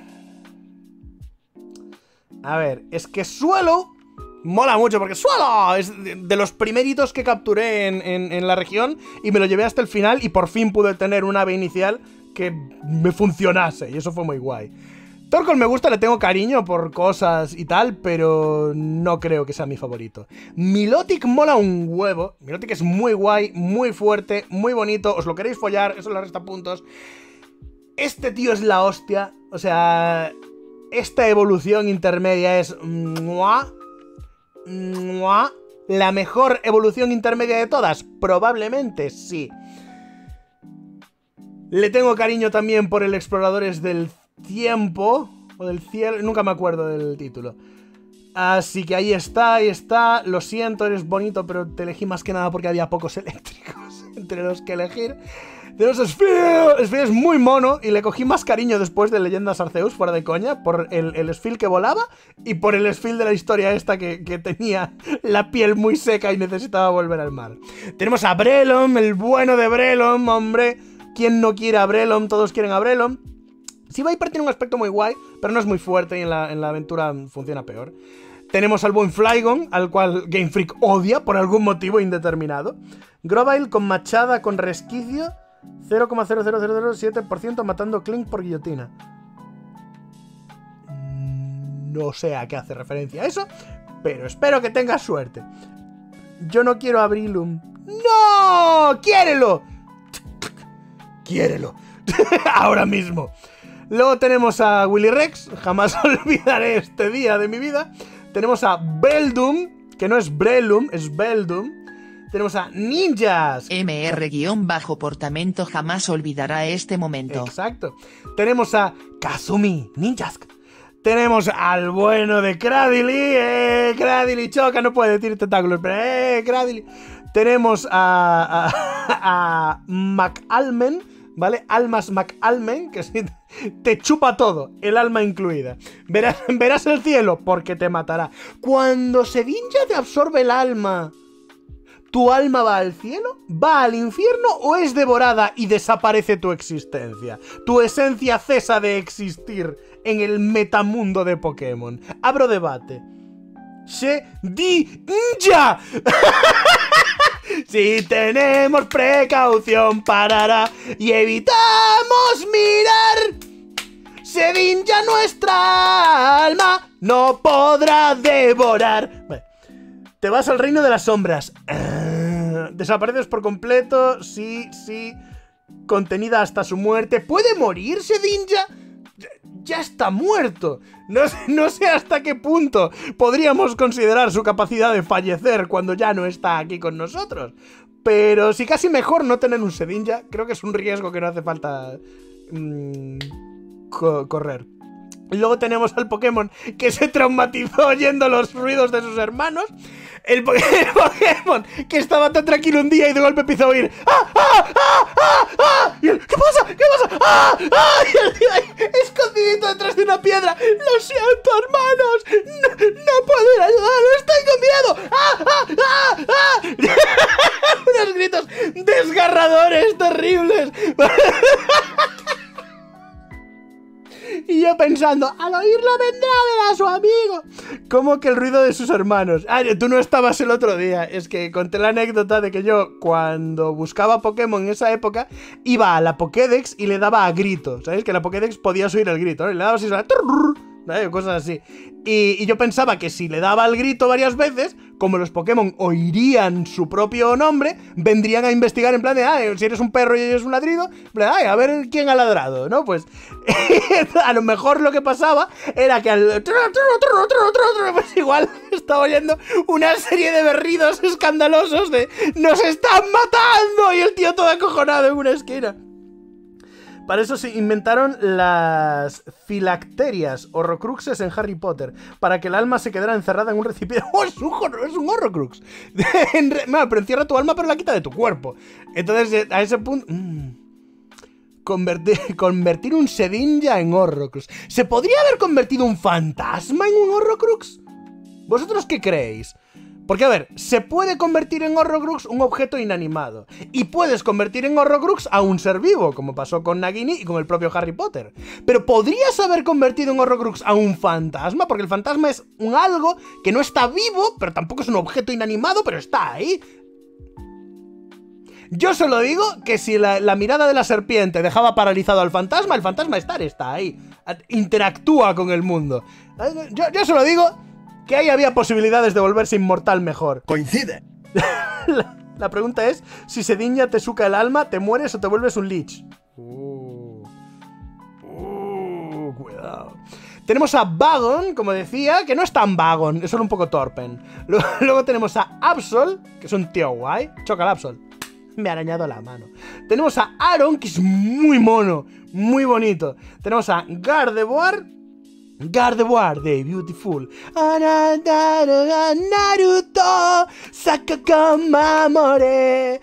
A ver, es que Swallow mola mucho, porque Swallow es de los primeritos que capturé en, en, en la región y me lo llevé hasta el final y por fin pude tener un ave inicial que me funcionase y eso fue muy guay. Torkoal me gusta, le tengo cariño por cosas y tal, pero no creo que sea mi favorito. Milotic mola un huevo. Milotic es muy guay, muy fuerte, muy bonito. Os lo queréis follar, eso le resta puntos. Este tío es la hostia. O sea, esta evolución intermedia es... ¡mua! ¡mua! ¿La mejor evolución intermedia de todas? Probablemente sí. Le tengo cariño también por el Exploradores del Tiempo o del Cielo, nunca me acuerdo del título. Así que ahí está, ahí está. Lo siento, eres bonito, pero te elegí más que nada porque había pocos eléctricos entre los que elegir. Tenemos a Sphere. Sphere es muy mono y le cogí más cariño después de Leyendas Arceus, fuera de coña, por el, el Sphere que volaba y por el Sphere de la historia esta que, que tenía la piel muy seca y necesitaba volver al mar. Tenemos a Breloom, el bueno de Breloom, hombre. ¿Quién no quiere a Breloom? Todos quieren a Breloom. Sí, Viper tiene un aspecto muy guay, pero no es muy fuerte y en la, en la aventura funciona peor. Tenemos al buen Flygon, al cual Game Freak odia por algún motivo indeterminado. Grovyle con machada con resquicio, cero coma cero cero cero cero siete por ciento matando Clink por guillotina. No sé a qué hace referencia eso, pero espero que tengas suerte. Yo no quiero a Breloom. ¡No! ¡Quiérelo! ¡Quiérelo! Ahora mismo. Luego tenemos a Willy Rex, jamás olvidaré este día de mi vida. Tenemos a Beldum, que no es Breloom, es Beldum. Tenemos a Ninjas. M R-portamento jamás olvidará este momento. Exacto. Tenemos a Kazumi, Ninjas. Tenemos al bueno de Cradily. Eh, Cradily choca, no puede decir tentáculos, pero eh, Cradily. Tenemos a, a, a McAlmen, ¿vale? Almas McAlmen, que sí, te chupa todo, el alma incluida. Verás, verás el cielo, porque te matará. Cuando Sedinja te absorbe el alma, ¿tu alma va al cielo? ¿Va al infierno o es devorada y desaparece tu existencia? Tu esencia cesa de existir en el metamundo de Pokémon. Abro debate. Sedinja. Si tenemos precaución, parará y evitamos mirar. Sedinja, nuestra alma no podrá devorar. Vale. Te vas al reino de las sombras. Uh, desapareces por completo. Sí, sí. Contenida hasta su muerte. ¿Puede morir Sedinja? Ya, ya está muerto. No sé, no sé hasta qué punto podríamos considerar su capacidad de fallecer cuando ya no está aquí con nosotros. Pero si casi mejor no tener un Sedinja. Creo que es un riesgo que no hace falta mmm, co correr. Luego tenemos al Pokémon que se traumatizó oyendo los ruidos de sus hermanos. El, po el Pokémon que estaba tan tranquilo un día y de golpe empieza a oír ¡ah, ah, ah, ah, ah! Y él, ¿qué pasa? ¿Qué pasa? ¡Ah, ah! Y el tío ahí, escondidito detrás de una piedra. ¡Lo siento, hermanos! ¡No, no puedo ir a ayudar! ¡Estoy con miedo! ¡Ah, ah, ah, ah! Unos gritos desgarradores, terribles. Y yo pensando, al oírlo vendrá a ver a su amigo. ¿Cómo que el ruido de sus hermanos? Ah, tú no estabas el otro día. Es que conté la anécdota de que yo, cuando buscaba Pokémon en esa época, iba a la Pokédex y le daba a grito. ¿Sabéis? Que la Pokédex podías oír el grito, ¿no? Y le dabas y sonaba... ¿no? Cosas así. Y, y yo pensaba que si le daba el grito varias veces, como los Pokémon oirían su propio nombre, vendrían a investigar en plan de, ah, si eres un perro y ellos un ladrido, en plan, ay, a ver quién ha ladrado, ¿no? Pues a lo mejor lo que pasaba era que al... pues igual estaba oyendo una serie de berridos escandalosos de ¡nos están matando! Y el tío todo acojonado en una esquina. Para eso se inventaron las filacterias, horrocruxes en Harry Potter, para que el alma se quedara encerrada en un recipiente. ¡Oh, es un, es un horrocrux! Bueno, pero encierra tu alma, pero la quita de tu cuerpo. Entonces, a ese punto... Mmm, convertir, convertir un Sedinja en horrocrux. ¿Se podría haber convertido un fantasma en un horrocrux? ¿Vosotros qué creéis? Porque, a ver, se puede convertir en Horrocrux un objeto inanimado. Y puedes convertir en Horrocrux a un ser vivo, como pasó con Nagini y con el propio Harry Potter. Pero ¿podrías haber convertido en Horrocrux a un fantasma? Porque el fantasma es un algo que no está vivo, pero tampoco es un objeto inanimado, pero está ahí. Yo solo digo que si la, la mirada de la serpiente dejaba paralizado al fantasma, el fantasma estar está ahí. Interactúa con el mundo. Yo, yo solo digo... que ahí había posibilidades de volverse inmortal mejor. Coincide. la, la pregunta es, si Sedinja te suca el alma, ¿te mueres o te vuelves un lich? Uh, uh, cuidado. Tenemos a Bagon, como decía, que no es tan Bagon, es solo un poco torpen. Luego, luego tenemos a Absol, que es un tío guay. Choca el Absol. Me ha arañado la mano. Tenemos a Aron, que es muy mono, muy bonito. Tenemos a Gardevoir. Gardevoir de Beautiful. Naruto Sakakamamore.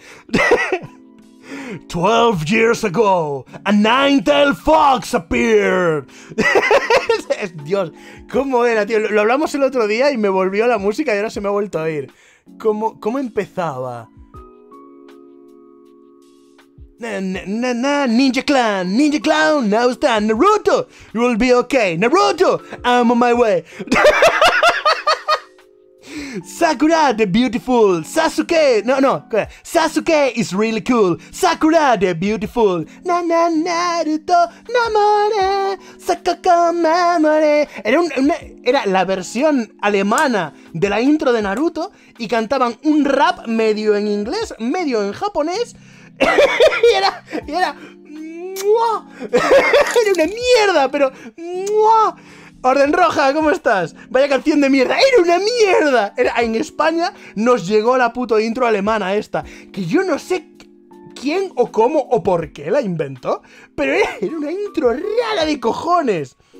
Twelve years ago, a nine-tailed fox appeared. Dios, ¿cómo era, tío? Lo hablamos el otro día y me volvió la música y ahora se me ha vuelto a oír. ¿Cómo, cómo empezaba? Na, na, na, na, Ninja Clan, Ninja Clown, now está Naruto, you will be okay, Naruto, I'm on my way. Sakura the beautiful, Sasuke, no, no, Sasuke is really cool, Sakura the beautiful, na na Naruto, namore, Sakakamamore. Era, un, una, era la versión alemana de la intro de Naruto y cantaban un rap medio en inglés, medio en japonés. y era, y era, ¡mua! Era una mierda, pero ¡mua! Orden Roja, ¿cómo estás? Vaya canción de mierda, era una mierda. Era, en España nos llegó la puto intro alemana esta, que yo no sé quién o cómo o por qué la inventó, pero era, era una intro rara de cojones.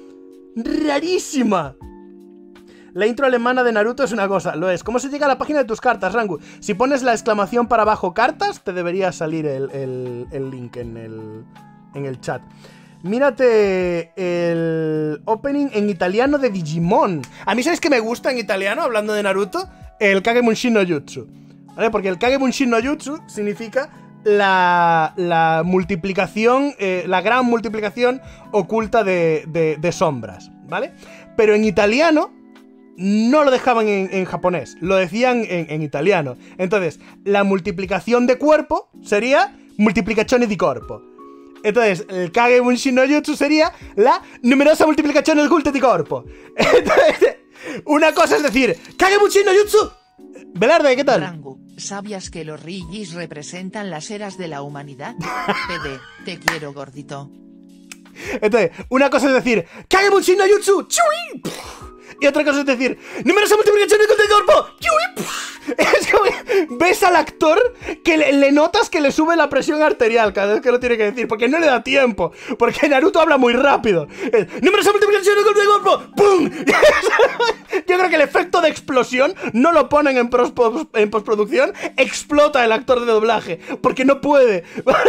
Rarísima. La intro alemana de Naruto es una cosa, lo es. ¿Cómo se llega a la página de tus cartas, Rangu? Si pones la exclamación para abajo cartas, te debería salir el, el, el link en el, en el chat. Mírate el opening en italiano de Digimon. A mí, ¿sabes qué me gusta en italiano, hablando de Naruto? El Kagebunshin no Jutsu, ¿vale? Porque el Kagebunshin no Jutsu significa la, la multiplicación, eh, la gran multiplicación oculta de, de, de sombras, ¿vale? Pero en italiano no lo dejaban en, en japonés, lo decían en, en italiano. Entonces, la multiplicación de cuerpo sería multiplicazione di corpo. Entonces, el Kagebunshin no Jutsu sería la numerosa multiplicación oculta di corpo. Entonces, una cosa es decir, Kagebunshin no Jutsu. Velarde, ¿qué tal? Rangu, ¿sabías que los Rigis representan las eras de la humanidad? P D, te quiero, gordito. Entonces, una cosa es decir, Kagebunshin no Jutsu. ¡Chui! Y otra cosa es decir, numerosa multiplicación oculta di corpo. ¡Chui! Es como, ves al actor que le, le notas que le sube la presión arterial cada vez que lo tiene que decir, porque no le da tiempo, porque Naruto habla muy rápido. Numerosa multiplicación oculta di corpo. ¡Pum! Yo creo que el efecto de explosión no lo ponen en, pros, en postproducción, explota el actor de doblaje, porque no puede.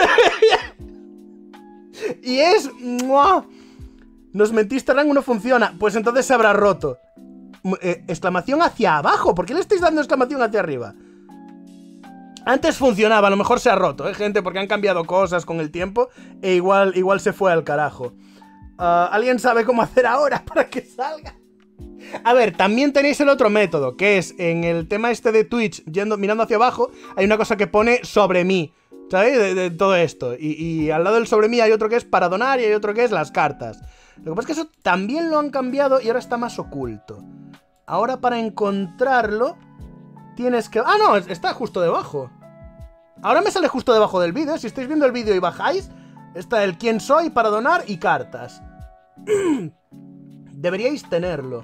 Y es... ¡mua! Nos mentiste, Rangu, no funciona. Pues entonces se habrá roto. Eh, exclamación hacia abajo. ¿Por qué le estáis dando exclamación hacia arriba? Antes funcionaba, a lo mejor se ha roto, ¿eh, gente? Porque han cambiado cosas con el tiempo e igual, igual se fue al carajo. uh, ¿Alguien sabe cómo hacer ahora para que salga? A ver, también tenéis el otro método, que es en el tema este de Twitch, yendo, mirando hacia abajo, hay una cosa que pone sobre mí, ¿sabéis? De, de todo esto. Y, y al lado del sobre mí hay otro que es para donar y hay otro que es las cartas. Lo que pasa es que eso también lo han cambiado y ahora está más oculto. Ahora para encontrarlo tienes que... ¡Ah, no! Está justo debajo. Ahora me sale justo debajo del vídeo. Si estáis viendo el vídeo y bajáis, está el quién soy para donar y cartas. Deberíais tenerlo.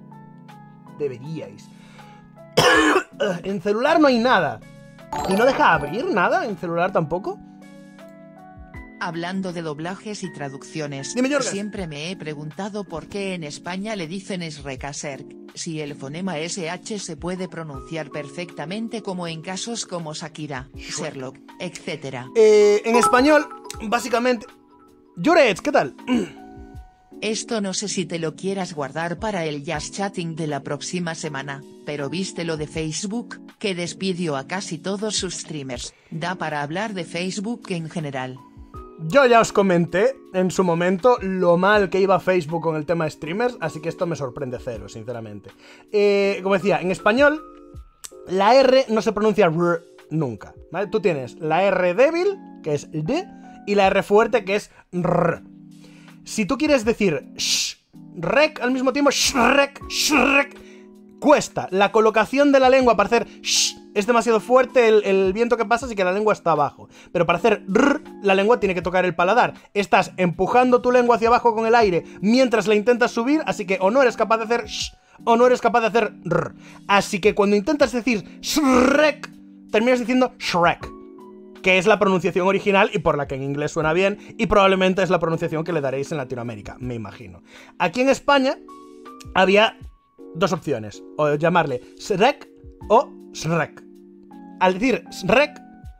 Deberíais. En celular no hay nada. ¿Y no deja abrir nada en celular tampoco? Hablando de doblajes y traducciones, Dime, Yorgas. Siempre me he preguntado por qué en España le dicen Shrek, si el fonema S H se puede pronunciar perfectamente como en casos como Shakira, Sherlock, etcétera. Eh, en español, básicamente... Llorets, ¿qué tal? Esto no sé si te lo quieras guardar para el Just Chatting de la próxima semana, pero viste lo de Facebook, que despidió a casi todos sus streamers. Da para hablar de Facebook en general. Yo ya os comenté en su momento lo mal que iba Facebook con el tema de streamers, así que esto me sorprende cero, sinceramente. Eh, como decía, en español, la R no se pronuncia R nunca, ¿vale? Tú tienes la R débil, que es D, y la R fuerte, que es R. Si tú quieres decir sh, rec al mismo tiempo, shrek, shrek, cuesta. La colocación de la lengua para hacer sh es demasiado fuerte el, el viento que pasa, así que la lengua está abajo. Pero para hacer rrr, la lengua tiene que tocar el paladar. Estás empujando tu lengua hacia abajo con el aire mientras la intentas subir, así que o no eres capaz de hacer sh, o no eres capaz de hacer rrr. Así que cuando intentas decir shrek, terminas diciendo shrek, que es la pronunciación original y por la que en inglés suena bien, y probablemente es la pronunciación que le daréis en Latinoamérica, me imagino. Aquí en España había dos opciones, o llamarle Shrek o Shrek. Al decir Shrek,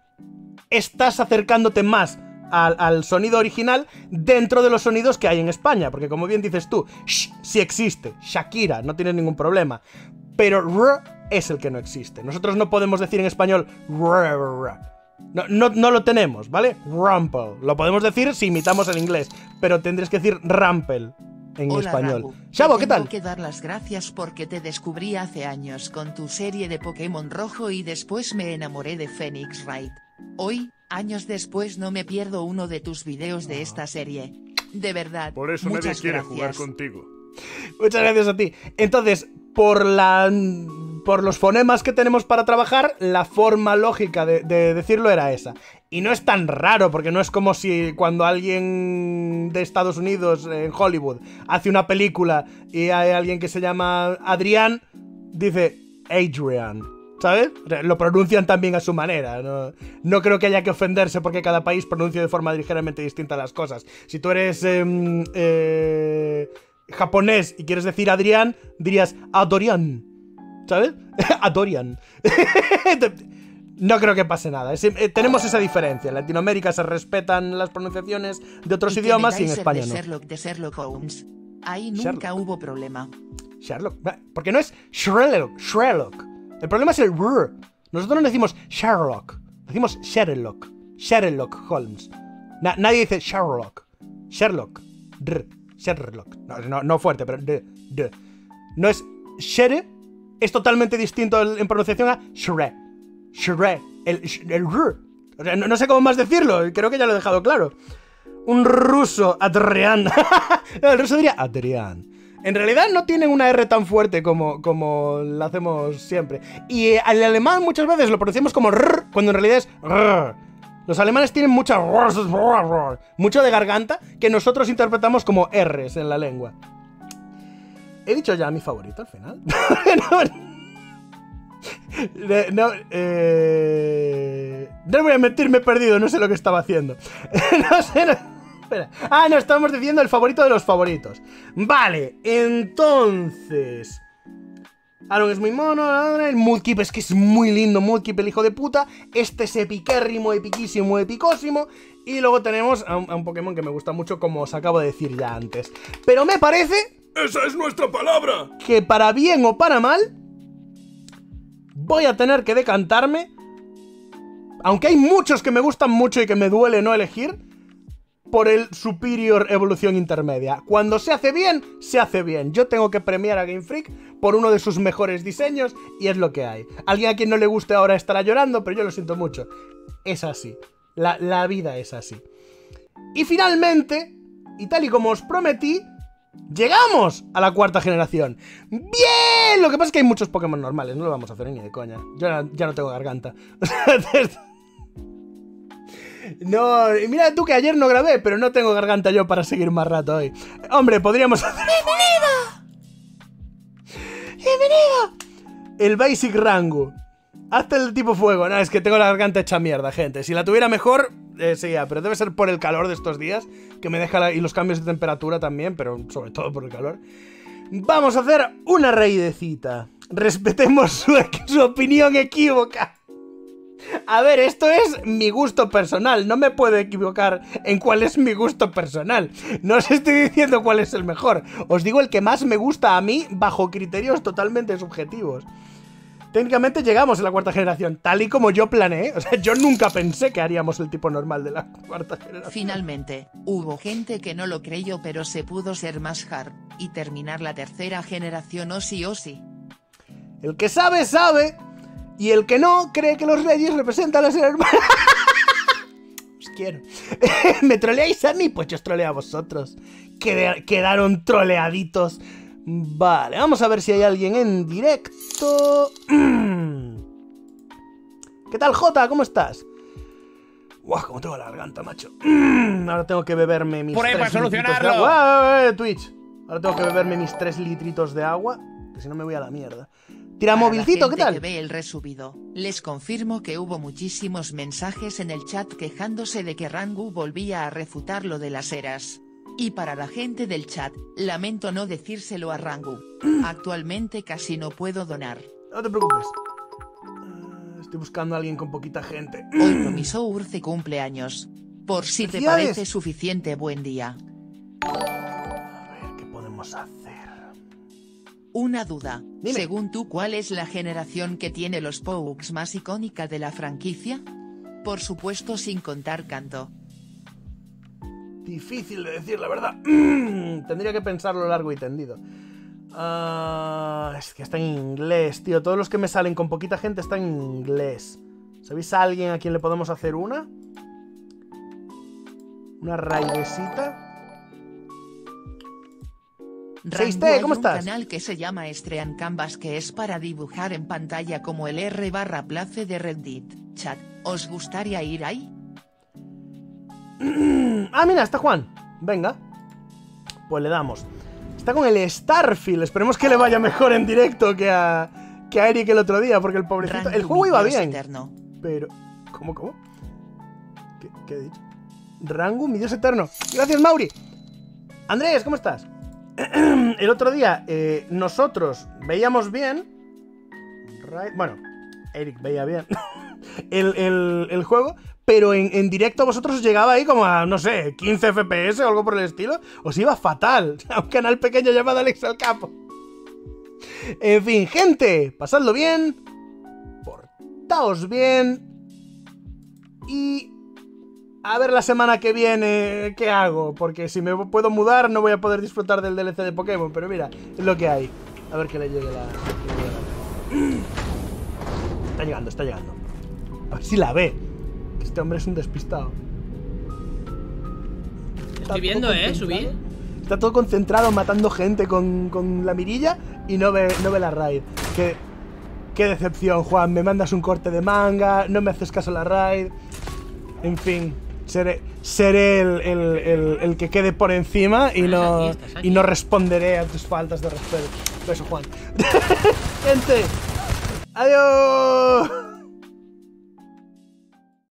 estás acercándote más al, al sonido original dentro de los sonidos que hay en España, porque como bien dices tú, sh sí existe, Shakira, no tienes ningún problema, pero R es el que no existe. Nosotros no podemos decir en español R, R. No, no, no lo tenemos, ¿vale? Rumple. Lo podemos decir si imitamos el inglés, pero tendrías que decir Rampel en Hola, español. Rangu. Chavo, Te ¿qué tal? Tengo que dar las gracias porque te descubrí hace años con tu serie de Pokémon Rojo y después me enamoré de Phoenix Wright. Hoy, años después, no me pierdo uno de tus videos de esta serie. De verdad. Por eso muchas nadie quiere gracias. jugar contigo. Muchas gracias a ti. Entonces, por la... por los fonemas que tenemos para trabajar, la forma lógica de, de decirlo era esa. Y no es tan raro, porque no es como si cuando alguien de Estados Unidos, en Hollywood, hace una película y hay alguien que se llama Adrián, dice Adrian, ¿sabes? Lo pronuncian también a su manera. No, no creo que haya que ofenderse porque cada país pronuncia de forma ligeramente distinta las cosas. Si tú eres... Eh, eh, japonés y quieres decir Adrián, dirías Adorian. ¿Sabes? Adorian. No creo que pase nada. Es, eh, tenemos esa diferencia. En Latinoamérica se respetan las pronunciaciones de otros y idiomas y en ser España de no. Sherlock, de Sherlock Holmes. Ahí nunca Sherlock. hubo problema. Sherlock. Porque no es Sherlock. Sherlock. El problema es el R. Nosotros no decimos Sherlock. Decimos Sherlock. Sherlock Holmes. Na nadie dice Sherlock. Sherlock. R. Sherlock. No, no, no fuerte, pero D. D. No es Shere. Es totalmente distinto en pronunciación a Shre. Shre. El, el R. O sea, no, no sé cómo más decirlo. Creo que ya lo he dejado claro. Un ruso, Adrián. El ruso diría Adrián. En realidad no tienen una R tan fuerte como, como la hacemos siempre. Y eh, al alemán muchas veces lo pronunciamos como R, cuando en realidad es R. Los alemanes tienen mucha mucho de garganta que nosotros interpretamos como R's en la lengua. He dicho ya mi favorito al final. no, no, eh... no voy a mentir, me he perdido, no sé lo que estaba haciendo. no sé... No... Espera. Ah, no, estamos diciendo el favorito de los favoritos. Vale, entonces... Aaron es muy mono. El Mudkip es que es muy lindo. Mudkip, el hijo de puta. Este es epiquérrimo, epiquísimo, epicósimo. Y luego tenemos a un, a un Pokémon que me gusta mucho, como os acabo de decir ya antes. Pero me parece... ¡Esa es nuestra palabra! Que para bien o para mal... voy a tener que decantarme. Aunque hay muchos que me gustan mucho y que me duele no elegir, por el Superior Evolución Intermedia. Cuando se hace bien, se hace bien. Yo tengo que premiar a Game Freak por uno de sus mejores diseños y es lo que hay. Alguien a quien no le guste ahora estará llorando, pero yo lo siento mucho. Es así. La, la vida es así. Y finalmente, y tal y como os prometí, llegamos a la cuarta generación. ¡Bien! Lo que pasa es que hay muchos Pokémon normales, no lo vamos a hacer ni de coña. Yo ya no tengo garganta. No, y mira tú que ayer no grabé, pero no tengo garganta yo para seguir más rato hoy. Hombre, podríamos hacer... ¡Bienvenido! ¡Bienvenido! El Basic Rango. Hazte el tipo fuego. No, es que tengo la garganta hecha mierda, gente. Si la tuviera mejor, eh, sería, pero debe ser por el calor de estos días, que me deja la... y los cambios de temperatura también, pero sobre todo por el calor. Vamos a hacer una raidecita. Respetemos su, su opinión equívoca. A ver, esto es mi gusto personal. No me puedo equivocar en cuál es mi gusto personal. No os estoy diciendo cuál es el mejor. Os digo el que más me gusta a mí bajo criterios totalmente subjetivos. Técnicamente llegamos a la cuarta generación, tal y como yo planeé. O sea, yo nunca pensé que haríamos el tipo normal de la cuarta generación. Finalmente, hubo gente que no lo creyó, pero se pudo ser más hard y terminar la tercera generación o sí o sí. El que sabe, sabe. Y el que no, cree que los reyes representan a las hermanas. Os quiero. ¿Me troleáis a mí? Pues yo os troleo a vosotros. Qued quedaron troleaditos. Vale, vamos a ver si hay alguien en directo. ¿Qué tal, Jota? ¿Cómo estás? Guau, cómo tengo la garganta, macho. Ahora tengo que beberme mis Por ahí tres para litritos de solucionarlo. agua. ¡Ah, Twitch! Ahora tengo que beberme mis tres litritos de agua, que si no me voy a la mierda. Tira Para movilcito, la ¿qué gente tal? que ve el resubido, les confirmo que hubo muchísimos mensajes en el chat quejándose de que Rangu volvía a refutar lo de las eras. Y para la gente del chat, lamento no decírselo a Rangu. Actualmente casi no puedo donar. No te preocupes. Uh, estoy buscando a alguien con poquita gente. Hoy Promiso Urce cumpleaños. Por si te ¡Felicidades! parece suficiente, buen día. A ver, ¿qué podemos hacer? Una duda. Dime. Según tú, ¿cuál es la generación que tiene los Poux más icónica de la franquicia? Por supuesto, sin contar Canto. Difícil de decir, la verdad. Tendría que pensarlo largo y tendido. Uh, es que está en inglés, tío. Todos los que me salen con poquita gente están en inglés. ¿Sabéis a alguien a quien le podemos hacer una? Una raidecita. seis T, Rangu, hay ¿cómo un estás? canal que se llama Stream Canvas, que es para dibujar en pantalla como el R barra place de Reddit. Chat, ¿os gustaría ir ahí? Ah, mira, está Juan. Venga. Pues le damos. Está con el Starfield. Esperemos que le vaya mejor en directo que a, que a Eric el otro día, porque el pobrecito... Rangu, el juego iba mi dios bien. eterno. Pero... ¿Cómo, cómo? ¿Qué, qué he dicho? Rangu, mi dios eterno. Gracias, Mauri. Andrés, ¿cómo estás? el otro día eh, nosotros veíamos bien. Bueno, Eric veía bien el, el, el juego, pero en, en directo a vosotros os llegaba ahí como a, no sé, quince F P S o algo por el estilo. Os iba fatal. A un canal pequeño llamado Alex al Capo. En fin, gente, pasadlo bien, portaos bien y a ver la semana que viene qué hago, porque si me puedo mudar no voy a poder disfrutar del D L C de Pokémon, pero mira, es lo que hay. A ver que le llegue la... Que le llegue la... Está llegando, está llegando. A ver si la ve. Este hombre es un despistado. Estoy viendo, eh, subir. Está todo concentrado matando gente con, con la mirilla y no ve, no ve la raid. Qué, qué decepción, Juan. Me mandas un corte de manga, no me haces caso a la raid. En fin, seré, seré el, el, el, el que quede por encima y no, aquí, estás aquí. y no responderé a tus faltas de respeto. Beso, Juan. Gente, adiós.